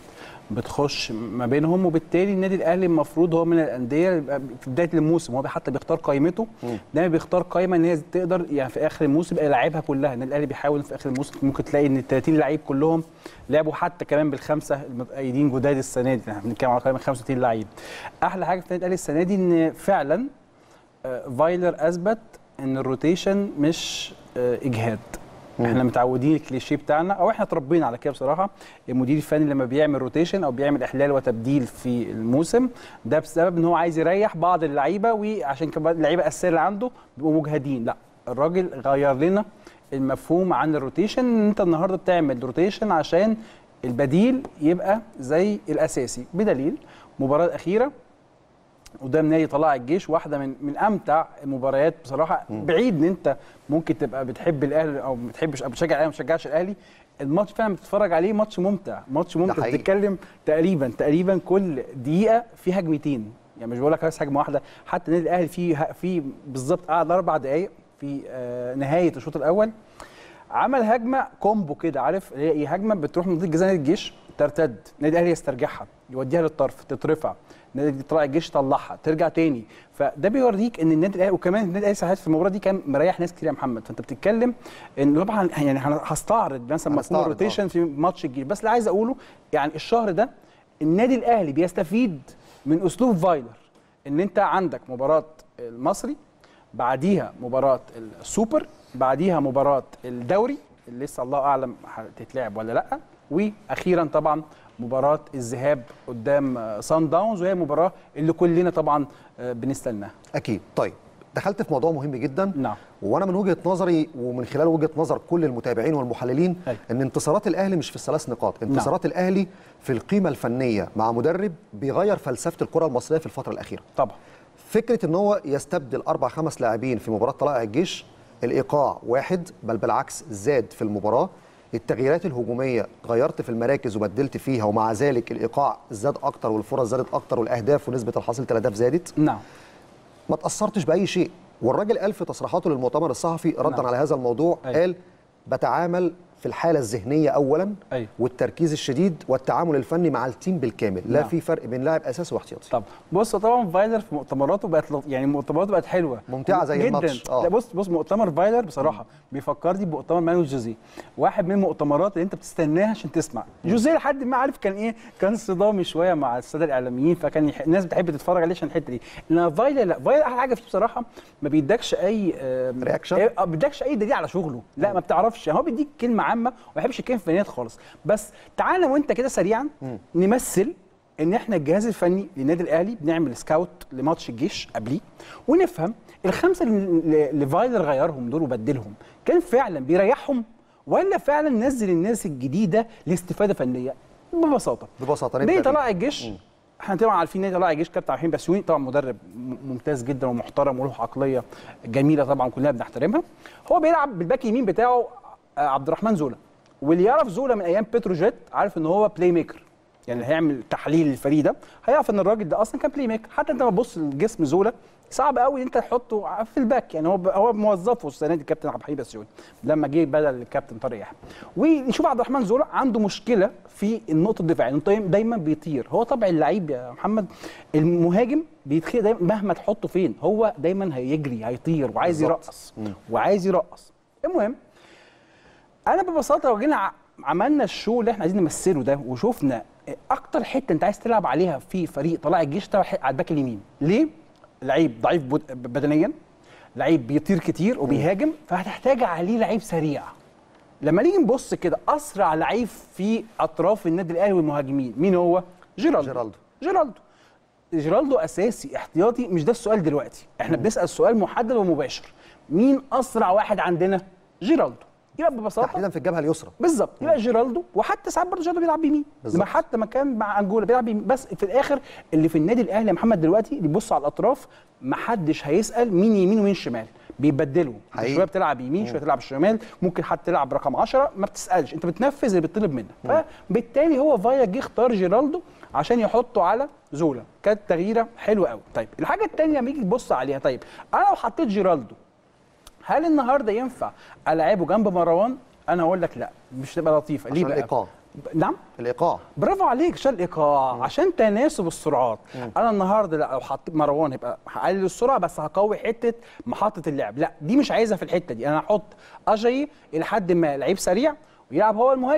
Speaker 6: بتخش ما بينهم، وبالتالي النادي الاهلي المفروض هو من الانديه في بدايه الموسم هو حتى بيختار قائمته، دايما بيختار قائمه ان هي تقدر يعني في اخر الموسم يبقى يلعبها كلها. النادي الاهلي بيحاول في اخر الموسم ممكن تلاقي ان ال ثلاثين لعيب كلهم لعبوا حتى كمان بالخمسه المتأيدين جداد السنه دي، احنا بنتكلم على قائمه خمسة وثلاثين لعيب. احلى حاجه في النادي الاهلي السنه دي ان فعلا فايلر اثبت ان الروتيشن مش اجهاد، احنا متعودين الكليشيه بتاعنا او احنا اتربينا على كده بصراحه، المدير الفني لما بيعمل روتيشن او بيعمل احلال وتبديل في الموسم ده بسبب ان هو عايز يريح بعض اللعيبه، وعشان كده اللعيبه الاساسيه اللي عنده بيبقوا مجهدين. لا، الراجل غير لنا المفهوم عن الروتيشن، ان انت النهارده بتعمل روتيشن عشان البديل يبقى زي الاساسي، بدليل المباراه الاخيره قدام نادي طلائع الجيش، واحده من من امتع المباريات بصراحه. بعيد ان انت ممكن تبقى بتحب الاهلي او ما بتحبش او بتشجع الاهلي ما بتشجعش الاهلي، الماتش فعلا بتتفرج عليه ماتش ممتع، ماتش ممتع. بتتكلم تقريبا تقريبا كل دقيقه في هجمتين، يعني مش بقول لك بس هجمه واحده، حتى النادي الاهلي في في بالظبط قعد اربع دقائق في آه نهايه الشوط الاول، عمل هجمه كومبو كده، عارف هي ايه؟ هجمه بتروح من منطقه جزاء نادي الجيش ترتد، النادي الاهلي يسترجعها يوديها للطرف تترفع، نادي طلائع الجيش يطلعها ترجع تاني. فده بيوريك ان النادي الاهلي، وكمان النادي الاهلي ساعات في المباراه دي كان مريح ناس كتير يا محمد. فانت بتتكلم ان طبعا يعني هستعرض مثلا مفهوم الروتيشن في ماتش الجيش، بس اللي عايز اقوله يعني الشهر ده النادي الاهلي بيستفيد من اسلوب فايلر، ان انت عندك مباراه المصري، بعديها مباراه السوبر، بعديها مباراه الدوري اللي لسه الله اعلم هتتلعب ولا لا، واخيرا طبعا مباراه الذهاب قدام سان داونز، وهي المباراه اللي كلنا طبعا بنستناها.
Speaker 5: اكيد. طيب دخلت في موضوع مهم جدا.
Speaker 6: نعم.
Speaker 5: وانا من وجهه نظري ومن خلال وجهه نظر كل المتابعين والمحللين
Speaker 6: هي.
Speaker 5: ان انتصارات الاهلي مش في الثلاث نقاط، انتصارات نعم. الاهلي في القيمه الفنيه مع مدرب بيغير فلسفه الكره المصريه في الفتره الاخيره.
Speaker 6: طبعا
Speaker 5: فكره ان هو يستبدل اربع خمس لاعبين في مباراه طلائع الجيش، الايقاع واحد بل بالعكس زاد في المباراه، التغييرات الهجوميه غيرت في المراكز وبدلت فيها، ومع ذلك الايقاع زاد اكتر والفرص زادت اكتر والاهداف ونسبه الحاصل الاهداف زادت.
Speaker 6: نعم.
Speaker 5: ما تاثرتش باي شيء، والراجل قال في تصريحاته للمؤتمر الصحفي ردا نعم. على هذا الموضوع أي. قال بتعامل في الحاله الذهنيه اولا
Speaker 6: أي.
Speaker 5: والتركيز الشديد والتعامل الفني مع التيم بالكامل، لا نعم. في فرق بين لاعب اساسي واحتياطي.
Speaker 6: طب بص، طبعا فايلر في مؤتمراته بقت يعني مؤتمراته بقت حلوه
Speaker 5: ممتعه زي الماتش.
Speaker 6: اه لا بص بص مؤتمر فايلر بصراحه بيفكرني بمؤتمر مانويل جوزيه، واحد من المؤتمرات اللي انت بتستناها عشان تسمع. جوزيه لحد ما عارف كان ايه، كان صدامي شويه مع الساده الاعلاميين، فكان يح... الناس بتحب تتفرج عليه عشان الحته دي. انما فايلر لا، فايلر احلى حاجه فيه بصراحه ما بيدكش اي
Speaker 5: رياكشن،
Speaker 6: ما بيدكش اي دليل على شغله، لا ما بتعرفش، هو بيديك كلمه عامه وما بيحبش الكلمه فنيات خالص. بس تعالى وانت كده سريعا م. نمثل ان احنا الجهاز الفني للنادي الاهلي بنعمل سكاوت لماتش الجيش قبليه، ونفهم الخمسه اللي فايلر غيرهم دول وبدلهم كان فعلا بيريحهم ولا فعلا نزل الناس الجديده لاستفاده فنيه. ببساطه
Speaker 5: ببساطه
Speaker 6: نادي طلائع الجيش م. احنا طبعا عارفين نادي طلائع الجيش كابتن عبد الحليم بسيوني طبعا مدرب ممتاز جدا ومحترم وله عقليه جميله طبعا كلنا بنحترمها. هو بيلعب بالباك يمين بتاعه عبد الرحمن زولا، واللي يعرف زولا من ايام بتروجيت عارف ان هو بلاي ميكر، يعني هيعمل تحليل للفريق ده هيعرف ان الراجل ده اصلا كان بلاي ميكر. حتى انت لما تبص لجسم زولا صعب قوي انت تحطه في الباك، يعني هو هو موظفه السنه دي الكابتن عبد الحليم بسيوني لما جه بدل الكابتن طارق يحيى. ونشوف عبد الرحمن زولا عنده مشكله في النقطه الدفاعيه، دايما بيطير. هو طبع اللعيب يا محمد المهاجم بيتخيل دايما مهما تحطه فين هو دايما هيجري هيطير وعايز يرقص وعايز يرقص. المهم انا ببساطه لو جينا عملنا الشو اللي احنا عايزين نمثله ده وشوفنا اكتر حته انت عايز تلعب عليها في فريق طلائع الجيش تلعب على الباك اليمين. ليه؟ لعيب ضعيف بدنيا، لعيب بيطير كتير وبيهاجم، فهتحتاج عليه لعيب سريع. لما نيجي نبص كده اسرع لعيب في اطراف النادي الاهلي والمهاجمين مين هو؟ جيرالدو.
Speaker 5: جيرالدو
Speaker 6: جيرالدو جيرالدو اساسي احتياطي، مش ده السؤال دلوقتي، احنا بنسال سؤال محدد ومباشر، مين اسرع واحد عندنا؟ جيرالدو. يبقى ببساطه
Speaker 5: تحديدا في الجبهه اليسرى
Speaker 6: بالظبط يبقى جيرالدو، وحتى ساعات برضه جيرالدو بيلعب بيمين، لما حتى ما كان مع انجولا بيلعب بيمين. بس في الاخر اللي في النادي الاهلي يا محمد دلوقتي اللي بيبص على الاطراف ما حدش هيسال مين يمين ومين شمال، بيبدلوا شويه بتلعب يمين شويه تلعب شمال، ممكن حتى تلعب رقم عشرة، ما بتسالش انت بتنفذ اللي بيطلب منك. فبالتالي هو فايا جه اختار جيرالدو عشان يحطه على زولا، كانت تغييره حلوه قوي. طيب الحاجه الثانيه لما يجي تبص عليها، طيب انا لو حطيت جيرالدو هل النهارده ينفع العبه جنب مروان؟ انا اقول لك لا، مش تبقى لطيفه. ليه بقى؟
Speaker 5: الايقاع.
Speaker 6: نعم
Speaker 5: الايقاع.
Speaker 6: برافو عليك، عشان الايقاع، مم. عشان تناسب السرعات. مم. انا النهارده لا، لو حطيت مروان يبقى هقلل السرعه بس هقوي حته محطه اللعب، لا دي مش عايزها في الحته دي. انا هحط اجاي الى حد ما لعيب سريع ويلعب هو المهاجم،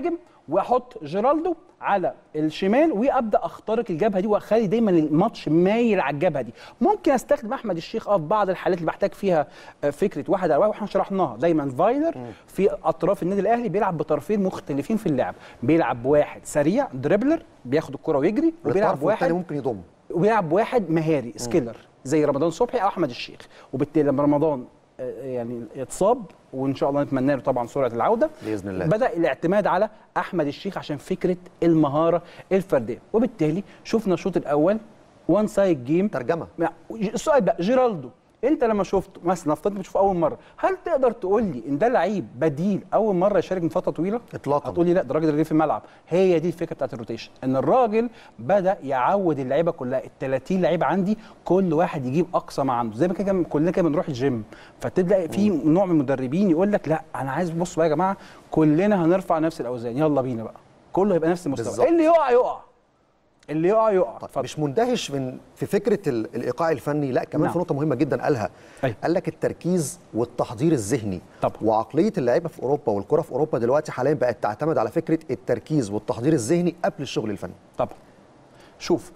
Speaker 6: واحط جيرالدو على الشمال وابدا اخترق الجبهه دي واخلي دايما الماتش مايل على الجبهه دي. ممكن استخدم احمد الشيخ اه في بعض الحالات اللي بحتاج فيها فكره واحد على واحد، واحنا شرحناها دايما. فايلر في اطراف النادي الاهلي بيلعب بطرفين مختلفين في اللعب، بيلعب بواحد سريع دريبلر بياخد الكره ويجري، وبيلعب بواحد
Speaker 5: ممكن يضم،
Speaker 6: وبيلعب بواحد مهاري سكيلر زي رمضان صبحي او احمد الشيخ. وبالتالي لما رمضان يعني يتصاب وان شاء الله نتمنى له طبعا سرعه العوده
Speaker 5: باذن الله،
Speaker 6: بدا الاعتماد على احمد الشيخ عشان فكره المهاره الفرديه. وبالتالي شفنا الشوط الاول وان سايد جيم.
Speaker 5: ترجمه
Speaker 6: السؤال بقى جيرالدو، انت لما شفته مثلا نفترض بتشوفه اول مره، هل تقدر تقول لي ان ده لعيب بديل اول مره يشارك من فتره طويله؟
Speaker 5: اطلاقا.
Speaker 6: هتقول لي لا، ده الراجل اللي في الملعب. هي دي الفكره بتاعت الروتيشن، ان الراجل بدا يعود اللعيبه كلها، ال ثلاثين لعيب عندي كل واحد يجيب اقصى ما عنده، زي ما كده كلنا كده بنروح الجيم، فتبدا في نوع من المدربين يقول لك لا انا عايز، بصوا بقى يا جماعه كلنا هنرفع نفس الاوزان، يلا بينا بقى كله يبقى نفس المستوى، اللي يقع يقع اللي يقع يقع.
Speaker 5: طيب مش مندهش من في فكره الايقاع الفني، لا كمان نعم. في نقطه مهمه جدا قالها، أي. قال لك التركيز والتحضير الذهني.
Speaker 6: طبعا.
Speaker 5: وعقليه اللعيبه في اوروبا والكره في اوروبا دلوقتي حاليا بقت تعتمد على فكره التركيز والتحضير الذهني قبل الشغل الفني.
Speaker 6: طبعا. شوف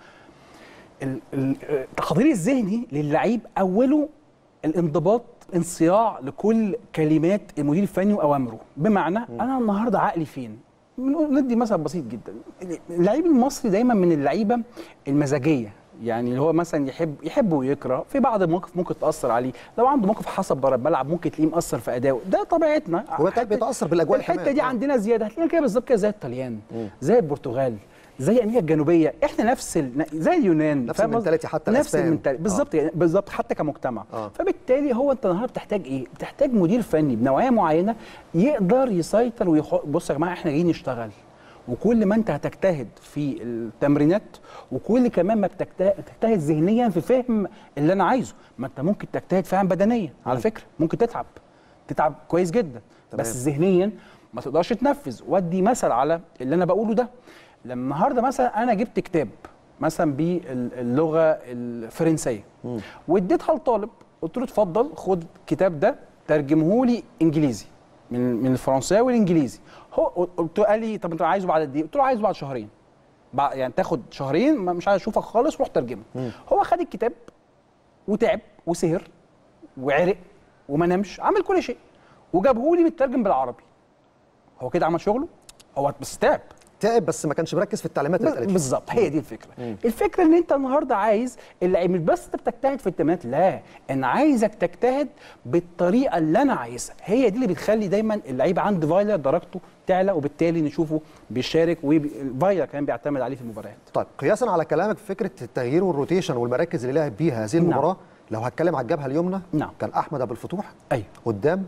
Speaker 6: التحضير الذهني للعيب اوله الانضباط، انصياع لكل كلمات المدير الفني واوامره. بمعنى م. انا النهارده عقلي فين؟ ندي مثل بسيط جدا، اللعيب المصري دايما من اللعيبه المزاجيه، يعني اللي هو مثلا يحب يحب ويكره، في بعض المواقف ممكن تاثر عليه، لو عنده موقف حصل بره الملعب ممكن تلاقيه مأثر في ادائه، ده طبيعتنا.
Speaker 5: هو بيتاثر بالاجواء
Speaker 6: الحته
Speaker 5: كمان.
Speaker 6: دي عندنا زياده، هتلاقينا كده بالظبط كده زي الطليان، زي البرتغال، زي امريكا الجنوبيه، احنا نفس ال... زي اليونان،
Speaker 5: نفس المنتاليتي حتى
Speaker 6: نفس المنتاليتي بالظبط آه. يعني بالظبط حتى كمجتمع آه. فبالتالي هو انت النهارده بتحتاج ايه؟ بتحتاج مدير فني بنوعيه معينه يقدر يسيطر ويخ... بصوا يا جماعه احنا جايين نشتغل، وكل ما انت هتجتهد في التمرينات وكل كمان ما بتجتهد ذهنيا في فهم اللي انا عايزه، ما انت ممكن تجتهد فعلا بدنيا على فكره، ممكن تتعب تتعب كويس جدا طبعا. بس ذهنيا ما تقدرش تنفذ. وادي مثل على اللي انا بقوله ده، لما النهارده مثلا انا جبت كتاب مثلا باللغه الفرنسيه واديتها لطالب، قلت له اتفضل خد الكتاب ده ترجمه لي انجليزي من من الفرنساوي والانجليزي. هو قلت له قال لي طب انت عايزه بعد قد ايه؟ قلت له عايزه بعد شهرين، يعني تاخد شهرين مش عايز اشوفك خالص، روح ترجمه. هو خد الكتاب وتعب وسهر وعرق وما نامش، عمل كل شيء وجابه لي مترجم بالعربي. هو كده عمل شغله؟ هو بس تعب
Speaker 5: تعب بس ما كانش مركز في التعليمات اللي اتقالت.
Speaker 6: بالظبط، هي دي الفكره. مم. الفكره ان انت النهارده عايز اللعيب مش بس انت بتجتهد في التمرينات، لا انا عايزك تجتهد بالطريقه اللي انا عايزها، هي دي اللي بتخلي دايما اللعيب عند فايلر درجته تعلى، وبالتالي نشوفه بيشارك وفايلر كمان بيعتمد عليه في المباريات.
Speaker 5: طيب قياسا على كلامك في فكره التغيير والروتيشن والمراكز اللي لعب بيها هذه المباراه، نعم. لو هتكلم على الجبهه اليمنى،
Speaker 6: نعم.
Speaker 5: كان احمد ابو الفتوح
Speaker 6: ايوه
Speaker 5: قدام،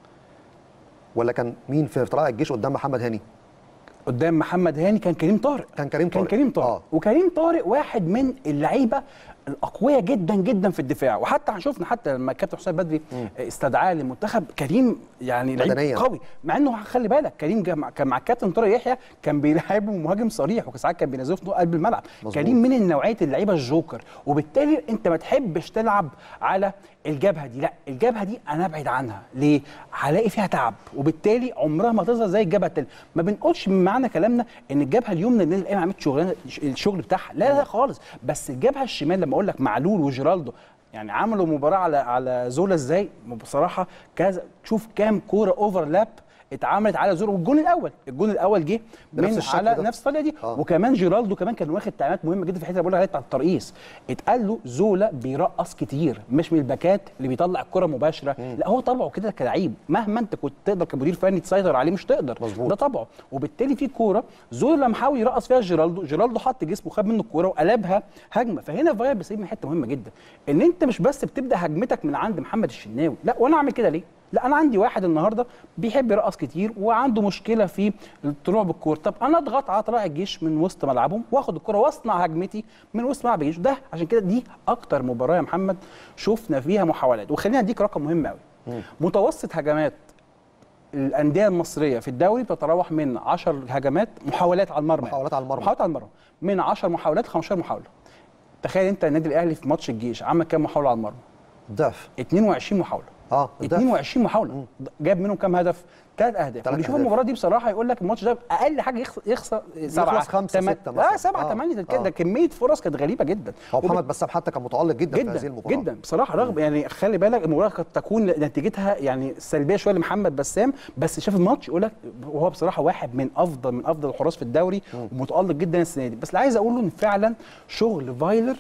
Speaker 5: ولا كان مين في طلائع الجيش قدام محمد هاني؟
Speaker 6: قدام محمد هاني كان كريم طارق.
Speaker 5: كان كريم طارق
Speaker 6: كان كريم طارق آه. وكريم طارق واحد من اللعيبه الاقوياء جدا جدا في الدفاع، وحتى شفنا حتى لما الكابتن حسام بدري استدعاه للمنتخب، كريم يعني لعيب قوي، مع انه خلي بالك كريم كان مع الكابتن طارق يحيى كان بيلعبه مهاجم صريح، وساعات كان بينزله في قلب الملعب. مظبوط. كريم من نوعيه اللعيبه الجوكر، وبالتالي انت ما تحبش تلعب على الجبهه دي، لا الجبهه دي انا ابعد عنها، ليه؟ هلاقي فيها تعب، وبالتالي عمرها ما تظهر زي الجبهه الثانيه. ما بنقولش من معنى كلامنا ان الجبهه اليمنى النادي الاهلي عملت شغلانه الشغل بتاعها، لا لا خالص، بس الجبهه الشمال لما اقول لك معلول وجيرالدو يعني عملوا مباراه على على زولا ازاي بصراحه، كذا تشوف كام كوره اوفرلاب اتعملت على زولا، والجون الاول الجون الاول جه من على ده. نفس الطريقه دي آه. وكمان جيرالدو كمان كان واخد تعليمات مهمه جدا في الحته اللي بقول لك عليها بتاعه الترقيص، اتقال له زولا بيرقص كتير، مش من الباكات اللي بيطلع الكره مباشره، مم. لا هو طبعه كده كلاعب، مهما انت كنت تقدر كمدير فني تسيطر عليه مش تقدر. مظبوط. ده طبعه، وبالتالي في كوره زولا لما حاول يرقص فيها جيرالدو، جيرالدو حط جسمه خد منه الكوره وقلبها هجمه. فهنا فاير بيسيب حته مهمه جدا، ان انت مش بس بتبدا هجمتك من عند محمد الشناوي، لا وانا اعمل كده ليه؟ لا انا عندي واحد النهارده بيحب يرقص كتير وعنده مشكله في الطلوع بالكوره، طب انا اضغط على طلائع الجيش من وسط ملعبهم واخد الكوره واصنع هجمتي من وسط ملعب الجيش. ده عشان كده دي اكتر مباراه يا محمد شفنا فيها محاولات. وخلينا اديك رقم مهم قوي، متوسط هجمات الانديه المصريه في الدوري بتتراوح من عشر هجمات محاولات على المرمى،
Speaker 5: محاولات على المرمى
Speaker 6: محاولات على المرمى من عشر محاولات ل خمستاشر محاوله. تخيل انت النادي الاهلي في ماتش الجيش عمل كام محاوله على المرمى؟
Speaker 5: ضعف
Speaker 6: اتنين وعشرين محاوله.
Speaker 5: اه
Speaker 6: اتنين وعشرين محاوله جاب منهم كام هدف؟ ثلاث اهداف. اللي يشوف المباراه دي بصراحه يقول لك الماتش ده اقل حاجه يخسر يخسر سبعه
Speaker 5: خمسه سته
Speaker 6: لا سبعه ثمانيه ده آه. كميه فرص كانت غريبه جدا.
Speaker 5: هو محمد بسام حتى كان متالق جدا,
Speaker 6: جدا
Speaker 5: في هذه المباراه
Speaker 6: جدا بصراحه، رغم يعني خلي بالك المباراه قد تكون نتيجتها يعني سلبيه شويه لمحمد بسام، بس شاف الماتش يقول لك وهو بصراحه واحد من افضل من افضل الحراس في الدوري ومتالق جدا السنه دي. بس اللي عايز اقوله ان فعلا شغل فايلر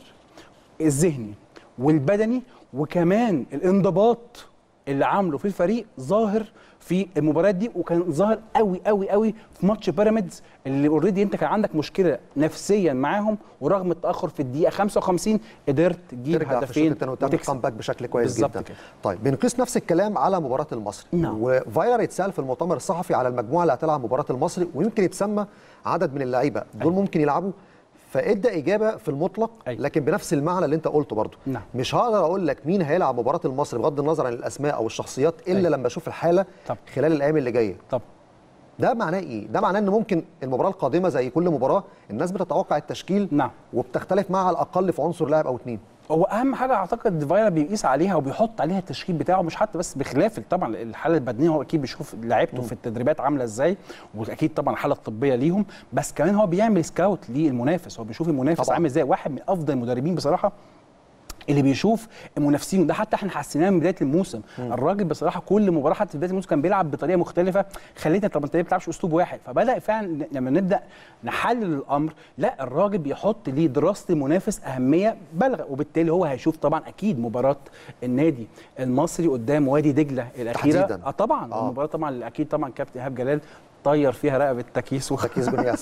Speaker 6: الذهني والبدني وكمان الانضباط اللي عامله في الفريق ظاهر في المباريات دي، وكان ظاهر قوي قوي قوي في ماتش بيراميدز اللي اوريدي انت كان عندك مشكله نفسيا معاهم، ورغم التاخر في الدقيقه خمسة وخمسين قدرت تجيب هدفين
Speaker 5: وتعمل كامباك بشكل كويس جدا
Speaker 6: كده.
Speaker 5: طيب بنقيس نفس الكلام على مباراه المصري.
Speaker 6: نعم.
Speaker 5: وفايلر اتسال في المؤتمر الصحفي على المجموعه اللي هتلعب مباراه المصري، ويمكن يتسمى عدد من اللعيبه دول أيوة. ممكن يلعبوا، فادى اجابه في المطلق أيوة. لكن بنفس المعنى اللي انت قلته برضه. نعم. مش هقدر اقول لك مين هيلعب مباراه المصري بغض النظر عن الاسماء او الشخصيات الا أيوة. لما اشوف الحاله طب. خلال الايام اللي جايه.
Speaker 6: طب
Speaker 5: ده معناه ايه؟ ده معناه ان ممكن المباراه القادمه زي كل مباراه الناس بتتوقع التشكيل
Speaker 6: نعم.
Speaker 5: وبتختلف معها على الاقل في عنصر لاعب او اثنين.
Speaker 6: هو اهم حاجه اعتقد فايلر بيقيس عليها وبيحط عليها التشكيل بتاعه، مش حتى بس بخلاف طبعا الحاله البدنيه، هو اكيد بيشوف لعيبته في التدريبات عامله ازاي، واكيد طبعا الحاله الطبيه ليهم، بس كمان هو بيعمل سكاوت للمنافس، هو بيشوف المنافس طبعا. عامل ازاي. واحد من افضل المدربين بصراحه اللي بيشوف المنافسين، وده حتى احنا حسيناه من بدايه الموسم. مم. الراجل بصراحه كل مباراه حتى في بدايه الموسم كان بيلعب بطريقه مختلفه، خليتنا طب انت ليه ما بتلعبش اسلوب واحد؟ فبدا فعلا لما نبدا نحلل الامر، لا الراجل بيحط ليه دراسه المنافس اهميه بالغه، وبالتالي هو هيشوف طبعا اكيد مباراه النادي المصري قدام وادي دجله الاخيره
Speaker 5: تحديداً.
Speaker 6: اه طبعا آه. المباراه طبعا اكيد طبعا كابتن ايهاب جلال طير فيها رقبه تكيس و...
Speaker 5: تكيس بنياس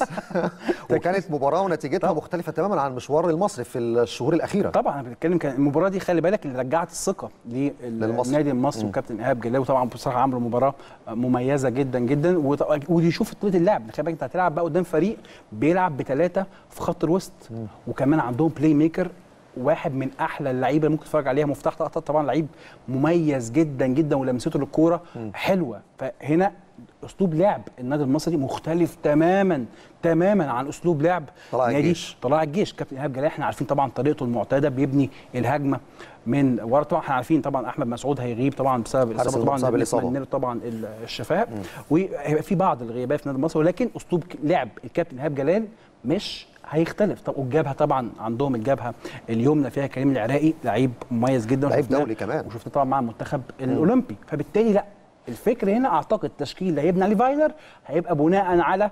Speaker 5: وكانت مباراه ونتيجتها طبعا. مختلفه تماما عن المشوار المصري في الشهور الاخيره.
Speaker 6: طبعا انا بتكلم كان المباراه دي خلي بالك اللي رجعت الثقه للنادي المصري وكابتن ايهاب جلال، وطبعا بصراحه عملوا مباراه مميزه جدا جدا، ويشوف طريقه اللعب. خلي بالك انت هتلعب بقى قدام فريق بيلعب بثلاثه في خط الوسط، وكمان عندهم بلاي ميكر واحد من احلى اللعيبه اللي ممكن تتفرج عليها، مفتاح لقطات طبعا لعيب مميز جدا جدا ولمسته للكوره حلوه. فهنا اسلوب لعب النادي المصري مختلف تماما تماما عن اسلوب لعب
Speaker 5: طلائع
Speaker 6: نادي
Speaker 5: الجيش.
Speaker 6: طلائع الجيش. كابتن ايهاب جلال احنا عارفين طبعا طريقته المعتاده، بيبني الهجمه من ورا. طبعا احنا عارفين طبعا احمد مسعود هيغيب طبعا بسبب الاصابه، طبعا بنتمنى له طبعا الشفاء، وهيبقى في بعض الغيابات في النادي المصري، ولكن اسلوب لعب الكابتن ايهاب جلال مش هيختلف. طب والجبهه طبعا عندهم الجبهه اليمنى فيها كريم العراقي لعيب مميز جدا،
Speaker 5: لعيب دولي كمان،
Speaker 6: وشفناه طبعا مع المنتخب الاولمبي. فبالتالي لا الفكر هنا اعتقد التشكيل اللي هيبني عليه فايلر هيبقى بناء على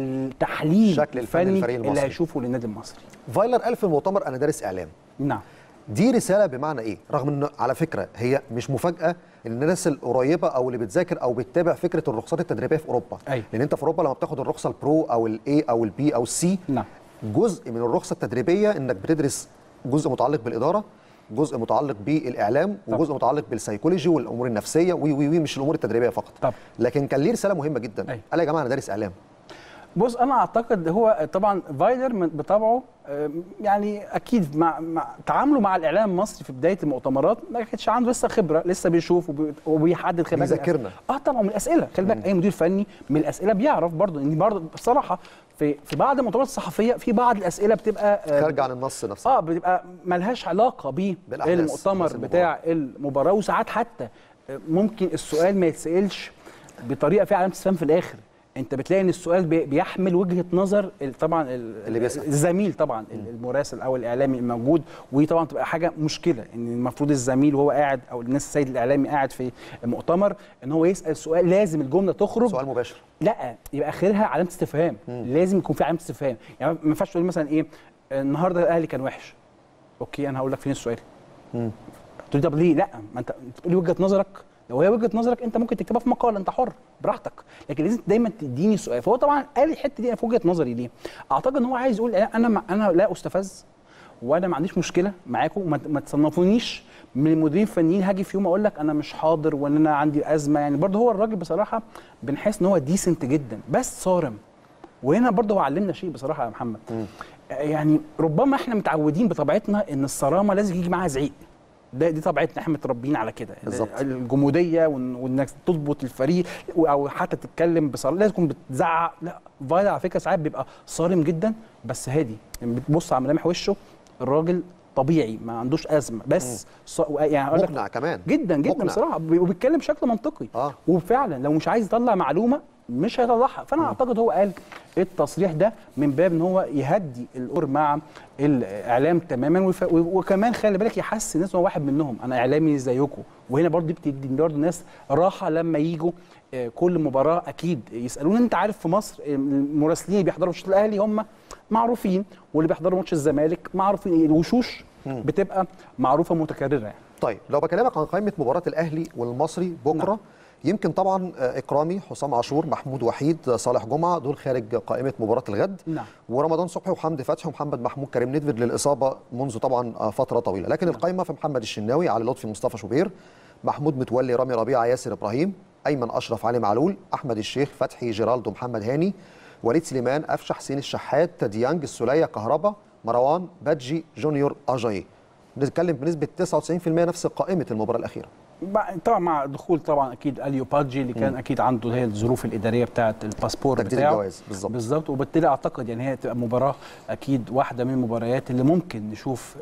Speaker 6: التحليل
Speaker 5: شكل
Speaker 6: الفني اللي هيشوفه للنادي المصري.
Speaker 5: فايلر قال في المؤتمر انا دارس اعلام.
Speaker 6: نعم.
Speaker 5: دي رساله بمعنى ايه؟ رغم ان على فكره هي مش مفاجاه ان الناس القريبه او اللي بتذاكر او بتتابع فكره الرخصات التدريبيه في اوروبا.
Speaker 6: أي.
Speaker 5: لان انت في اوروبا لما بتاخد الرخصه البرو او الاي او البي او السي،
Speaker 6: نعم،
Speaker 5: جزء من الرخصه التدريبيه انك بتدرس جزء متعلق بالاداره، جزء متعلق بالاعلام، وجزء طب. متعلق بالسيكولوجي والامور النفسيه وي وي وي مش الامور التدريبيه فقط.
Speaker 6: طب.
Speaker 5: لكن كان ليه رساله مهمه جدا.
Speaker 6: أي.
Speaker 5: قال يا جماعه انا دارس اعلام.
Speaker 6: بص انا اعتقد هو طبعا فايلر بطبعه يعني اكيد مع, مع تعامله مع الاعلام المصري في بدايه المؤتمرات ما كانش عنده لسه خبره، لسه بيشوف وبيحدد خبرات.
Speaker 5: بيذاكرنا
Speaker 6: اه طبعا من الاسئله، خلي بالك اي مدير فني من الاسئله بيعرف برضه ان برضه بصراحه في في بعض المؤتمرات الصحفيه في بعض الاسئله بتبقى
Speaker 5: خارجه عن النص نفسه،
Speaker 6: اه بتبقى ملهاش علاقه بالمؤتمر بتاع المباراه، وساعات حتى ممكن السؤال ما يتسالش بطريقه فيها علامه استفهام في الاخر. انت بتلاقي ان السؤال بيحمل وجهه نظر طبعا
Speaker 5: اللي بيسأل
Speaker 6: الزميل طبعا المراسل او الاعلامي الموجود، ودي طبعا تبقى حاجه مشكله ان المفروض الزميل وهو قاعد او الناس السيد الاعلامي قاعد في المؤتمر ان هو يسال سؤال لازم الجمله تخرج
Speaker 5: سؤال مباشر،
Speaker 6: لا يبقى اخرها علامه استفهام. لازم يكون في علامه استفهام، يعني ما ينفعش تقول مثلا ايه النهارده الاهلي كان وحش، اوكي انا هقول لك فين السؤال، تقول لي طب ليه؟ لا ما انت تقول لي وجهه نظرك، لو هي وجهه نظرك انت ممكن تكتبها في مقال، انت حر براحتك، لكن لازم دايما تديني سؤال. فهو طبعا قال الحته دي في وجهه نظري ليه؟ اعتقد ان هو عايز يقول انا انا لا استفز وانا ما عنديش مشكله معاكم، ما تصنفونيش من المديرين الفنيين هاجي في يوم اقول لك انا مش حاضر وان انا عندي ازمه. يعني برضه هو الراجل بصراحه بنحس ان هو ديسنت جدا بس صارم. وهنا برضه هو علمنا شيء بصراحه يا محمد، م. يعني ربما احنا متعودين بطبيعتنا ان الصرامه لازم يجي معاها زعيق، ده دي طبيعتنا، احنا متربيين على كده، الجموديه وانك تضبط الفريق او حتى تتكلم بصراحه لازم تكون بتزعق. لا فايلر على فكره ساعات بيبقى صارم جدا بس هادي، يعني بتبص على ملامح وشه الراجل طبيعي ما عندوش ازمه بس ص... يعني أقول لك
Speaker 5: مقنع كمان
Speaker 6: جدا جدا
Speaker 5: مقنع.
Speaker 6: بصراحه وبيتكلم بشكل منطقي
Speaker 5: آه.
Speaker 6: وفعلا لو مش عايز يطلع معلومه مش هيطلعها. فانا م. اعتقد هو قال التصريح ده من باب ان هو يهدي الامور مع الاعلام تماما وف... وكمان خلي بالك يحسن الناس ان هو واحد منهم، انا اعلامي زيكم. وهنا برضه بتدي برضه الناس راحه لما يجوا كل مباراه اكيد يسالون. انت عارف في مصر المراسلين اللي بيحضروا ماتش الاهلي هم معروفين واللي بيحضروا ماتش الزمالك معروفين، الوشوش بتبقى معروفه متكرره يعني.
Speaker 5: طيب لو بكلمك عن قائمه مباراه الاهلي والمصري بكره نعم. يمكن طبعا اكرامي، حسام عاشور، محمود وحيد، صالح جمعه دول خارج قائمه مباراه الغد نعم. ورمضان صبحي وحمدي فتحي ومحمد محمود كريم نيدفيد للاصابه منذ طبعا فتره طويله، لكن نعم. القائمه في محمد الشناوي، علي لطفي، مصطفى شوبير، محمود متولي، رامي ربيعه، ياسر ابراهيم، ايمن اشرف، علي معلول، احمد الشيخ، فتحي، جيرالدو، محمد هاني، وليد سليمان، قفشه، حسين الشحات، ديانج، السوليه، كهربا، مروان، بادجي، جونيور، اجاي. نتكلم بنسبه تسعة وتسعين بالمئة نفس قائمه المباراه الاخيره.
Speaker 6: طبعا مع دخول طبعا اكيد اليو بادجي اللي كان م. اكيد عنده هي الظروف الاداريه بتاعه الباسبور
Speaker 5: تجديد
Speaker 6: بتاعه
Speaker 5: الجواز بالظبط
Speaker 6: بالظبط وبالتالي اعتقد يعني هي تبقى مباراه اكيد واحده من المباريات اللي ممكن نشوف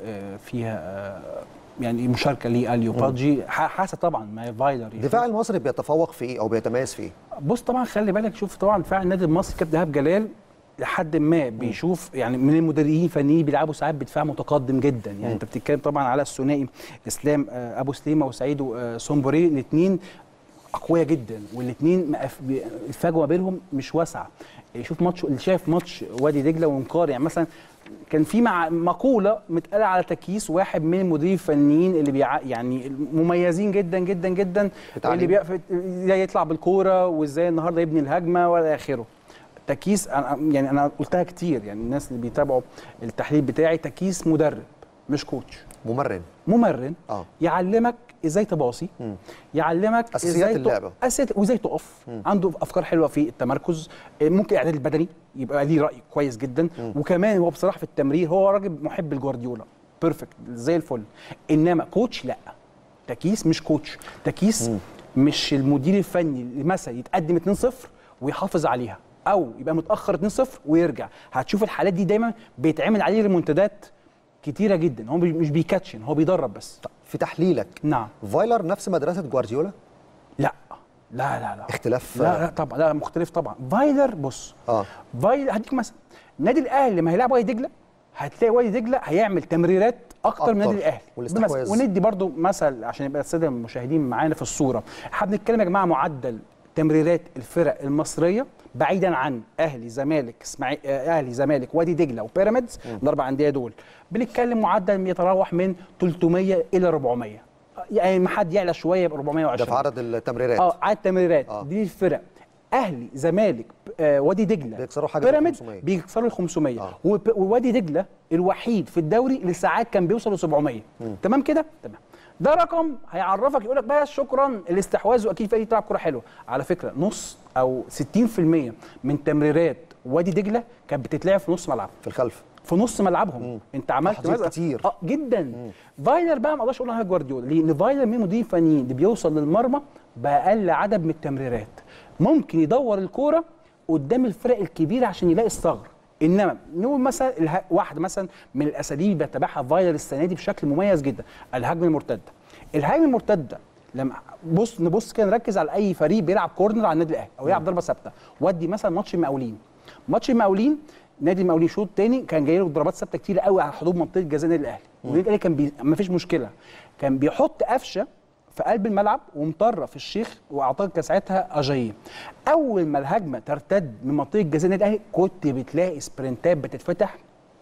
Speaker 6: فيها يعني مشاركه لاليو بادجي حاسه طبعا ما فايلر.
Speaker 5: الدفاع المصري بيتفوق في ايه او بيتميز في ايه؟
Speaker 6: بص طبعا خلي بالك شوف طبعا دفاع النادي المصري كابتن ايهاب جلال لحد ما بيشوف يعني من المدربين الفنيين بيلعبوا ساعات بدفاع متقدم جدا يعني. م. انت بتتكلم طبعا على الثنائي اسلام ابو سليمه وسعيد سومبوري، الاثنين اقوياء جدا والاثنين الفجوه ما بينهم مش واسعه. شوف ماتش اللي شايف ماتش وادي دجله وانقار يعني مثلا كان في مع مقوله متقاله على تكييس واحد من المديرين الفنيين اللي بيع يعني مميزين جدا جدا جدا اللي بي... ازاي يطلع بالكوره وازاي النهارده يبني الهجمه والى اخره. تكييس أنا يعني انا قلتها كتير يعني الناس اللي بيتابعوا التحليل بتاعي، تكييس مدرب مش كوتش.
Speaker 5: ممرن
Speaker 6: ممرن
Speaker 5: اه
Speaker 6: يعلمك ازاي تباصي، مم. يعلمك
Speaker 5: اساسيات اللعبه
Speaker 6: اساسيات وازاي تقف. مم. عنده افكار حلوه في التمركز، ممكن اعداد البدني يبقى ليه راي كويس جدا. مم. وكمان هو بصراحه في التمرير هو راجل محب الجوارديولا بيرفكت زي الفل. انما كوتش لا، تكييس مش كوتش. تكييس مم. مش المدير الفني اللي مثلا يتقدم اتنين صفر ويحافظ عليها او يبقى متاخر اتنين صفر ويرجع. هتشوف الحالات دي دايما بيتعمل عليه ريمونتادات كتيره جدا. هو مش بيكاتشن، هو بيدرب بس.
Speaker 5: في تحليلك
Speaker 6: نعم
Speaker 5: فايلر نفس مدرسه جوارديولا؟
Speaker 6: لا لا لا لا
Speaker 5: اختلاف
Speaker 6: لا لا طبعا لا مختلف طبعا. فايلر بص
Speaker 5: اه
Speaker 6: فايلر هديك مثلا النادي الاهلي لما هيلعب وادي دجله هتلاقي وادي دجله هيعمل تمريرات اكتر, أكتر. من النادي الاهلي. وندي برضو مثل عشان يبقى الساده المشاهدين معانا في الصوره. احنا بنتكلم يا جماعه معدل تمريرات الفرق المصريه بعيدا عن اهلي زمالك اسماعيل اهلي زمالك وادي دجله وبيراميدز الاربع انديه دول، بنتكلم معدل يتراوح من تلتمية الى اربعمية يعني ما حد يعلى شويه يبقى اربعمية وعشرين.
Speaker 5: ده في عدد التمريرات
Speaker 6: اه عدد التمريرات آه. دي الفرق. اهلي زمالك آه وادي دجله
Speaker 5: بيكسروا حاجه
Speaker 6: بيراميدز بيكسروا ال خمسمية آه. ووادي دجله الوحيد في الدوري اللي ساعات كان بيوصل ل سبعمية. تمام كده تمام. ده رقم هيعرفك يقول لك بس شكرا الاستحواذ واكيد فريق تلعب كوره حلوه. على فكره نص او ستين بالمية من تمريرات وادي دجله كانت بتتلعب في نص ملعب
Speaker 5: في الخلف
Speaker 6: في نص ملعبهم. مم. انت عملت
Speaker 5: تحضير كتير
Speaker 6: اه جدا. مم. فايلر بقى ما اقدرش اقول على جوارديولا لان فايلر من المديرين الفنيين اللي بيوصل للمرمى باقل عدد من التمريرات. ممكن يدور الكوره قدام الفرق الكبيره عشان يلاقي الثغر. انما نقول مثلا اله... واحد مثلا من الاساليب اللي بيتبعها فايلر السنه دي بشكل مميز جدا الهجمه المرتده. الهجمه المرتده لما بص نبص كده نركز على اي فريق بيلعب كورنر على النادي الاهلي او يلعب ضربه ثابته. ودي مثلا ماتش المقاولين ماتش المقاولين نادي المقاولين شوط تاني كان جاي له ضربات ثابته كتير قوي على حدود منطقه جزاء النادي الاهلي. والنادي الاهلي كان بي... ما فيش مشكله كان بيحط قفشه في قلب الملعب ومطرف الشيخ واعتقد كان ساعتها اجاييه. اول ما الهجمه ترتد من منطقه جزاء النادي الاهلي كنت بتلاقي سبرنتات بتتفتح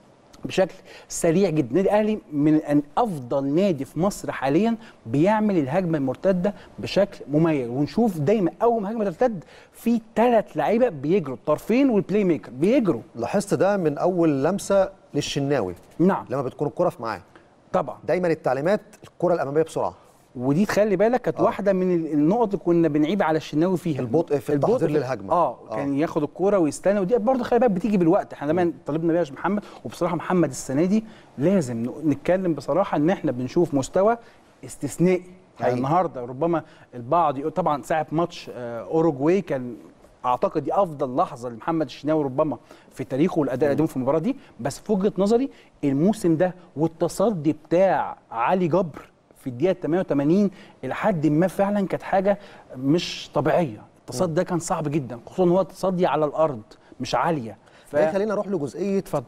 Speaker 6: بشكل سريع جدا. النادي الاهلي من أن افضل نادي في مصر حاليا بيعمل الهجمه المرتده بشكل مميز. ونشوف دايما اول ما هجمه ترتد في ثلاث لعيبه بيجروا الطرفين والبلاي ميكر بيجروا.
Speaker 5: لاحظت ده من اول لمسه للشناوي.
Speaker 6: نعم
Speaker 5: لما بتكون الكره في معاه
Speaker 6: طبعا
Speaker 5: دايما التعليمات الكره الاماميه بسرعه.
Speaker 6: ودي تخلي بالك كانت آه. واحده من النقط اللي كنا بنعيب على الشناوي فيها
Speaker 5: البطء في التحضير للهجمه.
Speaker 6: اه كان آه. ياخد الكوره ويستنى ودي برضه خلي بالك بتيجي بالوقت. احنا دايما طالبنا بيها يا محمد وبصراحه محمد السنه دي لازم نتكلم بصراحه ان احنا بنشوف مستوى استثنائي. يعني النهارده ربما البعض يقول طبعا ساعه ماتش اوروجواي كان اعتقد دي افضل لحظه لمحمد الشناوي ربما في تاريخه والاداء اللي قدمه في المباراه دي. بس في وجهه نظري الموسم ده والتصدي بتاع علي جبر في الدقيقه ثمانية وثمانين الى حد ما فعلا كانت حاجه مش طبيعيه. التصدي ده كان صعب جدا، خصوصا ان هو تصدي على الارض مش عاليه.
Speaker 5: ف... خلينا نروح لجزئيه اتفضل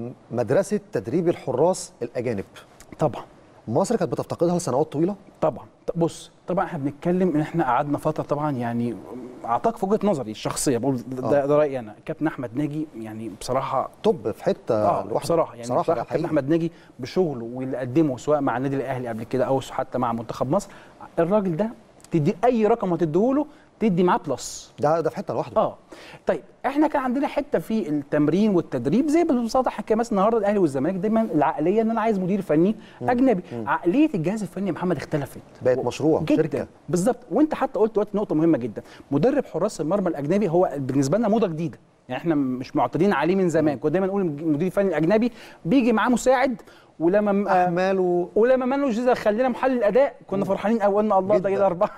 Speaker 5: مدرسه تدريب الحراس الاجانب.
Speaker 6: طبعا
Speaker 5: مصر كانت بتفتقدها لسنوات طويله.
Speaker 6: طبعا بص، طبعا احنا بنتكلم ان احنا قعدنا فتره، طبعا يعني اعتقد في وجهه نظري الشخصيه بقول ده, ده رايي انا، كابتن احمد ناجي يعني بصراحه
Speaker 5: طب في حته
Speaker 6: آه
Speaker 5: لوحده
Speaker 6: بصراحه يعني بصراحه, بصراحة كابتن احمد ناجي بشغله واللي قدمه سواء مع النادي الاهلي قبل كده او حتى مع منتخب مصر، الراجل ده تدي اي رقم هتديهوله تدي معاه بلس.
Speaker 5: ده ده في حته لوحده.
Speaker 6: اه طيب احنا كان عندنا حته في التمرين والتدريب زي ببساطه حكايه مثلا النهارده الاهلي والزمالك دايما العقليه ان انا عايز مدير فني اجنبي. مم. عقليه الجهاز الفني يا محمد اختلفت،
Speaker 5: بقت مشروع
Speaker 6: جدا
Speaker 5: شركه
Speaker 6: بالظبط. وانت حتى قلت دلوقتي نقطه مهمه جدا، مدرب حراس المرمى الاجنبي هو بالنسبه لنا موضه جديده، يعني احنا مش معتادين عليه من زمان. كنا دايما نقول المدير الفني الاجنبي بيجي معاه مساعد ولما
Speaker 5: احماله
Speaker 6: ولما مانو جيزا خلينا محلل اداء كنا فرحانين قوي قلنا الله ده كده اربعه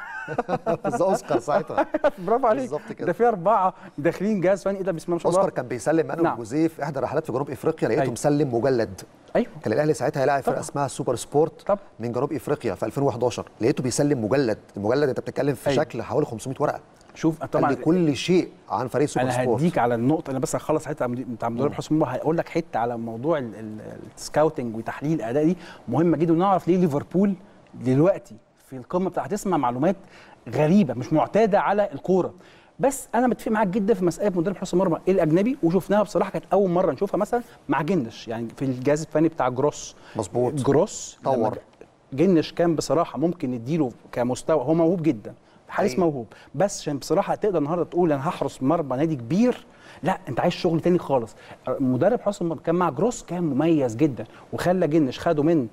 Speaker 5: في اوسكار ساعتها.
Speaker 6: برافو عليك، ده في اربعه داخلين جهاز فني، ايه ده بسم الله ما شاء الله.
Speaker 5: اوسكار كان بيسلم انا
Speaker 6: نعم.
Speaker 5: وجوزيه في احدى الرحلات في جنوب افريقيا، لقيته
Speaker 6: أيوه.
Speaker 5: مسلم مجلد.
Speaker 6: ايوه
Speaker 5: كان الاهلي ساعتها هيلاعب فرقه اسمها سوبر سبورت
Speaker 6: طب.
Speaker 5: من جنوب افريقيا في ألفين وحداشر، لقيته بيسلم مجلد. المجلد انت بتتكلم في
Speaker 6: أيوه.
Speaker 5: شكل حوالي خمسمائة ورقه.
Speaker 6: شوف طبعا
Speaker 5: كل شيء عن فريق سوبر
Speaker 6: انا
Speaker 5: سبورت.
Speaker 6: انا هديك على النقطه، انا بس هخلص حته بتاع مدرب حسام الله، هقول لك حته على موضوع السكاوتنج وتحليل الاداء دي مهمه جدا، ونعرف ليه ليفربول دلوقتي في القمه بتاعت تسمع معلومات غريبه مش معتاده على الكوره. بس انا متفق معاك جدا في مساله مدرب حراس المرمى الاجنبي، وشفناها بصراحه كانت اول مره نشوفها مثلا مع جنش، يعني في الجهاز الفني بتاع جروس.
Speaker 5: مظبوط،
Speaker 6: جروس
Speaker 5: طور
Speaker 6: جنش كان بصراحه ممكن نديله كمستوى، هو موهوب جدا حارس موهوب، بس عشان بصراحه تقدر النهارده تقول انا هحرس مرمى نادي كبير، لا انت عايز شغل تاني خالص. مدرب حراس المرمى كان مع جروس كان مميز جدا، وخلى جنش خده من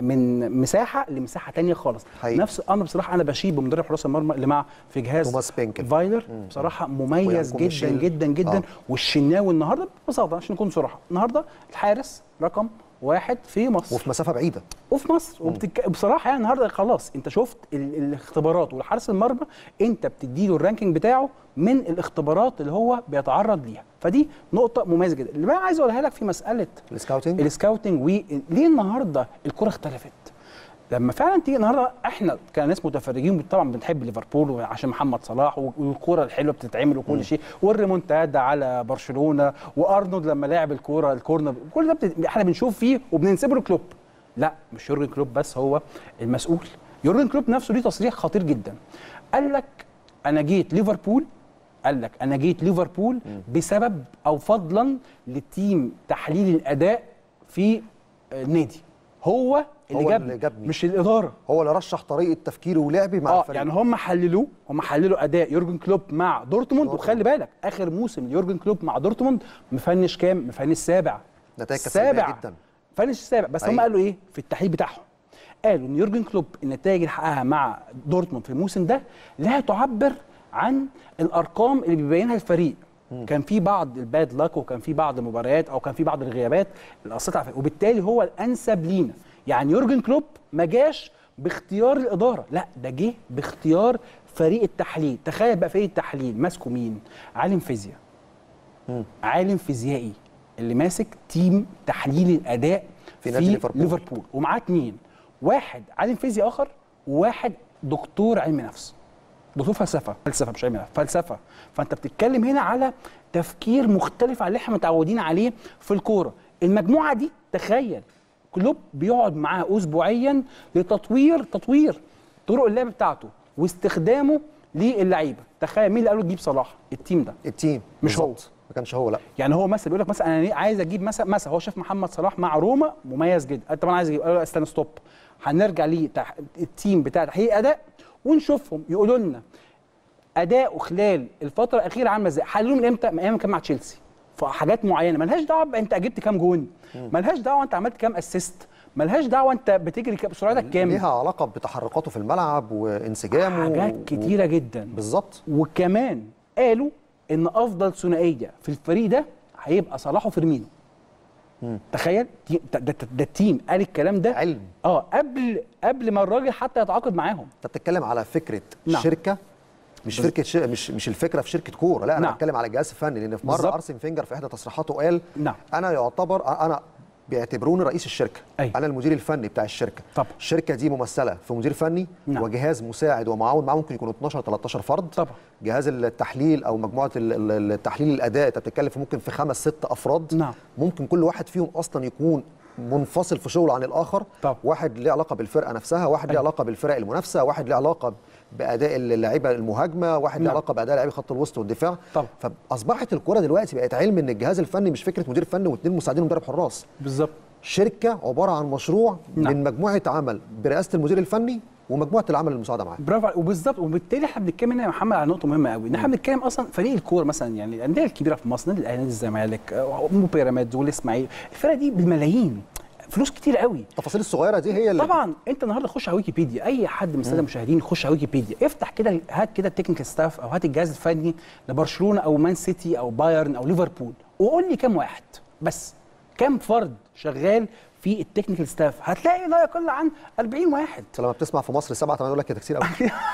Speaker 6: من مساحه لمساحه تانية خالص. حقيقي. نفس الامر بصراحه انا بشيد بمدرب حراس المرمى اللي مع في جهاز
Speaker 5: توماس بينكل
Speaker 6: فايلر، بصراحه مميز جدا
Speaker 5: ميشيل.
Speaker 6: جدا جدا
Speaker 5: آه.
Speaker 6: والشناوي النهارده ببساطه عشان نكون صراحه النهارده الحارس رقم واحد في مصر
Speaker 5: وفي مسافه بعيده
Speaker 6: وفي مصر وبتك... بصراحه يعني النهارده خلاص انت شفت ال... الاختبارات والحارس المرمى انت بتديله الرانكينج بتاعه من الاختبارات اللي هو بيتعرض ليها، فدي نقطه مميزه جدا. اللي بقى عايز اقولها لك في مساله
Speaker 5: السكاوتنج
Speaker 6: السكاوتنج وليه النهارده الكره اختلفت. لما فعلا تيجي النهارده احنا كناس متفرجين طبعا بنحب ليفربول عشان محمد صلاح والكوره الحلوه بتتعمل وكل م. شيء، والريمونتادا على برشلونه وارنولد لما لعب الكوره الكورنر، كل ده بت... احنا بنشوف فيه وبننسبه لكلوب. لا مش يورجن كلوب بس هو المسؤول، يورجن كلوب نفسه ليه تصريح خطير جدا، قال لك انا جيت ليفربول قال لك انا جيت ليفربول م. بسبب او فضلا لتيم تحليل الاداء في النادي، هو اللي,
Speaker 5: هو
Speaker 6: جاب
Speaker 5: اللي جابني
Speaker 6: مش الاداره،
Speaker 5: هو اللي رشح طريقه تفكيري ولعبي مع
Speaker 6: آه
Speaker 5: الفريق.
Speaker 6: يعني هم حللوه هم حللوا اداء يورجن كلوب مع دورتموند، وخلي بالك اخر موسم يورجن كلوب مع دورتموند مفنش كام؟ مفنش سابع،
Speaker 5: نتائج سابعه جدا،
Speaker 6: مفنش السابع. بس هم قالوا ايه في التحليل بتاعهم؟ قالوا ان يورجن كلوب النتائج اللي حققها مع دورتموند في الموسم ده لا تعبر عن الارقام اللي بيبينها الفريق. م. كان في بعض الباد لاك وكان في بعض المباريات او كان في بعض الغيابات اللي اثرت على الفريق، وبالتالي هو الانسب لينا. يعني يورجن كلوب ما جاش باختيار الاداره، لا ده جه باختيار فريق التحليل. تخيل بقى فريق التحليل ماسكه مين؟ عالم فيزياء، م. عالم فيزيائي اللي ماسك تيم تحليل الاداء
Speaker 5: في, في نادي ليفربول.
Speaker 6: ليفربول ومعاه اتنين، واحد عالم فيزياء اخر وواحد دكتور علم نفس، دكتور فلسفه فلسفه مش علم نفس، فلسفه. فانت بتتكلم هنا على تفكير مختلف عن اللي احنا متعودين عليه في الكوره. المجموعه دي تخيل كلوب بيقعد معاه اسبوعيا لتطوير تطوير طرق اللعب بتاعته واستخدامه للعيبه. تخيل مين اللي قالوا تجيب صلاح؟ التيم ده
Speaker 5: التيم
Speaker 6: مش هو،
Speaker 5: ما كانش هو. لا
Speaker 6: يعني هو مثلا بيقول لك مثلا انا عايز اجيب مثلا مثلا هو شاف محمد صلاح مع روما مميز جدا، طبعا عايز اجيب، قالوا لا استنى ستوب، هنرجع للتيم بتاع تحقيق اداء ونشوفهم يقولوا لنا اداؤه خلال الفتره الاخيره عامله ازاي. حللوه من امتى؟ من ايام كان مع تشيلسي، فحاجات معينه ملهاش دعوه انت جبت كام جون، ملهاش دعوه انت عملت كام اسيست، ملهاش دعوه انت بتجري بسرعتك كام،
Speaker 5: ليها علاقه بتحركاته في الملعب وانسجامه،
Speaker 6: حاجات و... كتيره جدا
Speaker 5: بالظبط.
Speaker 6: وكمان قالوا ان افضل ثنائيه في الفريق ده هيبقى صلاح وفيرمينو. مم. تخيل ده, ده, ده التيم قال الكلام ده
Speaker 5: علم
Speaker 6: اه قبل قبل ما الراجل حتى يتعاقد معاهم.
Speaker 5: انت بتتكلم على فكره
Speaker 6: نعم.
Speaker 5: شركه مش شركه ش... مش مش الفكره في شركه كوره، لا انا
Speaker 6: نعم.
Speaker 5: بتكلم على الجهاز الفني، لان في مره
Speaker 6: بالظبط.
Speaker 5: ارسن فينجر في احدى تصريحاته قال
Speaker 6: نعم.
Speaker 5: انا يعتبر انا بيعتبروني رئيس الشركه،
Speaker 6: أي.
Speaker 5: انا المدير الفني بتاع الشركه.
Speaker 6: طبعا.
Speaker 5: الشركه دي ممثله في مدير فني
Speaker 6: نعم.
Speaker 5: وجهاز مساعد ومعاون، معاه ممكن يكونوا اتناشر تلتاشر فرد.
Speaker 6: طبعا.
Speaker 5: جهاز التحليل او مجموعه ال- ال- التحليل الاداء انت بتتكلم في ممكن في خمس ست افراد.
Speaker 6: نعم.
Speaker 5: ممكن كل واحد فيهم اصلا يكون منفصل في شغله عن الاخر.
Speaker 6: طبعا.
Speaker 5: واحد له علاقه بالفرقه نفسها، واحد له
Speaker 6: أي.
Speaker 5: علاقه بالفرق المنافسه، واحد له علاقه باداء اللعيبه المهاجمه، واحد له
Speaker 6: نعم.
Speaker 5: علاقه باداء لاعبي خط الوسط والدفاع.
Speaker 6: طبعا.
Speaker 5: فاصبحت الكوره دلوقتي بقت علم ان الجهاز الفني مش فكره مدير فني واثنين مساعدين ومدرب حراس.
Speaker 6: بالظبط.
Speaker 5: شركه عباره عن مشروع
Speaker 6: نعم.
Speaker 5: من مجموعه عمل برئاسه المدير الفني ومجموعه العمل المساعده معاه.
Speaker 6: برافو عليك. وبالظبط، وبالتالي احنا بنتكلم هنا يا محمد على نقطه مهمه قوي، ان احنا بنتكلم اصلا فريق الكوره مثلا، يعني الانديه الكبيره في مصر، نادي الاهلي، نادي الزمالك، آه، بيراميدز والاسماعيلي، الفرق دي بالملايين، فلوس كتير قوي.
Speaker 5: التفاصيل الصغيره دي هي اللي
Speaker 6: طبعا انت النهارده خش على ويكيبيديا، اي حد من الساده المشاهدين يخش على ويكيبيديا، افتح كده، هات كده التكنيكال ستاف او هات الجهاز الفني لبرشلونه او مان سيتي او بايرن او ليفربول، وقول لي كام واحد بس، كام فرد شغال في التكنيكال ستاف، هتلاقي لا يقل عن أربعين واحد.
Speaker 5: انت لما بتسمع في مصر سبعه ثمانيه يقول لك كده كتير قوي.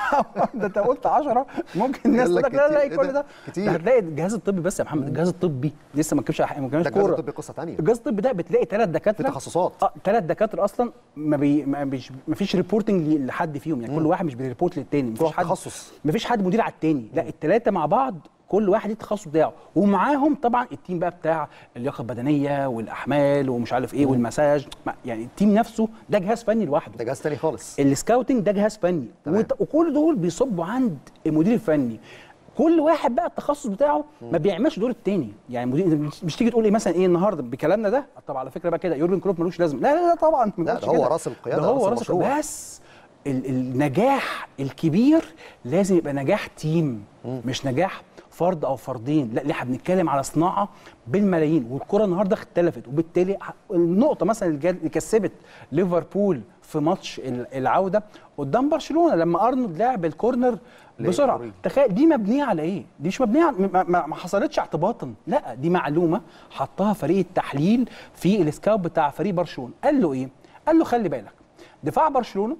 Speaker 6: ده انت قلت عشرة، ممكن الناس تقول لك لا لا كل ده
Speaker 5: كتير.
Speaker 6: ده هتلاقي الجهاز الطبي بس يا محمد، الجهاز الطبي لسه ما كانش ما كانش
Speaker 5: ده الجهاز
Speaker 6: كوره.
Speaker 5: الطبي قصه ثانيه.
Speaker 6: الجهاز الطبي ده بتلاقي ثلاث دكاتره
Speaker 5: في تخصصات.
Speaker 6: اه ثلاث دكاتره اصلا ما, بي... ما, بيش... ما فيش ريبورتنج لحد فيهم، يعني كل واحد مش بيريبورت للتاني،
Speaker 5: كل
Speaker 6: مفيش حد
Speaker 5: تخصص.
Speaker 6: مفيش حد مدير على التاني، لا الثلاثه مع بعض كل واحد التخصص بتاعه، ومعاهم طبعا التيم بقى بتاع اللياقه البدنيه والاحمال ومش عارف ايه والمساج، يعني التيم نفسه ده جهاز فني لوحده.
Speaker 5: ده جهاز تاني خالص.
Speaker 6: السكاوتنج ده جهاز فني، وت... وكل دول بيصبوا عند المدير الفني. كل واحد بقى التخصص بتاعه ما بيعملش دور التاني، يعني مدير مش, مش تيجي تقول ايه مثلا ايه النهارده بكلامنا ده، طب على فكره بقى كده يورجن كلوب ملوش لازمه، لا لا لا طبعا
Speaker 5: لا ده هو راس القياده،
Speaker 6: ده هو راس
Speaker 5: المشروع.
Speaker 6: بس ال... النجاح الكبير لازم يبقى نجاح تيم، مم. مش نجاح فرد او فردين، لا احنا بنتكلم على صناعه بالملايين، والكره النهارده اختلفت، وبالتالي النقطه مثلا اللي كسبت ليفربول في ماتش العوده قدام برشلونه لما ارنولد لعب الكورنر بسرعه، تخيل دي مبنيه على ايه؟ دي مش مبنيه ما, ما, ما حصلتش اعتباطا، لا دي معلومه حطها فريق التحليل في السكاوت بتاع فريق برشلونه، قال له ايه؟ قال له خلي بالك دفاع برشلونه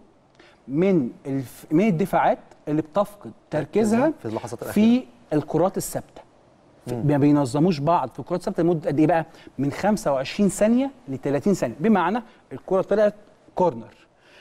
Speaker 6: من الف... من الدفاعات اللي بتفقد تركيزها
Speaker 5: في اللحظات الاخيره
Speaker 6: في الكرات الثابته، ما بينظموش بعض في الكرات الثابته لمده قد ايه بقى؟ من خمسة وعشرين ثانيه ل ثلاثين ثانيه، بمعنى الكره طلعت كورنر،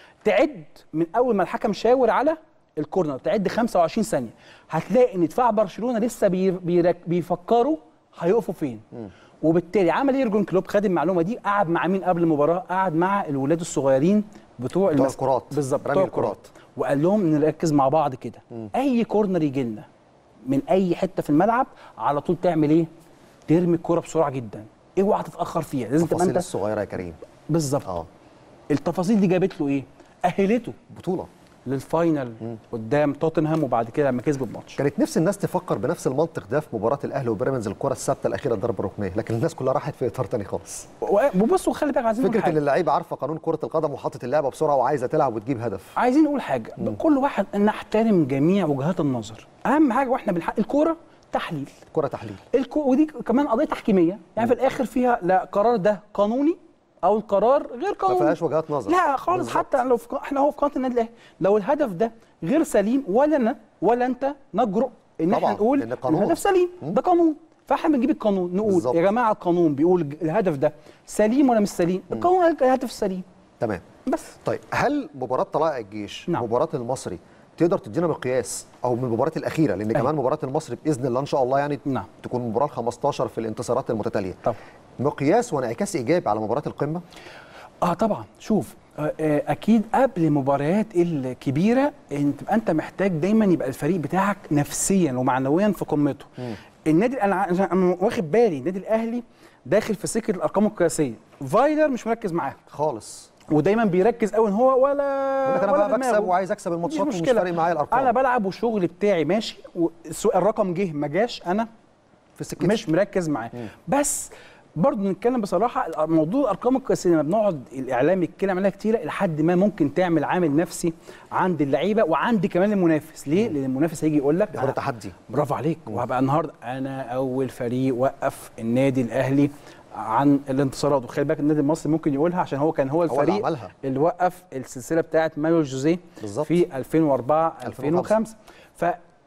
Speaker 6: تعد من اول ما الحكم شاور على الكورنر تعد خمسة وعشرين ثانيه، هتلاقي ان دفاع برشلونه لسه بي بي بيفكروا هيقفوا فين. م. وبالتالي عمل ايه يورجن كلوب؟ خد المعلومه دي، قعد مع مين قبل المباراه؟ قعد مع الولاد الصغيرين بتوع
Speaker 5: بتوع الكرات،
Speaker 6: بالظبط بتوع الكرات، وقال لهم نركز مع بعض كده، اي كورنر يجي لنا من اي حته في الملعب على طول تعمل ايه؟ ترمي الكره بسرعه جدا، اوعى تتاخر فيها، لازم تبقى انت
Speaker 5: التفاصيل الصغيره يا كريم.
Speaker 6: بالظبط.
Speaker 5: اه
Speaker 6: التفاصيل دي جابت له ايه؟ اهلته
Speaker 5: بطوله
Speaker 6: للفاينل قدام توتنهام، وبعد كده لما كسبوا الماتش.
Speaker 5: كانت نفس الناس تفكر بنفس المنطق ده في مباراه الاهلي وبيراميدز، الكره الثابته الاخيره الضربه الركنيه، لكن الناس كلها راحت في اطار ثاني خالص.
Speaker 6: وبصوا خلي بالك، عايزين
Speaker 5: فكره ان اللعيبه عارفه قانون كره القدم وحاطط اللعبه بسرعه وعايزه تلعب وتجيب هدف.
Speaker 6: عايزين نقول حاجه، مم. كل واحد نحترم جميع وجهات النظر، اهم حاجه واحنا بنحقق الكوره تحليل،
Speaker 5: الكوره تحليل،
Speaker 6: الكو... ودي كمان قضيه تحكيميه، يعني في الاخر فيها لا قرار ده قانوني او القرار غير قانوني،
Speaker 5: ما فيهاش وجهات نظر،
Speaker 6: لا خالص بالزبط. حتى لو في... احنا هو في قناه النادي الاهلي لو الهدف ده غير سليم، ولا انا ولا انت نجرؤ ان احنا نقول الهدف سليم، مم. ده قانون، فاحنا بنجيب القانون نقول بالزبط. يا جماعه القانون بيقول الهدف ده سليم ولا مش سليم؟ مم. القانون قال الهدف سليم.
Speaker 5: تمام.
Speaker 6: بس
Speaker 5: طيب هل مباراه طلائع الجيش،
Speaker 6: نعم.
Speaker 5: مباراه المصري تقدر تدينا مقياس او من المباراه الاخيره، لان أيه. كمان مباراه المصري باذن الله ان شاء الله يعني
Speaker 6: نعم.
Speaker 5: تكون المباراه الخمستاشر في الانتصارات المتتاليه،
Speaker 6: طبعا
Speaker 5: مقياس وانعكاس ايجابي على مباراه القمه؟
Speaker 6: اه طبعا. شوف اكيد قبل المباريات الكبيره انت تبقى انت محتاج دايما يبقى الفريق بتاعك نفسيا ومعنويا في قمته. م. النادي انا واخد بالي النادي الاهلي داخل في سكه الارقام القياسيه، فايلر مش مركز معاه
Speaker 5: خالص،
Speaker 6: ودايما بيركز قوي ان هو ولا
Speaker 5: انا بقى بكسب وعايز اكسب الماتشات ومش فارق معايا الارقام،
Speaker 6: انا بلعب والشغل بتاعي ماشي، الرقم جه ما جاش انا
Speaker 5: في سكتي
Speaker 6: مش مركز معاه. بس برضه نتكلم بصراحه، موضوع الارقام القياسيه لما بنقعد الاعلام يتكلم عليها كتير لحد ما ممكن تعمل عامل نفسي عند اللعيبه وعند كمان المنافس. ليه؟ لان المنافس هيجي يقول لك
Speaker 5: ده تحدي،
Speaker 6: برافو عليك، وهبقى النهارده انا اول فريق وقف النادي الاهلي عن الانتصارات، وخلي بالك النادي المصري ممكن يقولها عشان هو كان هو الفريق هو اللي, اللي وقف السلسله بتاعه مانويل جوزيه في ألفين وأربعة ألفين وخمسة. ف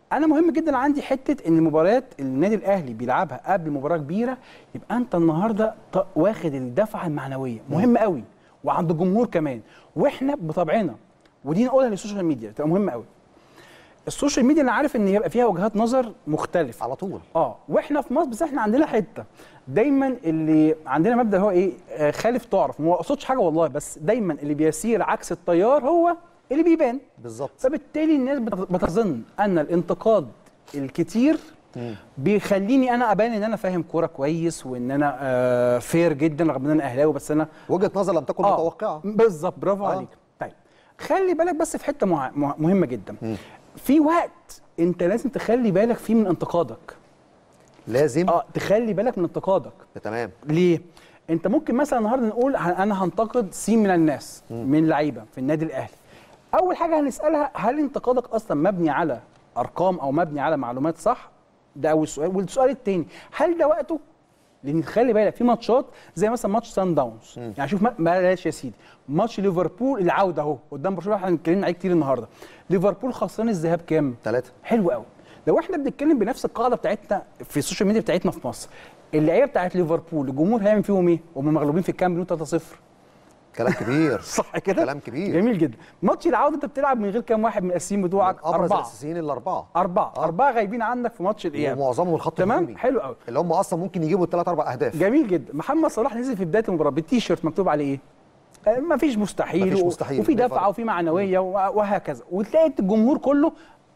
Speaker 6: انا مهم جدا عندي حته ان المباريات النادي الاهلي بيلعبها قبل مباراه كبيره، يبقى انت النهارده واخد الدفعه المعنويه، مهم قوي، وعند الجمهور كمان. واحنا بطبعنا ودي نقولها للسوشيال ميديا تبقى مهمه قوي. السوشيال ميديا انا عارف ان يبقى فيها وجهات نظر مختلفه
Speaker 5: على طول.
Speaker 6: اه واحنا في مصر بس احنا عندنا حته دايما اللي عندنا مبدا هو ايه، آه خالف تعرف. ما اقصدش حاجه والله، بس دايما اللي بيسير عكس التيار هو اللي بيبان
Speaker 5: بالظبط.
Speaker 6: فبالتالي الناس بتظن ان الانتقاد الكتير بيخليني انا ابان ان انا فاهم كوره كويس وان انا آه فير جدا رغم ان انا اهلاوي، بس انا
Speaker 5: وجهه نظر لم تكن
Speaker 6: آه
Speaker 5: متوقعه.
Speaker 6: بالظبط، برافو
Speaker 5: آه.
Speaker 6: عليك. طيب خلي بالك بس في حته مع... مهمه جدا.
Speaker 5: م.
Speaker 6: في وقت انت لازم تخلي بالك فيه من انتقادك.
Speaker 5: لازم
Speaker 6: اه تخلي بالك من انتقادك.
Speaker 5: تمام.
Speaker 6: ليه؟ انت ممكن مثلا النهارده نقول انا هنتقد سين من الناس م. من لعيبه في النادي الاهلي. اول حاجه هنسالها هل انتقادك اصلا مبني على ارقام او مبني على معلومات صح؟ ده اول سؤال. والسؤال الثاني هل ده وقته؟ لان خلي بالك في ماتشات زي مثلا ماتش سان داونز، يعني شوف بلاش يا سيدي ماتش ليفربول العوده اهو قدام برشلونه، احنا اتكلمنا عليه كتير النهارده. ليفربول خسران الذهاب كام؟
Speaker 5: ثلاثة.
Speaker 6: حلو قوي. لو احنا بنتكلم بنفس القاعده بتاعتنا في السوشيال ميديا بتاعتنا في مصر، اللعيبه بتاعت ليفربول الجمهور هيعمل فيهم ايه؟ وهم مغلوبين في الكامب نو ثلاثة صفر.
Speaker 5: كلام كبير.
Speaker 6: صح كده؟
Speaker 5: كلام كبير.
Speaker 6: جميل جدا. ماتش العوده انت بتلعب من غير كام واحد من الاساسيين بتوعك؟
Speaker 5: ابرز
Speaker 6: اربعه.
Speaker 5: الاساسيين الاربعه.
Speaker 6: اربعه آه. اربعه غايبين عندك في ماتش الاياب.
Speaker 5: ومعظمهم الخط
Speaker 6: تمام؟
Speaker 5: الهجومي.
Speaker 6: حلو قوي.
Speaker 5: اللي هم اصلا ممكن يجيبوا الثلاث اربع اهداف.
Speaker 6: جميل جدا. محمد صلاح نزل في بدايه المباراه بالتيشيرت مكتوب عليه ايه؟ ما فيش مستحيل,
Speaker 5: مفيش مستحيل.
Speaker 6: وفي دفعه وفي معنويه وهكذا، وتلاقي الجمهور كله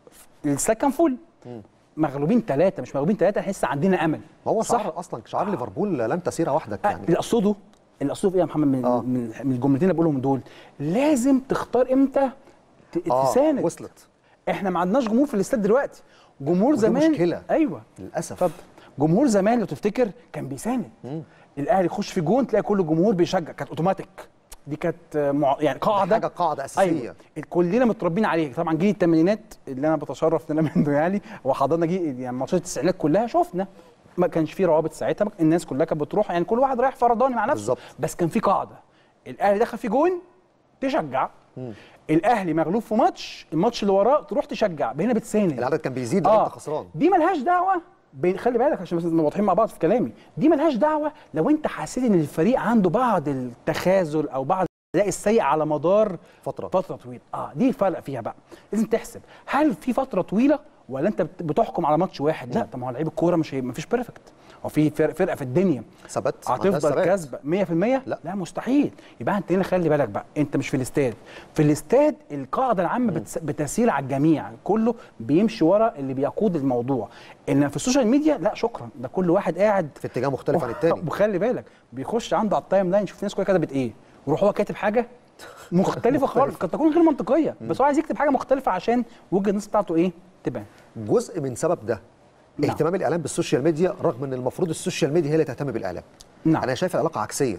Speaker 6: السكن فل. مغلوبين ثلاثه، مش مغلوبين ثلاثه، لسه عندنا امل.
Speaker 5: هو
Speaker 6: صح
Speaker 5: شعار اصلا شعار ليفربول لن تسير وحدك يعني.
Speaker 6: اللي اقصده اللي اقصده في ايه يا محمد من,
Speaker 5: آه.
Speaker 6: من من الجملتين اللي بقولهم دول، لازم تختار امتى
Speaker 5: آه.
Speaker 6: تساند.
Speaker 5: وصلت.
Speaker 6: احنا ما عندناش جمهور في الاستاد دلوقتي. جمهور زمان
Speaker 5: مشكله
Speaker 6: ايوه
Speaker 5: للاسف.
Speaker 6: اتفضل. جمهور زمان لو تفتكر كان بيساند. الاهلي يخش في جون تلاقي كل الجمهور بيشجع، كانت اوتوماتيك. دي كانت مع... يعني قاعده،
Speaker 5: حاجه قاعده اساسيه.
Speaker 6: أيوة. كلنا متربيين عليه. طبعا جيل الثمانينات اللي انا بتشرف ان انا منه يعني، وحضرنا جيل يعني ماتشات التسعينات كلها شفنا، ما كانش في روابط ساعتها، الناس كلها كانت بتروح، يعني كل واحد رايح فرداني مع نفسه
Speaker 5: بالزبط.
Speaker 6: بس كان في قاعده، الاهلي دخل في جون تشجع، مم. الاهلي مغلوب في ماتش، الماتش اللي وراه تروح تشجع، هنا بتساند،
Speaker 5: العدد كان بيزيد لو
Speaker 6: آه.
Speaker 5: انت خسران.
Speaker 6: دي ملهاش دعوه بين، خلي بالك عشان بس واضحين مع بعض في كلامي، دي ملهاش دعوه لو انت حسيت ان الفريق عنده بعض التخاذل او بعض الاداء السيء على مدار
Speaker 5: فتره
Speaker 6: فتره طويله. اه دي الفرق فيها بقى، لازم تحسب هل في فتره طويله ولا انت بتحكم على ماتش واحد؟ لا، طب ما هو لعيب الكوره مش ما فيش بيرفكت، هو في فرقه في الدنيا
Speaker 5: ثبت
Speaker 6: هتفضل كاسبه مية في المية؟
Speaker 5: لا.
Speaker 6: لا مستحيل. يبقى انت هنا خلي بالك بقى، انت مش في الاستاد، في الاستاد القاعده العامه بتس... بتسير على الجميع، كله بيمشي ورا اللي بيقود الموضوع. انما في السوشيال ميديا لا شكرا، ده كل واحد قاعد
Speaker 5: في اتجاه مختلف عن التاني.
Speaker 6: وخلي بالك بيخش عنده على التايم لاين يشوف الناس كلها كتبت ايه، ويروح هو كاتب حاجه مختلفه خالص، قد تكون غير منطقيه، بس هو عايز يكتب حاجه مختلفه عشان وجهه الناس بتاعته ايه تبان.
Speaker 5: جزء من سبب ده نعم. اهتمام الاعلام بالسوشيال ميديا، رغم ان المفروض السوشيال ميديا هي اللي تهتم بالاعلام.
Speaker 6: نعم.
Speaker 5: انا شايف العلاقه عكسيه.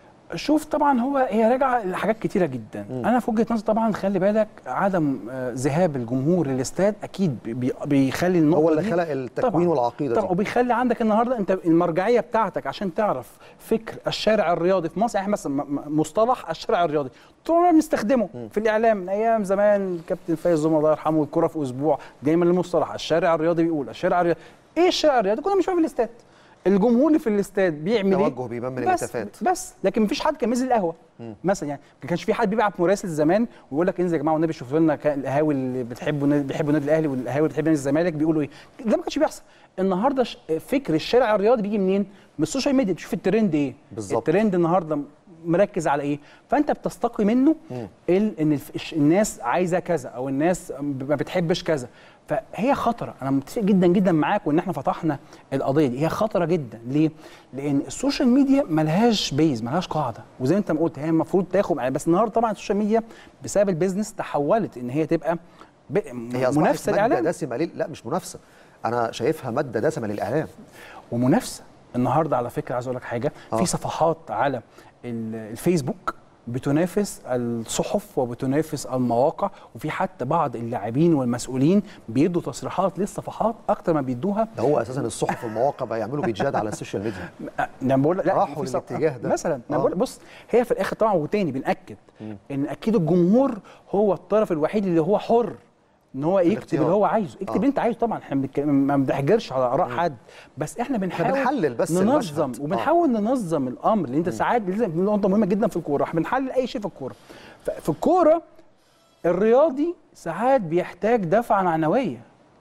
Speaker 6: شوف طبعا هو هي راجعه لحاجات كتيره جدا. م. انا في وجهه نظري طبعا خلي بالك عدم ذهاب الجمهور للاستاد اكيد بي بيخلي النقطه
Speaker 5: هو اللي
Speaker 6: دي
Speaker 5: خلق التكوين
Speaker 6: طبعًا
Speaker 5: والعقيده
Speaker 6: طبعا، وبيخلي عندك النهارده انت المرجعيه بتاعتك عشان تعرف فكر الشارع الرياضي في مصر. يعني مثلا مصطلح الشارع الرياضي طول ما بنستخدمه م. في الاعلام من ايام زمان، كابتن فايز زوم الله يرحمه، الكره في اسبوع، دايما المصطلح الشارع الرياضي بيقول الشارع الرياضي. ايه الشارع الرياضي؟ كنا بنشوفه في الاستاد، الجمهور اللي في الاستاد بيعمل ايه؟
Speaker 5: توجه بيبان من
Speaker 6: بس
Speaker 5: الهتافات
Speaker 6: بس، لكن مفيش حد كان نزل القهوه مثلا. يعني ما كانش في حد بيبعت مراسل زمان ويقول لك انزل يا جماعه والنبي شوفوا لنا القهاوي اللي بتحبوا بيحبوا النادي الاهلي والقهاوي اللي بتحب نادي الزمالك بيقولوا ايه. ده ما كانش بيحصل. النهارده فكر الشارع الرياضي بيجي منين؟ من السوشيال ميديا. تشوف الترند ايه بالظبط، الترند النهارده مركز على ايه، فانت بتستقي منه ال ان الناس عايزه كذا او الناس ما بتحبش كذا. فهي خطره، انا متفق جدا جدا معاك وان احنا فتحنا القضيه دي، هي خطره جدا. ليه؟ لان السوشيال ميديا ملهاش بيز، ملهاش قاعده، وزي ما انت ما قلت هي المفروض تاخد، بس النهارده طبعا السوشيال ميديا بسبب البيزنس تحولت ان هي تبقى منافسه للاعلام.
Speaker 5: ماده دسمه لل... لا مش منافسه، انا شايفها ماده دسمه للاعلام
Speaker 6: ومنافسه. النهارده على فكره عايز اقول لك حاجه، آه. في صفحات على الفيسبوك بتنافس الصحف وبتنافس المواقع، وفي حتى بعض اللاعبين والمسؤولين بيدوا تصريحات للصفحات اكتر ما بيدوها.
Speaker 5: ده هو اساسا الصحف والمواقع بقى يعملوا بيتجاد على السوشيال ميديا.
Speaker 6: انا بقول لا
Speaker 5: راحوا للاتجاه ده
Speaker 6: مثلا. انا بقول بص، هي في الاخر طبعا وتاني بنأكد م. ان اكيد الجمهور هو الطرف الوحيد اللي هو حر ان هو يكتب
Speaker 5: الاختيار.
Speaker 6: اللي هو عايزه، اكتب
Speaker 5: آه.
Speaker 6: اللي انت عايزه. طبعا احنا بنك- ما بنحجرش على اراء حد، بس احنا بنحاول
Speaker 5: بنحلل بس
Speaker 6: ننظم
Speaker 5: المشهد.
Speaker 6: وبنحاول آه. ننظم الامر، لان انت ساعات لازم نقطه مهمه جدا في الكوره، احنا بنحلل اي شيء في الكوره. في الكوره الرياضي ساعات بيحتاج دفعه معنويه.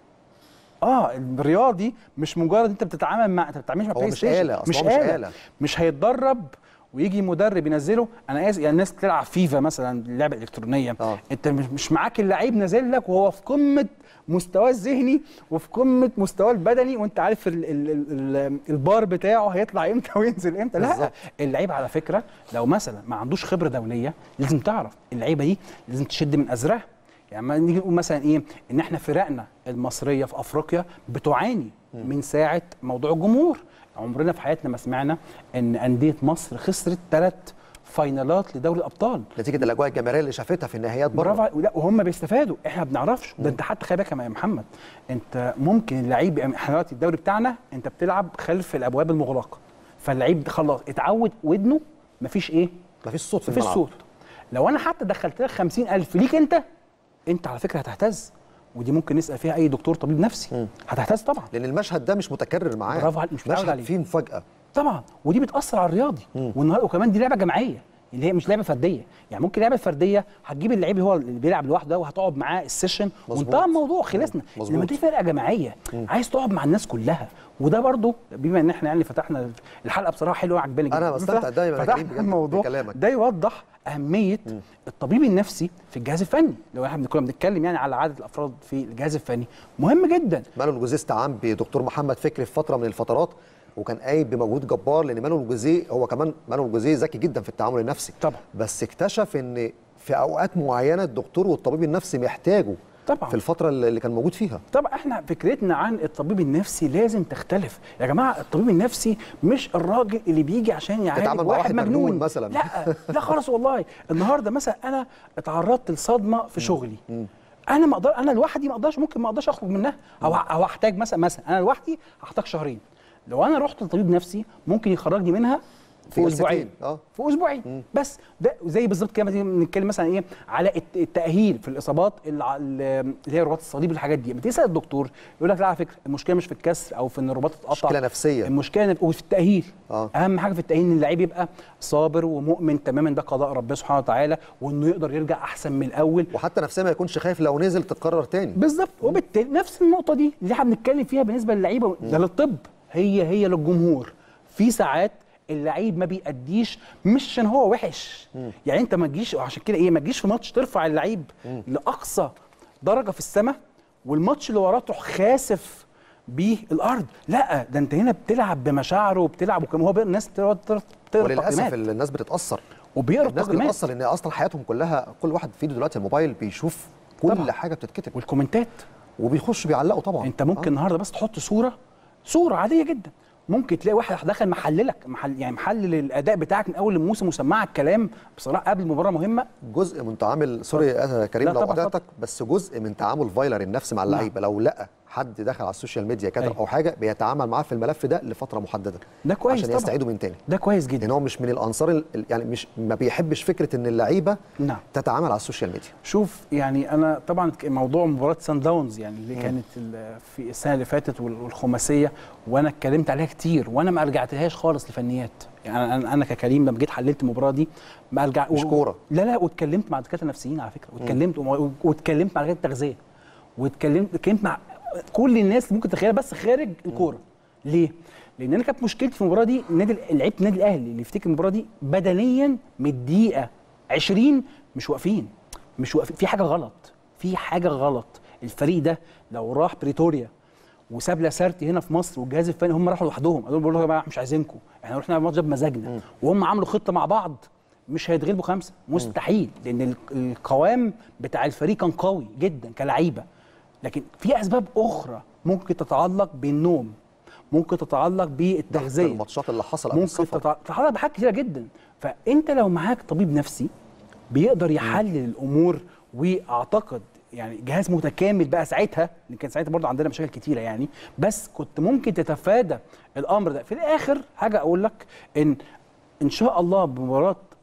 Speaker 6: اه الرياضي مش مجرد انت بتتعامل مع انت بتتعاملش مع
Speaker 5: هو
Speaker 6: بلاي
Speaker 5: مش
Speaker 6: ستيشن،
Speaker 5: آلة، أصل
Speaker 6: مش
Speaker 5: هو مش
Speaker 6: آلة.
Speaker 5: آلة.
Speaker 6: مش هيتدرب ويجي مدرب ينزله. انا اسف يعني الناس بتلعب فيفا مثلا، اللعبه الالكترونيه،
Speaker 5: آه.
Speaker 6: انت مش مش معاك اللعيب نازل لك وهو في قمه مستواه الذهني وفي قمه مستواه البدني، وانت عارف ال ال ال ال البار بتاعه هيطلع امتى وينزل امتى. لا
Speaker 5: بالظبط.
Speaker 6: اللعيب على فكره لو مثلا ما عندوش خبره دوليه لازم تعرف اللعيبه دي لازم تشد من ازرها. يعني ما نيجي نقول مثلا ايه ان احنا فرقنا المصريه في افريقيا بتعاني من ساعه موضوع الجمهور. عمرنا في حياتنا ما سمعنا ان انديه مصر خسرت ثلاث فاينالات لدوري الابطال
Speaker 5: نتيجه الاجواء الجماهيريه اللي شافتها في النهائيات
Speaker 6: برافو
Speaker 5: بره.
Speaker 6: عليك. لا وهم بيستفادوا، احنا ما بنعرفش. ده انت حتى خلي بالك يا محمد، انت ممكن اللعيب، احنا دلوقتي الدوري بتاعنا انت بتلعب خلف الابواب المغلقه، فاللعيب خلاص اتعود ودنه مفيش ايه؟
Speaker 5: مفيش صوت في
Speaker 6: مفيش
Speaker 5: الملعب.
Speaker 6: صوت. لو انا حتى دخلت لك خمسين ألف ليك انت، انت على فكره هتهتز، ودي ممكن نسال فيها اي دكتور طبيب نفسي. هتهتز طبعا.
Speaker 5: لان المشهد ده مش متكرر معاه.
Speaker 6: برافو عليك، مش متعود
Speaker 5: مشهد
Speaker 6: عليه.
Speaker 5: فيه مفاجاه.
Speaker 6: طبعا، ودي بتاثر على الرياضي. والنهارده وكمان دي لعبه جماعيه اللي هي مش لعبه فرديه. يعني ممكن لعبه فرديه هتجيب اللعيب هو اللي بيلعب لوحده ده وهتقعد معاه السيشن وانتهى الموضوع خلصنا. انما دي فرقه جماعيه عايز تقعد مع الناس كلها. وده برضو بما ان احنا يعني فتحنا الحلقه بصراحه حلوه عجباني جدا.
Speaker 5: انا بستمتع دايما
Speaker 6: فتحنا
Speaker 5: بجد
Speaker 6: الموضوع
Speaker 5: بكلامك.
Speaker 6: ده يوضح اهميه م. الطبيب النفسي في الجهاز الفني. لو احنا كنا بنتكلم يعني على عدد الافراد في الجهاز الفني مهم جدا.
Speaker 5: مانويل جوزيه استعان بدكتور محمد فكري في فتره من الفترات وكان قايم بمجهود جبار، لان مانويل جوزيه هو كمان مانويل جوزيه ذكي جدا في التعامل النفسي
Speaker 6: طبعا،
Speaker 5: بس اكتشف ان في اوقات معينه الدكتور والطبيب النفسي محتاجه
Speaker 6: طبعا
Speaker 5: في الفتره اللي كان موجود فيها.
Speaker 6: طبعا احنا فكرتنا عن الطبيب النفسي لازم تختلف يا جماعه. الطبيب النفسي مش الراجل اللي بيجي عشان يعالج واحد مجنون
Speaker 5: مثلا.
Speaker 6: لا لا خالص والله. النهارده مثلا انا اتعرضت لصدمه في شغلي، انا ما اقدر، انا لوحدي ما اقدرش، ممكن ما اقدرش اخرج منها، او او احتاج مثلا مثلا انا لوحدي هحتاج شهرين. لو انا رحت لطبيب نفسي ممكن يخرجني منها في اسبوعين.
Speaker 5: اه
Speaker 6: في اسبوعين بس. ده زي بالظبط كده بنتكلم مثلا ايه على التاهيل في الاصابات اللي هي رباط الصليب والحاجات دي. بتسال الدكتور يقول لك لا على فكره المشكله مش في الكسر او في ان الرباط اتقطع،
Speaker 5: مشكله نفسيه.
Speaker 6: المشكله وفي التاهيل.
Speaker 5: آه.
Speaker 6: اهم حاجه في التاهيل ان اللعيب يبقى صابر ومؤمن تماما ده قضاء ربنا سبحانه وتعالى، وانه يقدر يرجع احسن من الاول،
Speaker 5: وحتى نفسيا ما يكونش خايف لو نزل تتكرر تاني.
Speaker 6: بالظبط. وبالتالي نفس النقطه دي اللي احنا بنتكلم فيها بالنسبه للعيبه ده للطب، هي هي للجمهور. في ساعات اللعيب ما بيأديش مش عشان هو وحش. مم. يعني انت ما تجيش، وعشان كده ايه ما تجيش في ماتش ترفع اللعيب مم. لاقصى درجه في السماء والماتش اللي وراه تروح خاسف بيه الارض. لا ده انت هنا بتلعب بمشاعره وبتلعب وكمان هو الناس بتقرا
Speaker 5: وللاسف الناس بتتاثر
Speaker 6: وبيقرا
Speaker 5: الناس بتتاثر لان اصلا حياتهم كلها كل واحد في ايده دلوقتي الموبايل بيشوف كل طبعا. حاجه بتتكتب
Speaker 6: والكومنتات
Speaker 5: وبيخش بيعلقوا طبعا.
Speaker 6: انت ممكن آه. النهارده بس تحط صوره صوره عاديه جدا، ممكن تلاقي واحد دخل محللك محل يعني محلل الاداء بتاعك من اول الموسم وسمعك كلام بصراحه قبل مباراه مهمه.
Speaker 5: جزء من تعامل سوري يا كريم لو قطعتك، بس جزء من تعامل فايلر النفسي مع اللعيبه لو لقى حد دخل على السوشيال ميديا كتب أي. او حاجه بيتعامل معاه في الملف ده لفتره محدده.
Speaker 6: ده كويس
Speaker 5: عشان يستعيدوا من تاني.
Speaker 6: ده كويس جدا.
Speaker 5: لان هو مش من الانصار يعني مش ما بيحبش فكره ان اللعيبه
Speaker 6: نعم.
Speaker 5: تتعامل على السوشيال ميديا.
Speaker 6: شوف يعني انا طبعا موضوع مباراه سان داونز يعني اللي م. كانت في السنه اللي فاتت والخماسيه وانا اتكلمت عليها كتير وانا ما رجعتلهاش خالص لفنيات. يعني انا انا ككريم لما جيت حللت المباراه دي ما ارجع
Speaker 5: مش كوره.
Speaker 6: لا لا واتكلمت مع دكاتره نفسيين على فكره، واتكلمت واتكلمت مع دكاتره التغذيه، واتكلمت اتكلمت مع كل الناس اللي ممكن تتخيلها بس خارج الكوره. ليه؟ لان انا كانت مشكلتي في المباراه دي النادي لعيبه النادي الاهلي اللي يفتكر المباراه دي بدنيا من الدقيقه عشرين مش واقفين مش واقفين في حاجه غلط، في حاجه غلط. الفريق ده لو راح بريتوريا وساب لاسارتي هنا في مصر والجهاز الفني هم راحوا لوحدهم قالوا بيقولوا يا جماعه مش عايزينكم، احنا رحنا الماتش ده بمزاجنا، وهم عملوا خطه مع بعض مش هيتغلبوا خمسه مستحيل، لان القوام بتاع الفريق كان قوي جدا كلعيبه. لكن في اسباب اخرى ممكن تتعلق بالنوم، ممكن تتعلق بالتغذيه،
Speaker 5: الماتشات اللي حصل
Speaker 6: ممكن تتعلق بحاجات كتيره جدا. فانت لو معاك طبيب نفسي بيقدر يحلل الامور، واعتقد يعني جهاز متكامل بقى ساعتها، اللي كان ساعتها برضه عندنا مشاكل كتيره يعني، بس كنت ممكن تتفادى الامر ده. في الاخر حاجه اقول لك ان ان شاء الله بمباراه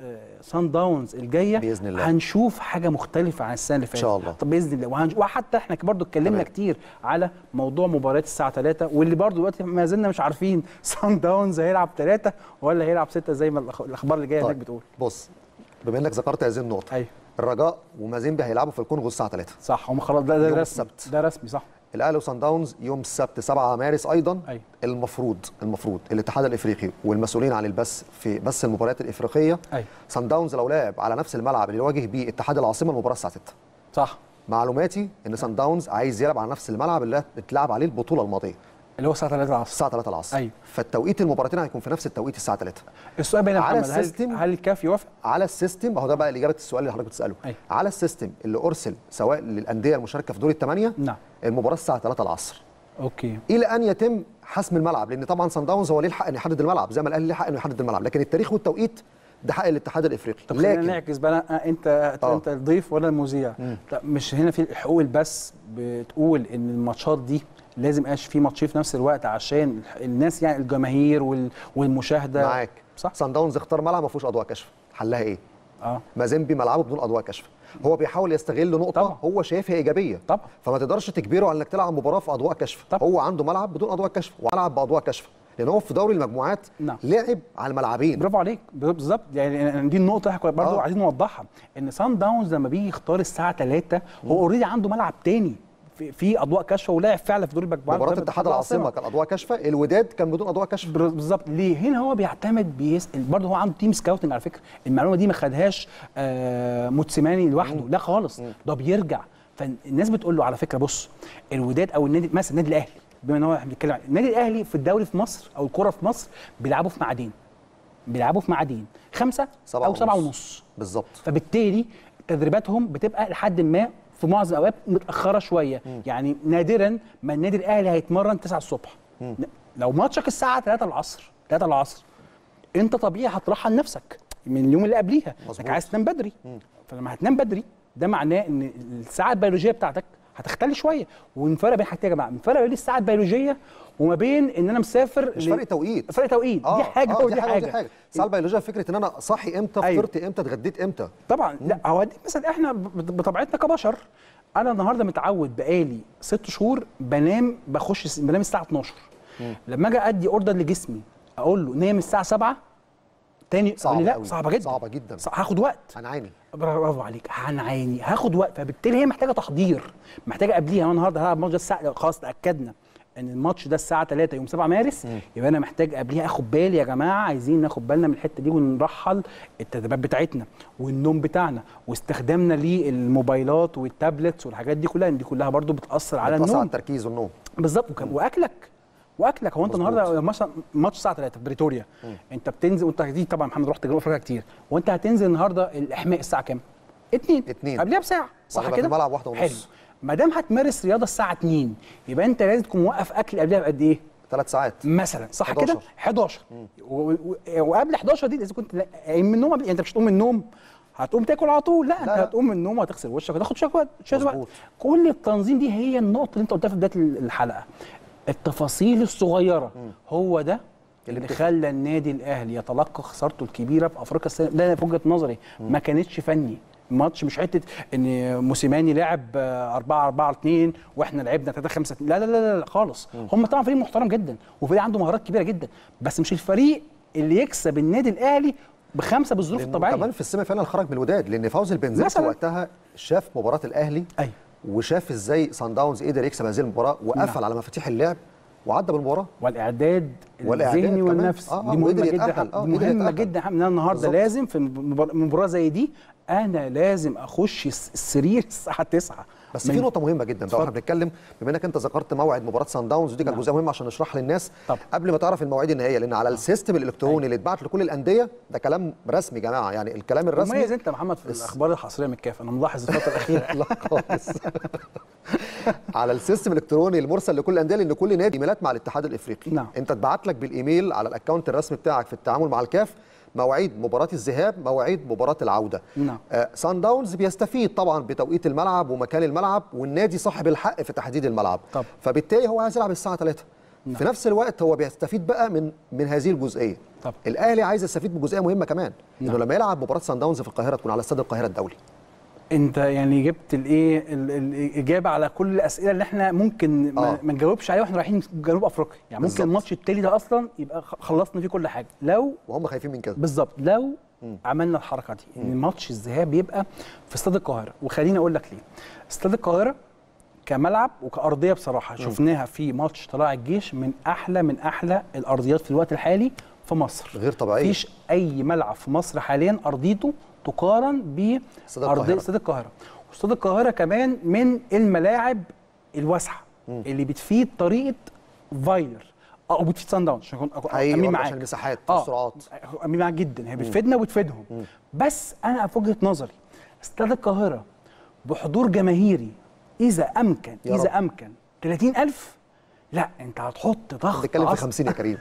Speaker 6: سان داونز الجايه
Speaker 5: بإذن الله.
Speaker 6: هنشوف حاجه مختلفه عن السنه اللي فاتت
Speaker 5: إن شاء الله.
Speaker 6: طب باذن الله وهنش... وحتى احنا برضو اتكلمنا
Speaker 5: تمام.
Speaker 6: كتير على موضوع مباريات الساعه ثلاثة واللي برضو دلوقتي ما زلنا مش عارفين سان داونز هيلعب ثلاثة ولا هيلعب ستة زي ما الأخ- الاخبار اللي جايه هناك
Speaker 5: طيب
Speaker 6: بتقول.
Speaker 5: بص، بما انك ذكرت هذه النقطه،
Speaker 6: ايوه
Speaker 5: الرجاء ومازيمبي هيلعبوا في الكونغو الساعه ثلاثة.
Speaker 6: صح هم خلاص ده, ده
Speaker 5: يوم
Speaker 6: رسمي
Speaker 5: السبت.
Speaker 6: ده رسمي صح.
Speaker 5: الاهلي وصن داونز يوم السبت سبعة مارس ايضا.
Speaker 6: أيوة.
Speaker 5: المفروض المفروض الاتحاد الافريقي والمسؤولين عن البث في بث المباريات الافريقيه،
Speaker 6: أيوة.
Speaker 5: صن داونز لو لعب على نفس الملعب اللي يواجه بيه اتحاد العاصمه المباراه الساعه ستة.
Speaker 6: صح
Speaker 5: معلوماتي ان صن داونز عايز يلعب على نفس الملعب اللي اتلعب عليه البطوله الماضيه
Speaker 6: اللي هو الساعه ثلاثة العصر.
Speaker 5: الساعه ثلاثة العصر.
Speaker 6: أيوة.
Speaker 5: فالتوقيت المباراتين هيكون في نفس التوقيت الساعه ثلاثة.
Speaker 6: السؤال بقى يا
Speaker 5: على
Speaker 6: محمد هل,
Speaker 5: السيستم-
Speaker 6: هل الكاف يوافق؟
Speaker 5: على السيستم اهو ده بقى اجابه السؤال اللي حضرتك بتساله.
Speaker 6: أيوة.
Speaker 5: على السيستم اللي ارسل سواء للانديه المشاركه في دور الثمانيه،
Speaker 6: نعم.
Speaker 5: المباراه الساعه ثلاثة العصر
Speaker 6: اوكي
Speaker 5: الى ان يتم حسم الملعب، لان طبعا صن داونز هو ليه الحق انه يحدد الملعب زي ما الاهلي ليه حق انه يحدد الملعب، لكن التاريخ والتوقيت ده حق الاتحاد الافريقي.
Speaker 6: طب خلينا
Speaker 5: لكن
Speaker 6: نعكس بقى أنا- انت
Speaker 5: آه.
Speaker 6: انت الضيف ولا المذيع؟ لا مش هنا في حقوق البث بتقول ان الماتشات دي لازم يبقاش في ماتشين في نفس الوقت عشان الناس يعني الجماهير وال- والمشاهده.
Speaker 5: معاك
Speaker 6: صح.
Speaker 5: صن داونز اختار ملعب ما فيهوش اضواء كشف، حلها ايه؟
Speaker 6: اه
Speaker 5: مازيمبي ملعبه بدون اضواء كشف. هو بيحاول يستغل نقطه
Speaker 6: طبعا.
Speaker 5: هو شايفها ايجابيه،
Speaker 6: طبعا.
Speaker 5: فما تقدرش تجبره على انك تلعب مباراه في اضواء كشف.
Speaker 6: طبعا.
Speaker 5: هو عنده ملعب بدون اضواء كشف وهلعب باضواء كشف، لان هو في دوري المجموعات
Speaker 6: نعم.
Speaker 5: لعب على الملعبين.
Speaker 6: برافو عليك بالظبط يعني دي النقطه احنا برضه
Speaker 5: آه.
Speaker 6: عايزين نوضحها ان سان داونز لما بيجي يختار الساعه ثلاثة هو اوريدي عنده ملعب تاني في, في اضواء كشفه ولعب فعلا في دور المجموعات
Speaker 5: مباراه
Speaker 6: قدام
Speaker 5: اتحاد العاصمه كان اضواء كشفه، الوداد كان بدون اضواء كشف.
Speaker 6: بالظبط. ليه هنا هو بيعتمد بيسال برضه هو عنده تيم سكاوتنج على فكره المعلومه دي ما خدهاش آه موتسيماني لوحده لا خالص ده بيرجع فالناس بتقول له على فكره بص الوداد او النادي مثلا النادي الاهلي بما ان هو احنا بنتكلم عن النادي الاهلي في الدوري في مصر او الكره في مصر بيلعبوا في معادين بيلعبوا في معادين خمسة
Speaker 5: سبعة
Speaker 6: او سبعة
Speaker 5: ونص.
Speaker 6: ونص
Speaker 5: بالظبط.
Speaker 6: فبالتالي تدريباتهم بتبقى لحد ما في معظم الاوقات متاخره شويه يعني نادرا ما النادي الاهلي هيتمرن تسعة الصبح لو ماتشك الساعه ثلاثة العصر ثلاثة العصر انت طبيعي هترحل نفسك من اليوم اللي قبليها انك عايز تنام بدري فلما هتنام بدري ده معناه ان الساعه البيولوجيه بتاعتك هتختل شويه ونفرق بين حاجتين يا جماعه نفرق بين الساعه البيولوجيه وما بين ان انا مسافر
Speaker 5: مش
Speaker 6: ل-
Speaker 5: فرق توقيت.
Speaker 6: فرق توقيت
Speaker 5: آه،
Speaker 6: دي حاجه
Speaker 5: آه
Speaker 6: ودي
Speaker 5: دي حاجه
Speaker 6: حاجه,
Speaker 5: ودي حاجه. الساعه البيولوجيه فكره ان انا صاحي امتى،
Speaker 6: أيوة.
Speaker 5: فطرت امتى، اتغديت امتى.
Speaker 6: طبعا لا هو دي مثلا احنا ب- بطبيعتنا كبشر انا النهارده متعود بقالي ست شهور بنام بخش الس- بنام الساعه اتناشر لما اجي ادي اوردر لجسمي اقول له نام الساعه سبعة تاني
Speaker 5: صعبة
Speaker 6: يقول لي لا
Speaker 5: أوي.
Speaker 6: صعبه جدا
Speaker 5: صعبة جدا.
Speaker 6: صع- هاخد وقت
Speaker 5: هنعاني.
Speaker 6: برافو عليك هنعاني هاخد وقت فبالتالي هي محتاجه تحضير محتاجه قبليها انا النهارده هلعب الماتش ده الساعه خلاص تاكدنا ان الماتش ده الساعه ثلاثة يوم سبعة مارس يبقى انا محتاج قبليها اخد بالي يا جماعه عايزين ناخد بالنا من الحته دي ونرحل التدريبات بتاعتنا والنوم بتاعنا واستخدامنا للموبايلات والتابلتس والحاجات دي كلها دي كلها برضو بتاثر على
Speaker 5: بتأثر على
Speaker 6: النوم
Speaker 5: التركيز والنوم.
Speaker 6: بالظبط وكم- واكلك واكلك هو انت
Speaker 5: مظبوط.
Speaker 6: النهارده مثلا ماتش الساعه ثلاثة في بريتوريا انت بتنزل وانت دي طبعا محمد رحت جنوب افريقيا كتير وانت هتنزل النهارده الاحماء الساعه كام؟ اتنين
Speaker 5: اتنين.
Speaker 6: قبلها بساعه صح
Speaker 5: وهتبقى
Speaker 6: كده؟
Speaker 5: في الملعب واحدة ونص.
Speaker 6: حلو ما دام هتمارس رياضه الساعه اتنين يبقى انت لازم تكون موقف اكل قبلها بقد ايه؟
Speaker 5: ثلاث ساعات.
Speaker 6: مثلا صح
Speaker 5: حداشر.
Speaker 6: كده؟ حداشر و- و- وقبل حداشر دي اذا كنت قايم من النوم قبل- يعني انت مش هتقوم من النوم هتقوم تاكل على طول لا, انت
Speaker 5: لا.
Speaker 6: هتقوم من النوم وهتغسل وشك وتاخد شويه وقت شويه وقت
Speaker 5: مظبوط.
Speaker 6: كل التنظيم دي هي النقطه اللي انت قلتها في بدايه الحلقه التفاصيل الصغيره هو ده اللي
Speaker 5: بتفرق.
Speaker 6: خلى النادي الاهلي يتلقى خسارته الكبيره في افريقيا السنه ده في وجهه نظري ما كانتش فني الماتش مش حته ان موسيماني لعب أربعة أربعة اتنين واحنا لعبنا ثلاثة خمسة لا لا لا لا خالص هم طبعا فريق محترم جدا وفريق عنده مهارات كبيره جدا بس مش الفريق اللي يكسب النادي الاهلي بخمسه بالظروف
Speaker 5: لأنه
Speaker 6: الطبيعيه
Speaker 5: كمان في السيمي فاينال خرج من الوداد، لان فوزي البنزرتي
Speaker 6: مثلاً.
Speaker 5: وقتها شاف مباراه الاهلي
Speaker 6: ايوه
Speaker 5: وشاف ازاي صن داونز قدر يكسب هذه المباراه وقفل
Speaker 6: نعم.
Speaker 5: على مفاتيح اللعب وعدى بالمباراه.
Speaker 6: والاعداد
Speaker 5: والإعداد
Speaker 6: الذهني
Speaker 5: كمان.
Speaker 6: والنفسي
Speaker 5: آه، آه،
Speaker 6: دي مهمه
Speaker 5: وقدر
Speaker 6: جدا
Speaker 5: يتأهل. آه،
Speaker 6: دي
Speaker 5: قدر
Speaker 6: مهمه
Speaker 5: يتأهل.
Speaker 6: جدا ان انا النهارده
Speaker 5: بالظبط.
Speaker 6: لازم في مبار- مباراه زي دي انا لازم اخش الس- السرير الساعه تسعة
Speaker 5: بس
Speaker 6: من-
Speaker 5: في نقطة مهمة جدا بقى
Speaker 6: اتفضل.
Speaker 5: واحنا بنتكلم بما انك انت ذكرت موعد مباراة سان داونز ودي كانت
Speaker 6: نعم.
Speaker 5: جزء مهم عشان نشرحها للناس
Speaker 6: طبعا.
Speaker 5: قبل ما تعرف المواعيد النهائية، لان على السيستم الالكتروني اللي اتبعت لكل الأندية ده كلام رسمي يا جماعة، يعني الكلام الرسمي
Speaker 6: مميز انت يا محمد في الاخبار الحصريه من الكاف انا ملاحظ الفتره الاخيره
Speaker 5: لا خالص. على السيستم الالكتروني المرسل لكل الانديه، لان كل نادي ايميلات مع الاتحاد الافريقي.
Speaker 6: نعم.
Speaker 5: انت اتبعت لك بالايميل على الاكونت الرسمي بتاعك في التعامل مع الكاف مواعيد مباراه الذهاب، مواعيد مباراه العوده.
Speaker 6: نعم.
Speaker 5: آه سان داونز بيستفيد طبعا بتوقيت الملعب ومكان الملعب، والنادي صاحب الحق في تحديد الملعب.
Speaker 6: طب.
Speaker 5: فبالتالي هو عايز يلعب الساعه ثلاثة.
Speaker 6: نعم.
Speaker 5: في نفس الوقت هو بيستفيد بقى من من هذه الجزئيه.
Speaker 6: طب.
Speaker 5: الاهلي عايز يستفيد من جزئيه مهمه كمان، انه
Speaker 6: نعم.
Speaker 5: لما يلعب مباراه سان داونز في القاهره تكون على استاد القاهره الدولي.
Speaker 6: انت يعني جبت الايه الاجابه على كل الاسئله اللي احنا ممكن
Speaker 5: آه.
Speaker 6: ما نجاوبش عليها واحنا رايحين جنوب افريقيا، يعني ممكن
Speaker 5: بالزبط.
Speaker 6: الماتش التالي ده اصلا يبقى خلصنا فيه كل حاجه لو
Speaker 5: وهم خايفين من كده
Speaker 6: بالظبط لو
Speaker 5: مم.
Speaker 6: عملنا الحركه دي ان ماتش الذهاب يبقى في استاد القاهره. وخليني اقول لك ليه. استاد القاهره كملعب وكارضيه بصراحه شفناها في ماتش طلائع الجيش من احلى من احلى الارضيات في الوقت الحالي في مصر.
Speaker 5: غير طبيعيه.
Speaker 6: مفيش اي ملعب في مصر حاليا ارضيته تقارن بارضيه استاد القاهره. واستاد القاهره كمان من الملاعب الواسعه اللي بتفيد طريقه فايلر او بتفيد سان داونز عشان اكون امين معاك
Speaker 5: عشان المساحات
Speaker 6: آه
Speaker 5: والسرعات.
Speaker 6: امين معاك جدا، هي بتفيدنا وبتفيدهم. مم. بس انا في وجهه نظري استاد القاهره بحضور جماهيري اذا امكن اذا رب. امكن ثلاثين ألف، لا انت هتحط ضغط.
Speaker 5: بتتكلم في خمسين يا كريم.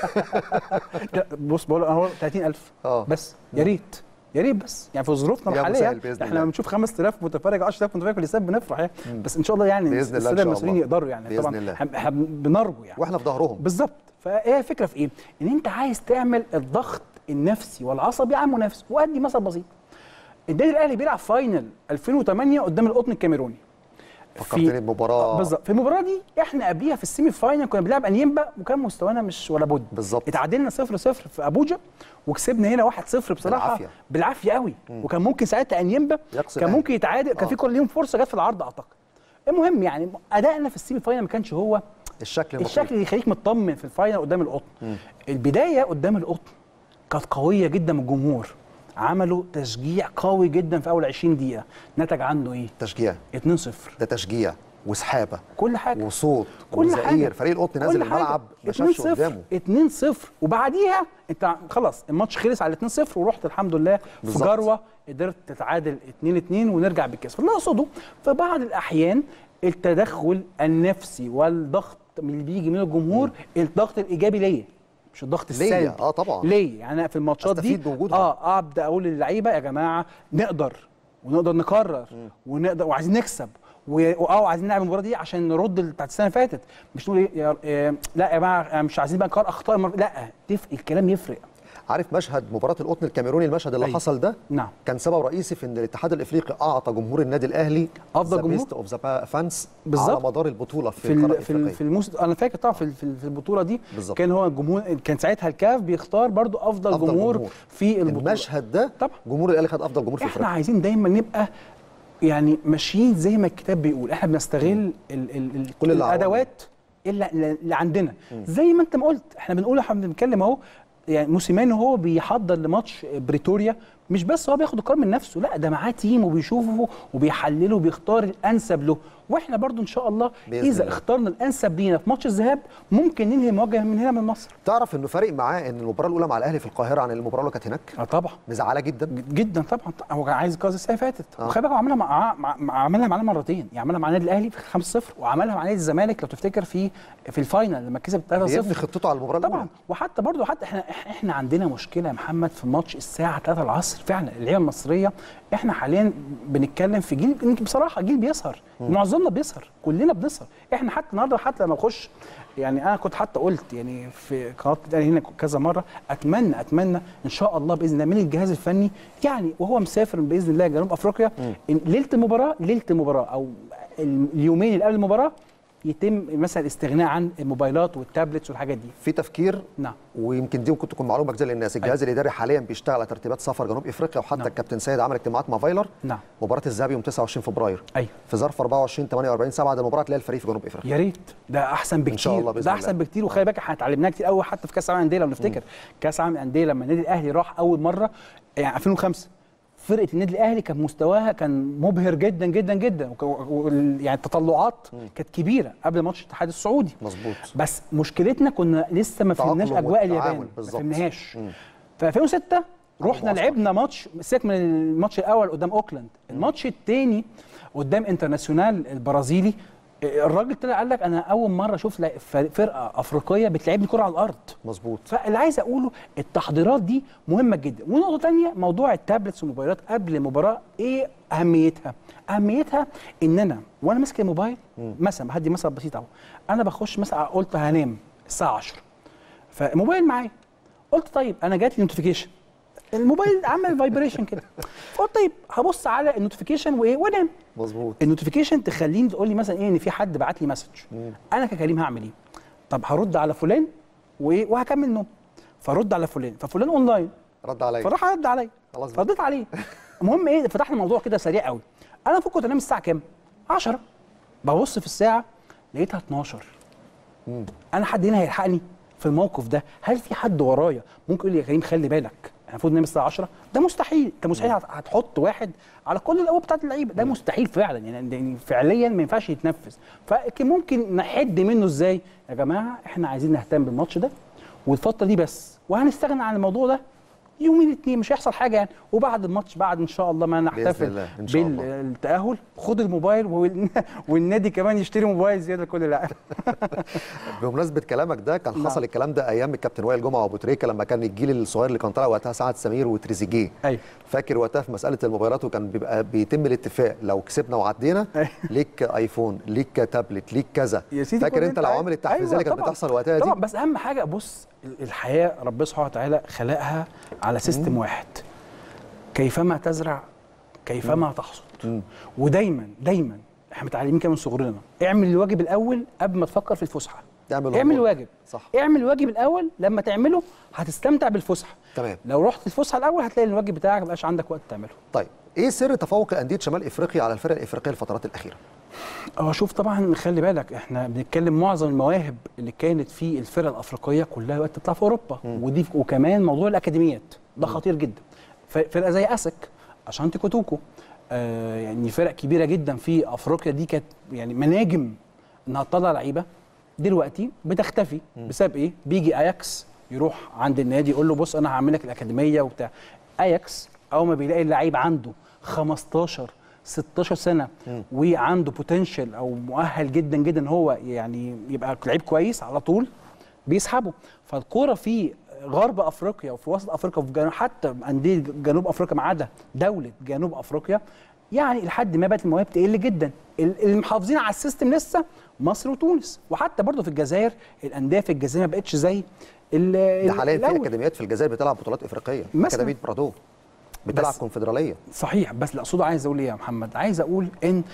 Speaker 6: بص بقول اهو ثلاثين ألف
Speaker 5: اه
Speaker 6: بس يا ريت يا ريت بس يعني في ظروفنا الحاليه احنا لما بنشوف خمسة آلاف متفرج عشرة آلاف متفرج في الاستاد بنفرح يعني. بس ان شاء الله يعني الساده المسؤولين يقدروا يعني طبعا احنا بنرجو يعني
Speaker 5: واحنا في ظهرهم
Speaker 6: بالظبط. فهي الفكره في ايه؟ ان انت عايز تعمل الضغط النفسي والعصبي على المنافس. وادي مثل بسيط، النادي الاهلي بيلعب فاينل ألفين وثمانية قدام القطن الكاميروني.
Speaker 5: فكرتني بمباراه
Speaker 6: بالظبط. في المباراه دي احنا قبليها في السيمي فاينل كنا بنلعب انيمبا وكان مستوانا مش ولا بد.
Speaker 5: بالظبط.
Speaker 6: اتعادلنا صفر صفر في ابوجا وكسبنا هنا واحد صفر بصراحه بالعافيه, بالعافية قوي. مم. وكان ممكن ساعتها انيمبا كان ممكن يتعادل. آه. كان في كل ليهم فرصه جت في العرض اعتقد. المهم يعني ادائنا في السيمي فاينل ما كانش هو
Speaker 5: الشكل
Speaker 6: الشكل اللي يخليك مطمن في الفاينل قدام القطن. مم. البدايه قدام القطن كانت قويه جدا من الجمهور، عملوا تشجيع قوي جدا في اول عشرين دقيقه. نتج عنه ايه؟
Speaker 5: تشجيع
Speaker 6: اتنين صفر.
Speaker 5: ده تشجيع وسحابه
Speaker 6: كل حاجه
Speaker 5: وصوت
Speaker 6: كل حاجه.
Speaker 5: فريق القطن نازل الملعب ما شافش قدامه
Speaker 6: اتنين صفر وبعديها انت خلاص الماتش خلص على اتنين صفر ورحت الحمد لله في جروه قدرت تتعادل اتنين اتنين ونرجع بالكاس. فاللي اقصده في بعض الاحيان التدخل النفسي والضغط اللي بيجي من الجمهور م. الضغط الايجابي ليا مش الضغط السلبي.
Speaker 5: اه طبعا
Speaker 6: ليه؟ يعني في الماتشات دي اه ابدا اقول للعيبه يا جماعه نقدر ونقدر نكرر م. ونقدر وعايزين نكسب واه عايزين نلعب المباراه دي عشان نرد بتاعت السنه اللي فاتت. مش نقول إيه إيه لا يا جماعه مش عايزين بقى نكرر اخطاء المر... لا تفرق الكلام يفرق.
Speaker 5: عارف مشهد مباراه القطن الكاميروني المشهد اللي أيه. حصل ده
Speaker 6: نعم.
Speaker 5: كان سبب رئيسي في ان الاتحاد الافريقي اعطى جمهور النادي الاهلي
Speaker 6: افضل جمهور
Speaker 5: اوف ذا فانس على مدار البطوله في,
Speaker 6: في القاره الافريقيه. في الموسم انا فاكر طبعا في في البطوله دي بالزبط. كان هو الجمهور كان ساعتها الكاف بيختار برضو افضل, أفضل جمهور, جمهور في البطوله.
Speaker 5: المشهد ده طبعا جمهور الاهلي خد افضل جمهور في
Speaker 6: افريقيا. احنا عايزين دايما نبقى يعني ماشيين زي ما الكتاب بيقول. احنا بنستغل ال ال
Speaker 5: كل
Speaker 6: الادوات اللي, اللي عندنا م. زي ما انت ما قلت. احنا بنقول احنا بنتكلم اهو يعني موسيماني هو بيحضر لماتش بريتوريا مش بس هو بياخد القرار من نفسه، لا ده معاه تيم وبيشوفه وبيحلله وبيختار الانسب له. واحنا برضو ان شاء الله اذا الله. اخترنا الانسب لينا في ماتش الذهاب ممكن ننهي المواجهه من هنا من مصر.
Speaker 5: تعرف انه فارق معاه ان المباراه الاولى مع الاهلي في القاهره عن المباراه اللي كانت هناك؟
Speaker 6: اه طبعا
Speaker 5: مزعله جدا
Speaker 6: جدا طبعا. هو كان عايز يكسر السنه اللي فاتت آه. وخلي بالك عملها مع... مع عملها معانا مرتين، يعني عملها مع النادي الاهلي في خمسة صفر وعملها مع نادي الزمالك لو تفتكر في في الفاينل لما كسب ثلاثة صفر.
Speaker 5: بيبني خطته على المباراه
Speaker 6: طبعا. وحتى برضو حتى احنا احنا عندنا مشكله يا محمد في ماتش الساعه ثلاثة العصر. فعلا اللعيبه المصريه احنا حاليا بنتكلم في جيل بصراحه جيل بيسهر، معظمنا بيسهر، كلنا بنسهر. احنا حتى النهارده حتى لما نخش يعني انا كنت حتى قلت يعني في قناه هنا كذا مره اتمنى اتمنى ان شاء الله باذن الله من الجهاز الفني يعني وهو مسافر باذن الله جنوب افريقيا إن ليله المباراه ليله المباراه او اليومين اللي قبل المباراه يتم مثلا الاستغناء عن الموبايلات والتابلتس والحاجات دي.
Speaker 5: في تفكير
Speaker 6: نعم.
Speaker 5: ويمكن دي ممكن تكون معلومه جديده للناس. الجهاز الاداري حاليا بيشتغل على ترتيبات سفر جنوب افريقيا وحتى نعم. الكابتن سيد عمل اجتماعات مع فايلر.
Speaker 6: نعم.
Speaker 5: مباراه الذهاب يوم تسعة وعشرين فبراير.
Speaker 6: ايوه.
Speaker 5: في ظرف أربعة وعشرين ثمانية وأربعين سبعة ده مباراه تلاقي الفريق في جنوب افريقيا.
Speaker 6: يا ريت ده احسن بكتير.
Speaker 5: ان شاء الله باذن
Speaker 6: ده احسن
Speaker 5: الله.
Speaker 6: بكتير. وخلي بالك احنا اتعلمناه كتير قوي حتى في كاس العالم للانديه لو نفتكر. كاس العالم للانديه لما النادي الاهلي راح اول مره يعني ألفين وخمسة فرقه النادي الاهلي كان مستواها كان مبهر جدا جدا جدا يعني التطلعات كانت كبيره قبل ماتش الاتحاد السعودي.
Speaker 5: مظبوط.
Speaker 6: بس مشكلتنا كنا لسه ما فهمناش اجواء اليابان ما فهمناهاش. في ألفين وستة رحنا لعبنا ماتش سيبك من الماتش الاول قدام اوكلاند، الماتش الثاني قدام انترناسيونال البرازيلي الراجل طلع قال لك انا اول مره اشوف فرقه افريقيه بتلعبني كره على الارض.
Speaker 5: مظبوط.
Speaker 6: فاللي عايز اقوله التحضيرات دي مهمه جدا. ونقطه ثانيه موضوع التابلتس والموبايلات قبل المباراه ايه اهميتها؟ اهميتها ان انا وانا ماسك الموبايل مثلا هدي مثلا بسيط اهو انا بخش مثلا قلت هنام الساعه عشرة، فالموبايل معايا. قلت طيب انا جات لي نوتيفيكيشن، الموبايل عمل فايبريشن كده، فقلت طيب هبص على النوتيفيكيشن وايه وانام.
Speaker 5: مظبوط.
Speaker 6: النوتيفيكيشن تخليني تقول لي مثلا ايه ان في حد بعت لي مسج، انا ككريم هعمل ايه؟ طب هرد على فلان وايه وهكمل نوم، فرد على فلان، ففلان اونلاين
Speaker 5: رد عليا،
Speaker 6: فراح رد عليا،
Speaker 5: خلاص
Speaker 6: فرديت عليه. المهم ايه، فتحنا الموضوع كده سريع قوي. انا المفروض كنت انام الساعه كام؟ عشرة. ببص في الساعه لقيتها اتناشر. مم. انا حد هنا هيلحقني في الموقف ده؟ هل في حد ورايا ممكن يقول لي يا كريم خلي بالك احنا المفروض ننام الساعه عشرة؟ ده مستحيل. انت مستحيل هتحط واحد على كل القوه بتاعت اللعيبه، ده مستحيل فعلا، يعني فعليا ما ينفعش يتنفذ. فكان ممكن نحد منه ازاي؟ يا جماعه احنا عايزين نهتم بالماتش ده والفتره دي بس، وهنستغنى عن الموضوع ده يومين اتنين، مش هيحصل حاجه يعني. وبعد الماتش بعد ان شاء الله ما نحتفل بالتاهل خد الموبايل والنادي كمان يشتري موبايل زياده لكل لاعب.
Speaker 5: بمناسبه كلامك ده، كان حصل نعم. الكلام ده ايام الكابتن وائل جمعه وابو تريكه لما كان الجيل الصغير اللي كان طالع وقتها سعد سمير وتريزيجيه.
Speaker 6: ايوه
Speaker 5: فاكر وقتها في مساله الموبايلات، وكان بيبقى بيتم الاتفاق لو كسبنا وعدينا ليك ايفون، ليك تابلت، ليك كذا. فاكر انت العوامل التحفيزيه اللي كانت بتحصل وقتها دي؟
Speaker 6: طبعا. بس اهم حاجه بص، الحياه ربنا سبحانه وتعالى خلقها على سيستم واحد، كيفما تزرع كيفما تحصد. ودايما دايما احنا متعلمين كده من صغرنا، اعمل الواجب الاول قبل ما تفكر في الفسحه.
Speaker 5: اعمل
Speaker 6: الواجب
Speaker 5: صح.
Speaker 6: اعمل الواجب الاول، لما تعمله هتستمتع بالفسحه.
Speaker 5: تمام.
Speaker 6: لو رحت الفسحه الاول هتلاقي الواجب بتاعك ما بقاش عندك وقت تعمله.
Speaker 5: طيب ايه سر تفوق انديه شمال افريقيا على الفرق الافريقيه الفترات الاخيره؟
Speaker 6: اه شوف، طبعا خلي بالك احنا بنتكلم معظم المواهب اللي كانت في الفرق الافريقيه كلها وقت تطلع في اوروبا، م. ودي وكمان موضوع الاكاديميات ده خطير جدا. فرقه زي اسك، اشانتي كوتوكو، آه يعني فرق كبيره جدا في افريقيا، دي كانت يعني مناجم انها تطلع لعيبه، دلوقتي بتختفي. م. بسبب ايه؟ بيجي اياكس يروح عند النادي يقول له بص انا هعمل لك الاكاديميه وبتاع. اياكس اول ما بيلاقي اللعيب عنده خمستاشر ستاشر سنه م. وعنده بوتنشال او مؤهل جدا جدا ان هو يعني يبقى لعيب كويس، على طول بيسحبه. فالكوره في غرب افريقيا وفي وسط افريقيا وفي جنوب، حتى انديه جنوب افريقيا ما عدا دوله جنوب افريقيا، يعني لحد ما بقت المواهب تقل جدا. المحافظين على السيستم لسه مصر وتونس، وحتى برضه في الجزائر الانديه في الجزائر ما بقتش زي
Speaker 5: ده حاليا. في اكاديميات في الجزائر بتلعب بطولات افريقيه، اكاديميه برادو بتلعب كونفدراليه.
Speaker 6: صحيح، بس اللي اقصده عايز اقول ايه يا محمد؟ عايز اقول ان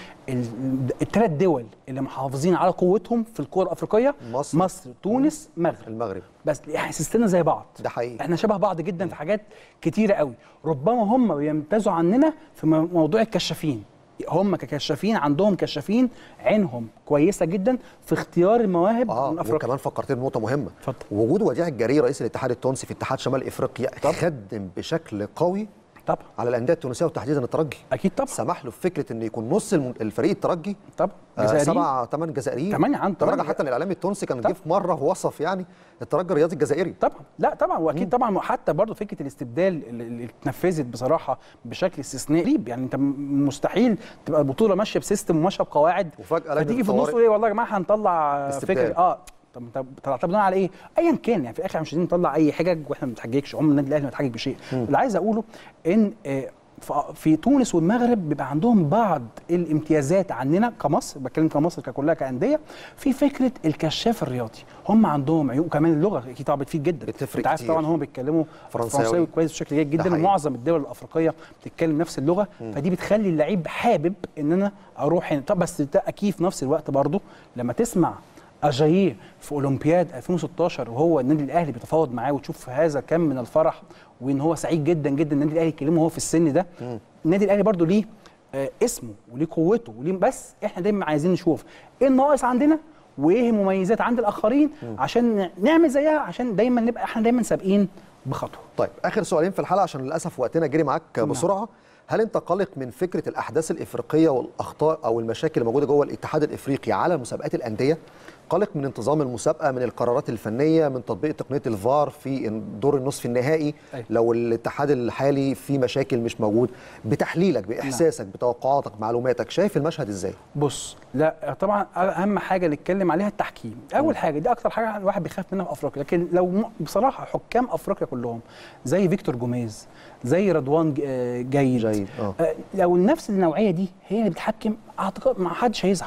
Speaker 6: الثلاث دول اللي محافظين على قوتهم في الكره الافريقيه مصر, مصر تونس، مغرب.
Speaker 5: المغرب
Speaker 6: بس احنا سيستمنا زي بعض،
Speaker 5: ده حقيقي.
Speaker 6: احنا شبه بعض جدا م. في حاجات كتيره قوي. ربما هم بيمتازوا عننا في موضوع الكشافين، هم ككشافين عندهم كشافين عينهم كويسه جدا في اختيار المواهب
Speaker 5: آه
Speaker 6: من افريقيا.
Speaker 5: وكمان فكرتني بنقطه مهمه،
Speaker 6: اتفضل.
Speaker 5: وجود وديع الجري رئيس الاتحاد التونسي في اتحاد شمال افريقيا طب. خدم بشكل قوي
Speaker 6: طبعا
Speaker 5: على الانديه التونسيه وتحديدا الترجي.
Speaker 6: اكيد طبعا.
Speaker 5: سمح له في فكره ان يكون نص الفريق الترجي
Speaker 6: طبعا
Speaker 5: آه سبعه ثمان جزائريين.
Speaker 6: ثمانيه عن
Speaker 5: درجه حتى ان الاعلام التونسي كان جه في مره ووصف يعني الترجي الرياضي الجزائري.
Speaker 6: طبعا لا طبعا، واكيد طبعا. وحتى برضه فكره الاستبدال اللي اتنفذت بصراحه بشكل استثنائي، يعني انت مستحيل تبقى البطوله ماشيه بسيستم وماشيه بقواعد
Speaker 5: وفجاه
Speaker 6: فتيجي في النص ايه والله يا جماعه هنطلع فكره. اه طب انت طلعتها بناء على ايه؟ ايا كان، يعني في الاخر مش عايزين نطلع اي حجج واحنا ما بنتحججش، عمر النادي الاهلي ما بيتحجج بشيء. م. اللي عايز اقوله ان آه في تونس والمغرب بيبقى عندهم بعض الامتيازات عننا كمصر، بتكلم كمصر ككلها كانديه، في فكره الكشاف الرياضي. هم عندهم عيوب، كمان اللغه اكيد طبعا بتفيد جدا.
Speaker 5: انت
Speaker 6: عارف طبعا هم بيتكلموا فرنساوي كويس بشكل جيد جدا، ومعظم الدول الافريقيه بتتكلم نفس اللغه. م. فدي بتخلي اللعيب حابب ان انا اروح هنا. طب بس ده اكيد في نفس الوقت برضه لما تسمع اجاييه في اولمبياد ألفين وستاشر وهو النادي الاهلي بيتفاوض معاه، وتشوف هذا كم من الفرح وان هو سعيد جدا جدا النادي الاهلي يكلمه وهو في السن ده. م. النادي الاهلي برضو ليه آه اسمه وليه قوته وليه، بس احنا دايما عايزين نشوف ايه الناقص عندنا وايه المميزات عند الاخرين م. عشان نعمل زيها، عشان دايما نبقى احنا دايما سابقين بخطوه.
Speaker 5: طيب اخر سؤالين في الحلقه عشان للاسف وقتنا جري معاك بسرعه. م. هل انت قلق من فكره الاحداث الافريقيه والاخطاء او المشاكل الموجوده جوه الاتحاد الافريقي على مسابقات الانديه؟ قلق من انتظام المسابقه، من القرارات الفنيه، من تطبيق تقنيه الفار في دور النصف النهائي؟ أي. لو الاتحاد الحالي فيه مشاكل مش موجود، بتحليلك باحساسك لا. بتوقعاتك معلوماتك شايف المشهد ازاي؟
Speaker 6: بص، لا طبعا اهم حاجه نتكلم عليها التحكيم. اول م. حاجه دي اكتر حاجه الواحد بيخاف منها في افريقيا، لكن لو بصراحه حكام افريقيا كلهم زي فيكتور جوميز، زي رضوان جيد,
Speaker 5: جيد. آه.
Speaker 6: لو نفس النوعيه دي هي اللي بتحكم، اعتقد ما حدش هيزعل.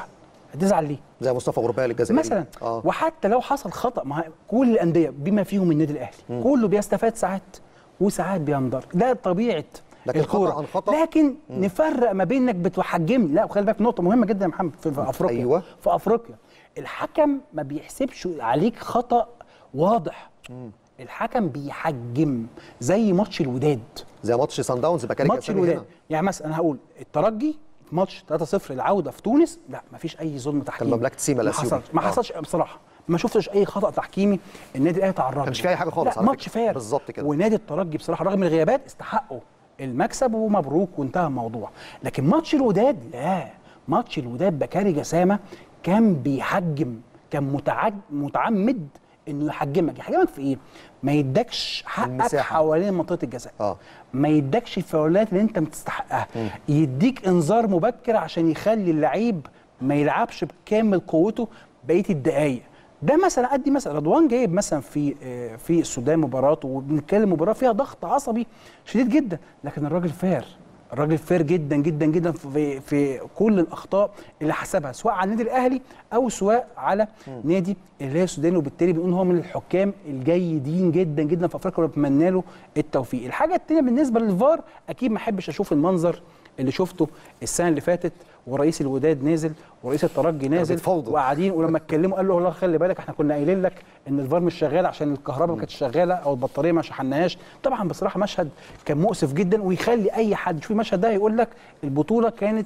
Speaker 6: هتزعل ليه؟
Speaker 5: زي مصطفى غربال الجزائري
Speaker 6: مثلا
Speaker 5: آه.
Speaker 6: وحتى لو حصل خطا، ما كل الانديه بما فيهم النادي الاهلي م. كله بيستفاد ساعات وساعات بينضر، ده طبيعه
Speaker 5: لكن
Speaker 6: الكورة.
Speaker 5: خطأ عن خطأ.
Speaker 6: لكن م. نفرق ما بين انك بتحجمني، لا وخلي بالك نقطه مهمه جدا يا محمد في, في افريقيا.
Speaker 5: أيوة.
Speaker 6: في افريقيا الحكم ما بيحسبش عليك خطا واضح، م. الحكم بيحجم زي ماتش الوداد،
Speaker 5: زي ماتش سان داونز بكاري
Speaker 6: ماتش الوداد هنا. يعني مثلا انا هقول الترجي في ماتش ثلاثة صفر العوده في تونس، لا ما فيش اي ظلم تحكيمي،
Speaker 5: كان مملكه سيما
Speaker 6: الاسيوطي ما حصلش بصراحه، ما شفتش اي خطا تحكيمي النادي الاهلي تعرض له،
Speaker 5: كانش في اي حاجه خالص،
Speaker 6: لا ماتش فير
Speaker 5: بالظبط كده.
Speaker 6: ونادي الترجي بصراحه رغم الغيابات استحقوا المكسب ومبروك وانتهى الموضوع. لكن ماتش الوداد لا، ماتش الوداد بكاري جسامه كان بيحجم، كان متعد متعمد انه يحجمك. يحجمك في ايه؟ ما يدكش حقك المساحة. حوالين منطقه الجزاء،
Speaker 5: اه
Speaker 6: ما يدكش الفاولات اللي انت بتستحقها، يديك انذار مبكر عشان يخلي اللعيب ما يلعبش بكامل قوته بقيه الدقائق. ده مثلا ادي مثلا رضوان جايب مثلا في في السودان مباراه، وبنتكلم مباراه فيها ضغط عصبي شديد جدا، لكن الراجل فير، الراجل فير جدا جدا جدا في في كل الاخطاء اللي حسبها سواء على النادي الاهلي او سواء على م. نادي الهلال السوداني، وبالتالي بنقول هو من الحكام الجيدين جدا جدا في افريقيا وبنتمنى له التوفيق. الحاجه الثانيه بالنسبه للفار، اكيد ما احبش اشوف المنظر اللي شفته السنه اللي فاتت ورئيس الوداد نازل ورئيس الترجي نازل وقاعدين، ولما اتكلموا قال له والله خلي بالك احنا كنا قايلين لك ان الفار مش شغال عشان الكهرباء ما كانتش شغاله او البطاريه ما شحناهاش. طبعا بصراحه مشهد كان مؤسف جدا، ويخلي اي حد يشوف المشهد ده يقول لك البطوله كانت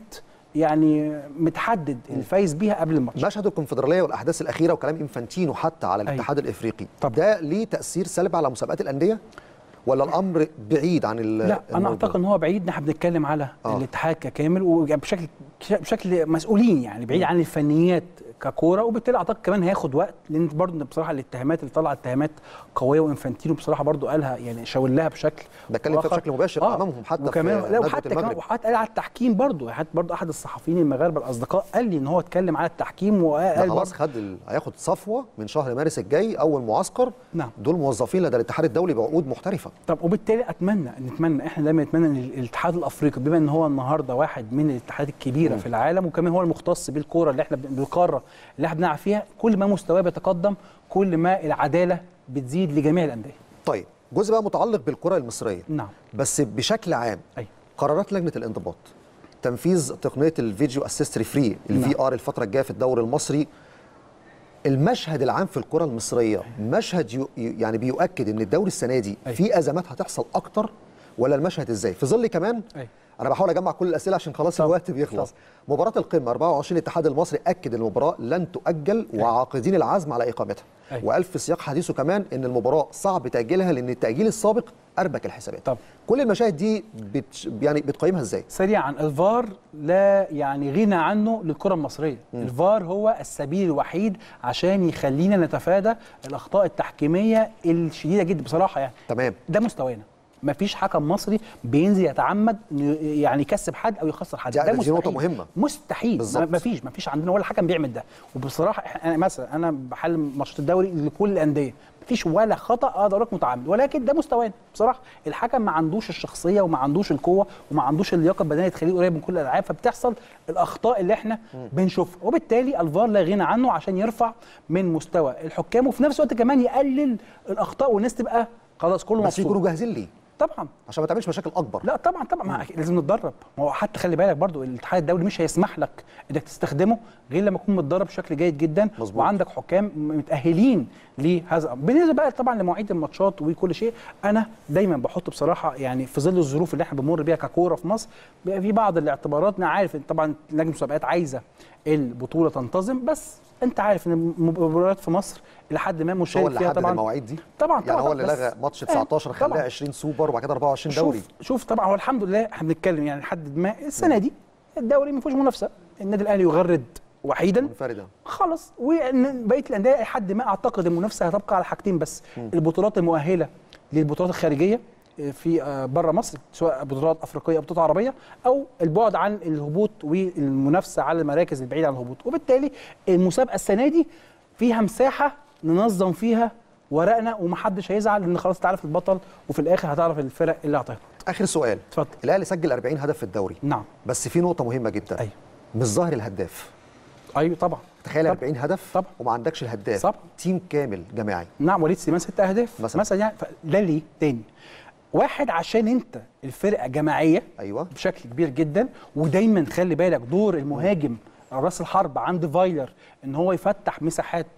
Speaker 6: يعني متحدد الفايز بيها قبل الماتش.
Speaker 5: مشهد الكونفدراليه والاحداث الاخيره وكلام انفانتينو حتى على الاتحاد أيوة. الافريقي، طب ده ليه تاثير سلبي على مسابقات الانديه ولا الامر بعيد عن ال
Speaker 6: لا انا اعتقد ان هو بعيد، نحن بنتكلم على آه. الاتحاد ككامل وبشكل بشكل مسؤولين، يعني بعيد م. عن الفنيات ككوره، وبالتالي اعتقد كمان هياخد وقت، لان برضه بصراحه الاتهامات اللي طلعت اتهامات قويه، وانفانتينو بصراحه برضه قالها يعني شاور لها بشكل
Speaker 5: بتكلم فيها بشكل مباشر آه. امامهم حتى
Speaker 6: وكمان في لا وحتى كمان وحتى قال على التحكيم برضه، حتى برضه احد الصحفيين المغاربه الاصدقاء قال لي ان هو اتكلم على التحكيم وقال
Speaker 5: خلاص خد ال... هياخد صفوه من شهر مارس الجاي اول معسكر.
Speaker 6: نعم.
Speaker 5: دول موظفين لدى الاتحاد الدولي بعقود محترفه.
Speaker 6: طب وبالتالي اتمنى نتمنى احنا دايما نتمنى ان الاتحاد الافريقي بما ان هو النهارده واحد من الاتحادات الكبيره م. في العالم، وكمان هو المختص بالكوره اللي احنا بالقاره اللي احنا بنلعب فيها، كل ما مستواه بيتقدم كل ما العداله بتزيد لجميع الانديه.
Speaker 5: طيب جزء بقى متعلق بالكره المصريه.
Speaker 6: نعم.
Speaker 5: بس بشكل عام
Speaker 6: أي.
Speaker 5: قرارات لجنه الانضباط، تنفيذ تقنيه الفيديو اسيست ريفري الفي ار الفتره الجايه في الدوري المصري، المشهد العام في الكره المصريه مشهد يو يعني بيؤكد ان الدوري السنه دي في ازمات هتحصل اكتر، ولا المشهد ازاي في ظل كمان أي. انا بحاول اجمع كل الاسئله عشان خلاص طب. الوقت بيخلص. طب. مباراه القمه أربعة وعشرين الاتحاد المصري اكد ان المباراه لن تؤجل أي. وعاقدين العزم على اقامتها، وقال في سياق حديثه كمان ان المباراه صعب تاجيلها لان التاجيل السابق اربك الحسابات.
Speaker 6: طب.
Speaker 5: كل المشاهد دي بت يعني بتقيمها ازاي؟
Speaker 6: سريعا، الفار لا يعني غنى عنه للكره المصريه، م. الفار هو السبيل الوحيد عشان يخلينا نتفادى الاخطاء التحكيميه الشديده جدا بصراحه، يعني
Speaker 5: تمام
Speaker 6: ده مستوانا. ما فيش حكم مصري بينزل يتعمد يعني يكسب حد او يخسر حد،
Speaker 5: ده مستحيل. نقطه مهمه
Speaker 6: مستحيل، ما فيش ما فيش عندنا ولا حكم بيعمل ده. وبصراحه انا مثلا انا بحل ماتشات الدوري لكل الانديه، ما فيش ولا خطا اقدر اقول لك متعمد، ولكن ده مستوانا بصراحه. الحكم ما عندوش الشخصيه وما عندوش القوه وما عندوش اللياقه البدنيه تخليه قريب من كل الالعاب، فبتحصل الاخطاء اللي احنا بنشوفها، وبالتالي الفار لا غنى عنه عشان يرفع من مستوى الحكام، وفي نفس الوقت كمان يقلل الاخطاء والناس تبقى خلاص كله مبسوط.
Speaker 5: بس يكونوا جاهزين ليه؟
Speaker 6: طبعا
Speaker 5: عشان ما تعملش مشاكل اكبر.
Speaker 6: لا طبعا طبعا لازم نتدرب، ما هو حتى خلي بالك برضو الاتحاد الدولي مش هيسمح لك انك تستخدمه غير لما تكون متدرب بشكل جيد جدا. مزبوط. وعندك حكام متاهلين لهذا. بالنسبه بقى طبعا لمواعيد الماتشات وكل شيء، انا دايما بحط بصراحه يعني في ظل الظروف اللي احنا بنمر بيها ككوره في مصر بيبقى في بعض الاعتبارات. انا عارف ان طبعا لجنه المسابقات عايزه البطوله تنتظم، بس انت عارف ان المباريات في مصر لحد ما مشارك فيها طبعا
Speaker 5: المواعيد دي
Speaker 6: طبعا
Speaker 5: يعني
Speaker 6: طبعا
Speaker 5: هو اللي لغى ماتش تسعتاشر خلاه عشرين سوبر وبعد كده أربعة وعشرين دوري.
Speaker 6: شوف شوف طبعا هو الحمد لله احنا بنتكلم يعني لحد ما السنه دي الدوري ما فيهوش منافسه، النادي الاهلي يغرد وحيدا
Speaker 5: منفردا
Speaker 6: خلاص، وبقيه الانديه لحد ما اعتقد المنافسه هتبقى على حاجتين بس، م. البطولات المؤهله للبطولات الخارجيه في بره مصر سواء بطولات افريقيه او بطولات عربيه، او البعد عن الهبوط والمنافسه على المراكز البعيده عن الهبوط. وبالتالي المسابقه السنه دي فيها مساحه ننظم فيها ورقنا ومحدش هيزعل، لان خلاص تعرف البطل وفي الاخر هتعرف الفرق اللي هتهبط.
Speaker 5: اخر سؤال،
Speaker 6: اتفضل.
Speaker 5: الاهلي سجل أربعين هدف في الدوري.
Speaker 6: نعم.
Speaker 5: بس في نقطه مهمه جدا.
Speaker 6: ايوه.
Speaker 5: مش ظاهر الهداف.
Speaker 6: ايوه طبعا.
Speaker 5: تخيل
Speaker 6: طبعًا.
Speaker 5: أربعين هدف
Speaker 6: طبعا.
Speaker 5: وما عندكش الهداف.
Speaker 6: طبعا.
Speaker 5: تيم كامل جماعي.
Speaker 6: نعم، وليد سليمان ست اهداف
Speaker 5: مثلا,
Speaker 6: مثلا يعني. ده ليه؟ تاني واحد، عشان انت الفرقه جماعيه
Speaker 5: ايوه
Speaker 6: بشكل كبير جدا، ودايما خلي بالك دور المهاجم راس الحرب عند فايلر ان هو يفتح مساحات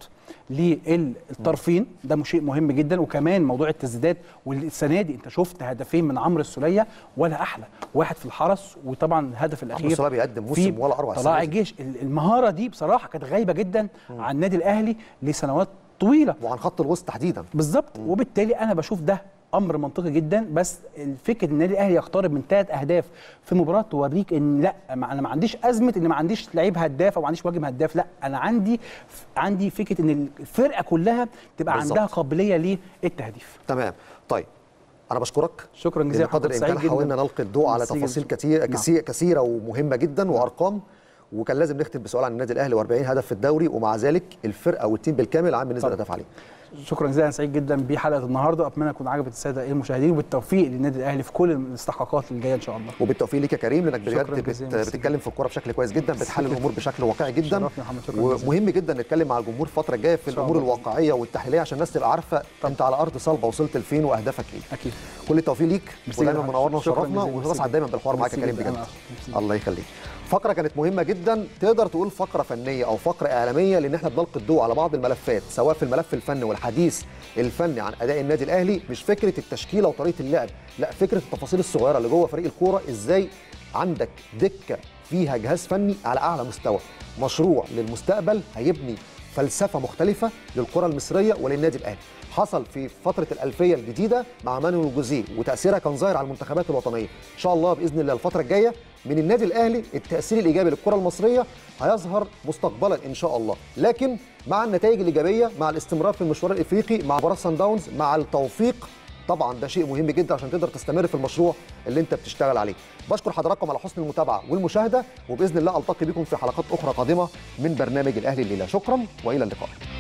Speaker 6: للطرفين، ده شيء مهم جدا. وكمان موضوع التسديدات، والسنه دي انت شفت هدفين من عمرو السوليه ولا احلى، واحد في الحرس وطبعا الهدف الاخير
Speaker 5: عمرو السوليه بيقدم موسم ولا اروع.
Speaker 6: طلائع الجيش المهاره دي بصراحه كانت غايبه جدا عن النادي الاهلي لسنوات طويله،
Speaker 5: وعن خط الوسط تحديدا
Speaker 6: بالظبط. وبالتالي انا بشوف ده امر منطقي جدا، بس الفكره ان النادي الاهلي يقترب من ثلاث اهداف في مباراه توريك ان لا، انا ما عنديش ازمه ان ما عنديش لعيب هداف او ما عنديش مهاجم هداف، لا انا عندي عندي فكره ان الفرقه كلها تبقى بالزبط. عندها قابليه للتهديف.
Speaker 5: تمام. طيب انا بشكرك
Speaker 6: شكرا جزيلا.
Speaker 5: قدر الامكان حاولنا نلقي الضوء على تفاصيل كتير كثيره كثيره ومهمه جدا وارقام، وكان لازم نختم بسؤال عن النادي الاهلي وأربعين هدف في الدوري، ومع ذلك الفرقه والتيم بالكامل عام بالنسبه للاهداف عليه.
Speaker 6: شكرا جزيلا، سعيد جدا بحلقه النهارده، اتمنى تكون عجبت الساده المشاهدين، وبالتوفيق للنادي الاهلي في كل الاستحقاقات اللي جايه ان شاء الله.
Speaker 5: وبالتوفيق ليك يا كريم، لانك بجد بت بتتكلم في الكوره بشكل كويس جدا، بتحلل الامور بشكل واقعي جدا، ومهم جدا نتكلم مع الجمهور الفتره الجايه في الامور الواقعيه والتحليليه عشان الناس تبقى عارفه طب. انت على ارض صلبه وصلت لفين واهدافك ايه.
Speaker 6: اكيد.
Speaker 5: كل التوفيق ليك، ودايما منورنا وشرفنا، ونسعد دايما بالحوار معاك يا كريم بجد. الله يخليك. فقره كانت مهمه جدا، تقدر تقول فقره فنيه او فقره اعلاميه، لان احنا بنلقي الضوء على بعض الملفات، سواء في الملف الفني والحديث الفني عن اداء النادي الاهلي، مش فكره التشكيله وطريقه اللعب، لا فكره التفاصيل الصغيره اللي جوه فريق الكوره، ازاي عندك دكه فيها جهاز فني على اعلى مستوى، مشروع للمستقبل هيبني فلسفه مختلفه للكره المصريه وللنادي الاهلي. حصل في فتره الالفيه الجديده مع مانويل جوزيه، وتاثيرها كان ظاهر على المنتخبات الوطنيه. ان شاء الله باذن الله الفتره الجايه من النادي الاهلي التاثير الايجابي للكره المصريه هيظهر مستقبلا ان شاء الله، لكن مع النتائج الايجابيه، مع الاستمرار في المشوار الافريقي، مع مباراه سان داونز، مع التوفيق، طبعا ده شيء مهم جدا عشان تقدر تستمر في المشروع اللي انت بتشتغل عليه. بشكر حضراتكم على حسن المتابعه والمشاهده، وباذن الله التقي بكم في حلقات اخرى قادمه من برنامج الاهلي الليله. شكرا والى اللقاء.